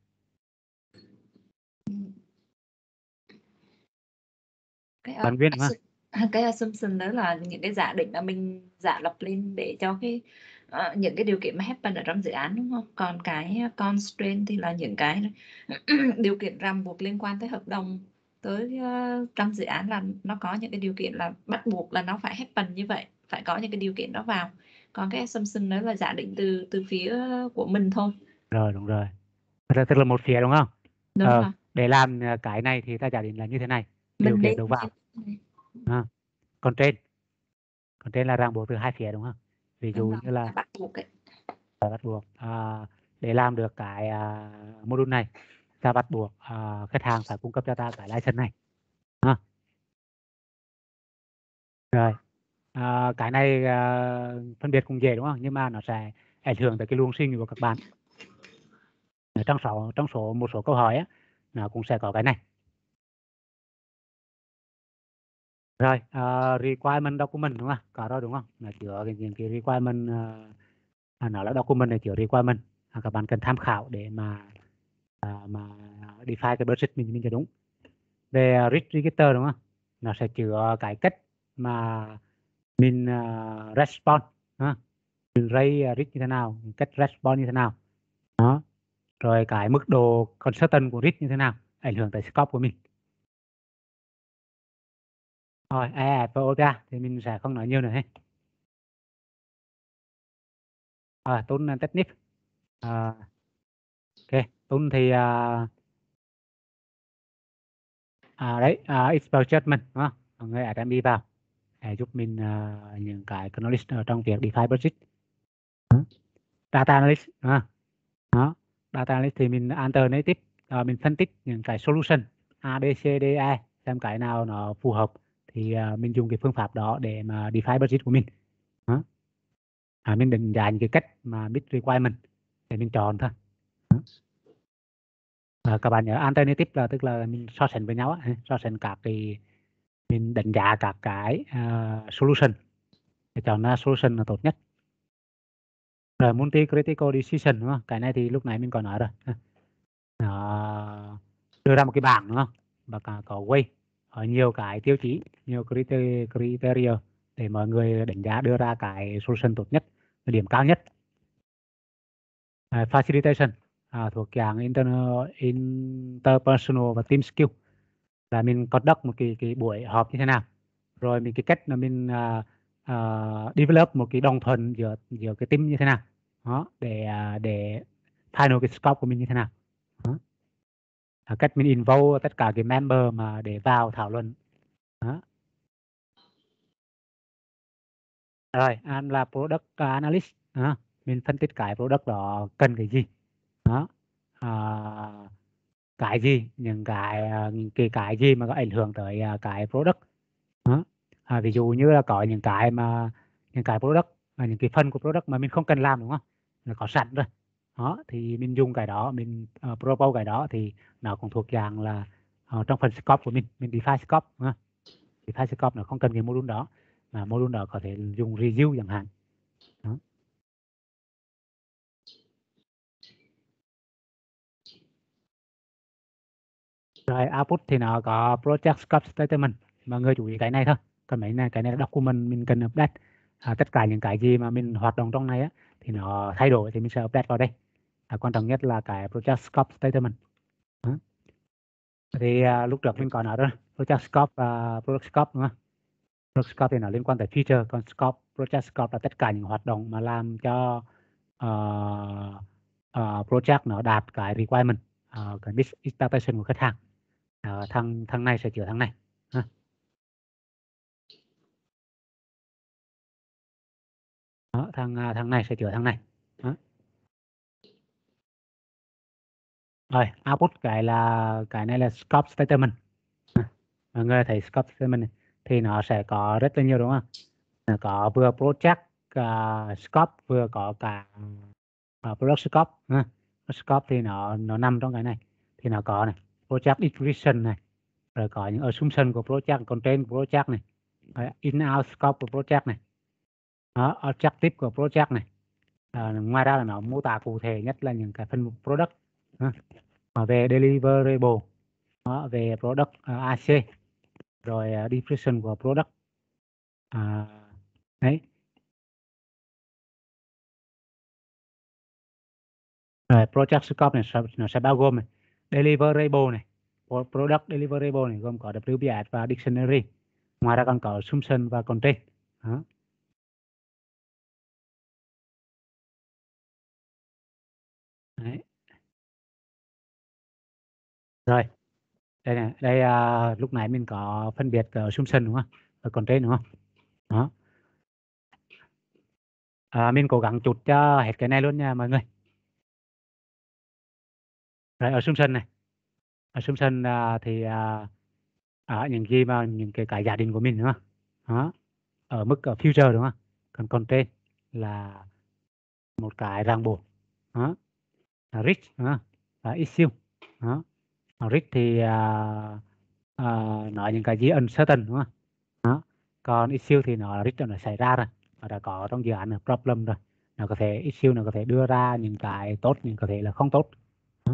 Cái, Bạn Nguyên đúng không? cái assumption đó là những cái giả định mà mình giả lập lên để cho cái uh, những cái điều kiện mà happen ở trong dự án đúng không? Còn cái constraint thì là những cái điều kiện ràng buộc liên quan tới hợp đồng, tới uh, trong dự án là nó có những cái điều kiện là bắt buộc là nó phải happen như vậy, phải có những cái điều kiện đó vào. Còn cái assumption đó là giả định từ từ phía của mình thôi. Rồi, đúng rồi. Tức là một phía đúng không? Đúng Ờ, rồi. để làm cái này thì ta giả định là như thế này, điều Mình kiện nên đầu vào. À, còn trên còn trên là ràng buộc từ hai phía đúng không? Ví dụ như là bắt buộc ấy. bắt buộc à, để làm được cái à, module này, ta bắt buộc à, khách hàng phải cung cấp cho ta cái license này. À. Rồi à, cái này à, phân biệt cũng dễ đúng không? Nhưng mà nó sẽ ảnh hưởng tới cái luồng suy nghĩ của các bạn. Trong số trong số một số câu hỏi á, nó cũng sẽ có cái này. Rồi, uh, requirement document đúng không? Có rồi đúng không? Là chứa cái, những cái requirement, uh, à, nó là document để chứa requirement. À, các bạn cần tham khảo để mà uh, mà define cái budget mình mình cho đúng. Về uh, risk register đúng không? Nó sẽ chứa cái cách mà mình uh, respond, uh, mình raise risk như thế nào, cách respond như thế nào. Đó. Rồi cái mức độ consultant của risk như thế nào, ảnh hưởng tới scope của mình. Rồi, à, và ô pê thì mình sẽ không nói nhiều nữa hết. À, Tuấn technique. À, ok, Tuấn thì à, à, đấy, à, expert judgment đúng không? Mọi người add em bê vào để giúp mình à, những cái knowledge ở trong việc define budget. Đó. Data analyst à. Đó, data analyst thì mình alternative, à, mình phân tích những cái solution A, B, C, D, E, xem cái nào nó phù hợp thì à, mình dùng cái phương pháp đó để mà define budget của mình. Đó. À, mình định giá những cái cách mà meet requirement để mình chọn thôi. Đó. À, các bạn nhớ alternative là tức là mình so sánh với nhau á, so sánh các cái, mình đánh giá các cái uh, solution để chọn ra solution là tốt nhất. Rồi multi critical decision đúng không? Cái này thì lúc nãy mình có nói rồi. Nó đưa ra một cái bảng đúng không? Và cả có way ở nhiều cái tiêu chí, nhiều criteria, criteria để mọi người đánh giá đưa ra cái solution tốt nhất, điểm cao nhất. Uh, facilitation à, thuộc dạng internal, interpersonal và team skill, là mình conduct một cái cái buổi họp như thế nào, rồi mình cái cách là mình uh, uh, develop một cái đồng thuận giữa giữa cái team như thế nào, đó để uh, để final cái scope của mình như thế nào, đó. À, cách mình involve tất cả cái member mà để vào thảo luận, đó. Rồi anh là product analyst, đó. Mình phân tích cái product đó cần cái gì, đó. À, cái gì, những cái những cái cái gì mà có ảnh hưởng tới cái product đó. À, ví dụ như là có những cái mà những cái product, à, những cái phần của product mà mình không cần làm đúng không, là có sẵn rồi, Đó, thì mình dùng cái đó, mình uh, propose cái đó thì nó cũng thuộc dạng là uh, trong phần scope của mình, mình define scope. Uh. Define scope nó không cần cái module đó, mà module đó có thể dùng review chẳng hạn. Đó. Rồi output thì nó có project scope statement, mọi người chú ý cái này thôi. Còn mấy này, cái này là document mình cần update. À, tất cả những cái gì mà mình hoạt động trong này á, thì nó thay đổi thì mình sẽ update vào đây. À, quan trọng nhất là cái project scope statement. Đó. Thì à, lúc trước mình có nói rồi, project scope và product scope đúng không? Product scope thì nó liên quan tới feature, còn scope, project scope là tất cả những hoạt động mà làm cho uh, uh, project nó đạt cái requirement, uh, cái business expectation của khách hàng. Uh, thằng thằng này sẽ chữa thằng này. Ha. Đó, thằng thằng này sẽ chữa thằng này. Đó. Rồi output cái là cái này là scope statement. Mọi người thấy scope statement này, thì nó sẽ có rất là nhiều đúng không? Nó có vừa project uh, scope, vừa có cả uh, product scope. Uh, scope thì nó nó nằm trong cái này, thì nó có này project description này, rồi có những assumption của project, content của project này, in out scope của project này, đó, objective của project này. À, ngoài ra là nó mô tả cụ thể nhất là những cái phần mục product. Uh, về deliverable, đó, về product uh, a xê, rồi uh, description của product. À, đấy. Rồi project scope này sẽ, nó sẽ bao gồm này, deliverable này, product deliverable này gồm có vê bê ét và dictionary. Ngoài ra còn có assumption và content. Đó. Đấy. Rồi đây này, đây uh, lúc nãy mình có phân biệt uh, assumption đúng không, và content đúng không? Đó. À, mình cố gắng chụp cho hết cái này luôn nha mọi người. Rồi assumption này, assumption uh, thì uh, ở những gì mà những cái cái giả định của mình đúng không? Đó. Ở mức ở future đúng không? Còn content là một cái ràng buộc. Đó. Risk đó. Và issue. Đó. Risk thì uh, uh, nói những cái gì uncertain đúng không? Đó. Còn issue thì nó risk nó xảy ra rồi, nó đã có trong dự án là problem rồi, nó có thể issue, nó có thể đưa ra những cái tốt, nhưng có thể là không tốt. Đó.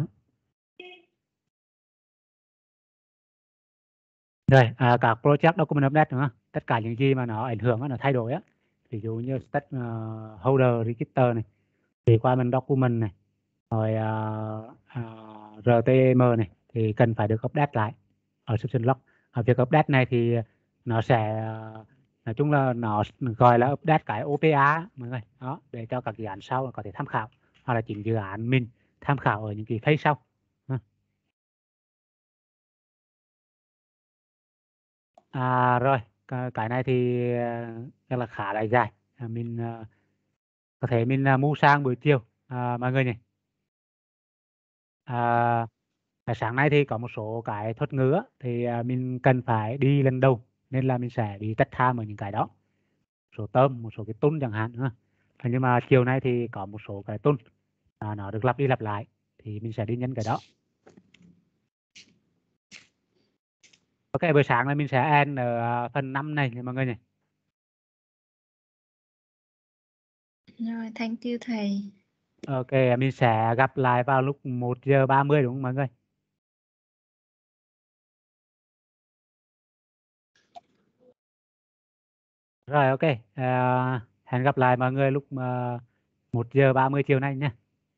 Rồi à, các project document update đúng không? Tất cả những gì mà nó ảnh hưởng, nó thay đổi á, ví dụ như stakeholder register này, requirement document này, rồi uh, uh, rờ tê em này thì cần phải được update lại ở subscription log. Ở việc update này thì nó sẽ uh, nói chung là nó gọi là update cái ô pê a mọi người, đó, để cho các dự án sau có thể tham khảo, hoặc là chính dự án mình tham khảo ở những cái phase sau. À, rồi cái cái này thì uh, là khá là dài, à, mình uh, có thể mình uh, move sang buổi chiều à, mọi người nhỉ. À, cái sáng nay thì có một số cái thuật ngữ á, thì uh, mình cần phải đi lần đầu, nên là mình sẽ đi test tham ở những cái đó, một số term, một số cái tool chẳng hạn nữa. Nhưng mà chiều nay thì có một số cái tool à, nó được lặp đi lặp lại, thì mình sẽ đi nhân cái đó. Ok, buổi sáng là mình sẽ end ở phần năm này mọi người nhỉ. Rồi, thank you thầy. Ok, mình sẽ gặp lại vào lúc một giờ ba mươi đúng không mọi người? Rồi ok, à, hẹn gặp lại mọi người lúc uh, một giờ ba mươi chiều nay nhé.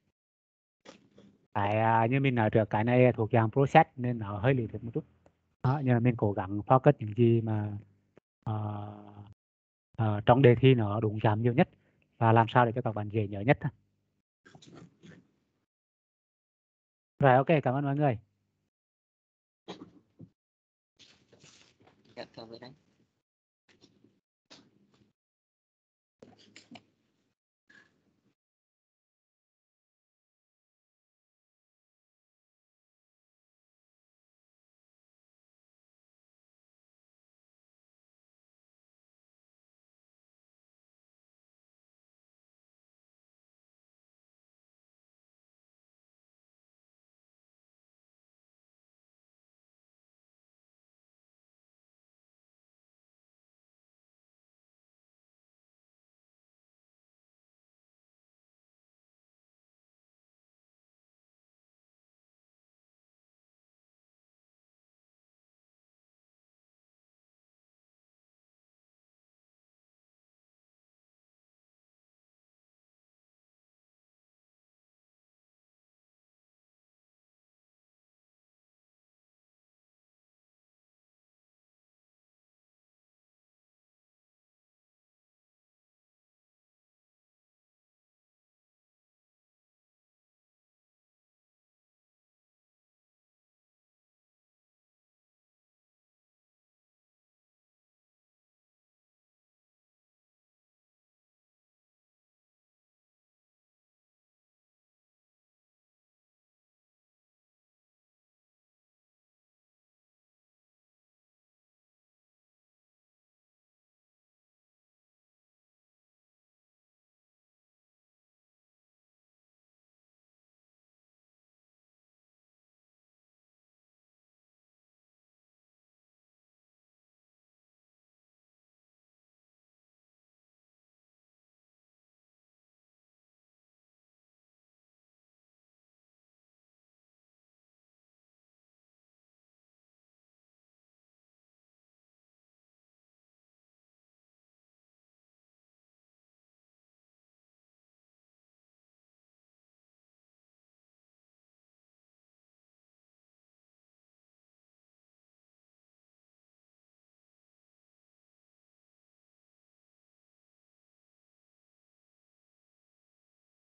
Cái à, như mình nói trước, cái này thuộc dạng process nên nó hơi lý thuyết một chút. Đó, nhưng mà mình cố gắng focus những gì mà uh, uh, trong đề thi nó đúng giảm nhiều nhất, và làm sao để cho các bạn dễ nhớ nhất. Rồi ok, cảm ơn mọi người. Dạ, cảm ơn anh.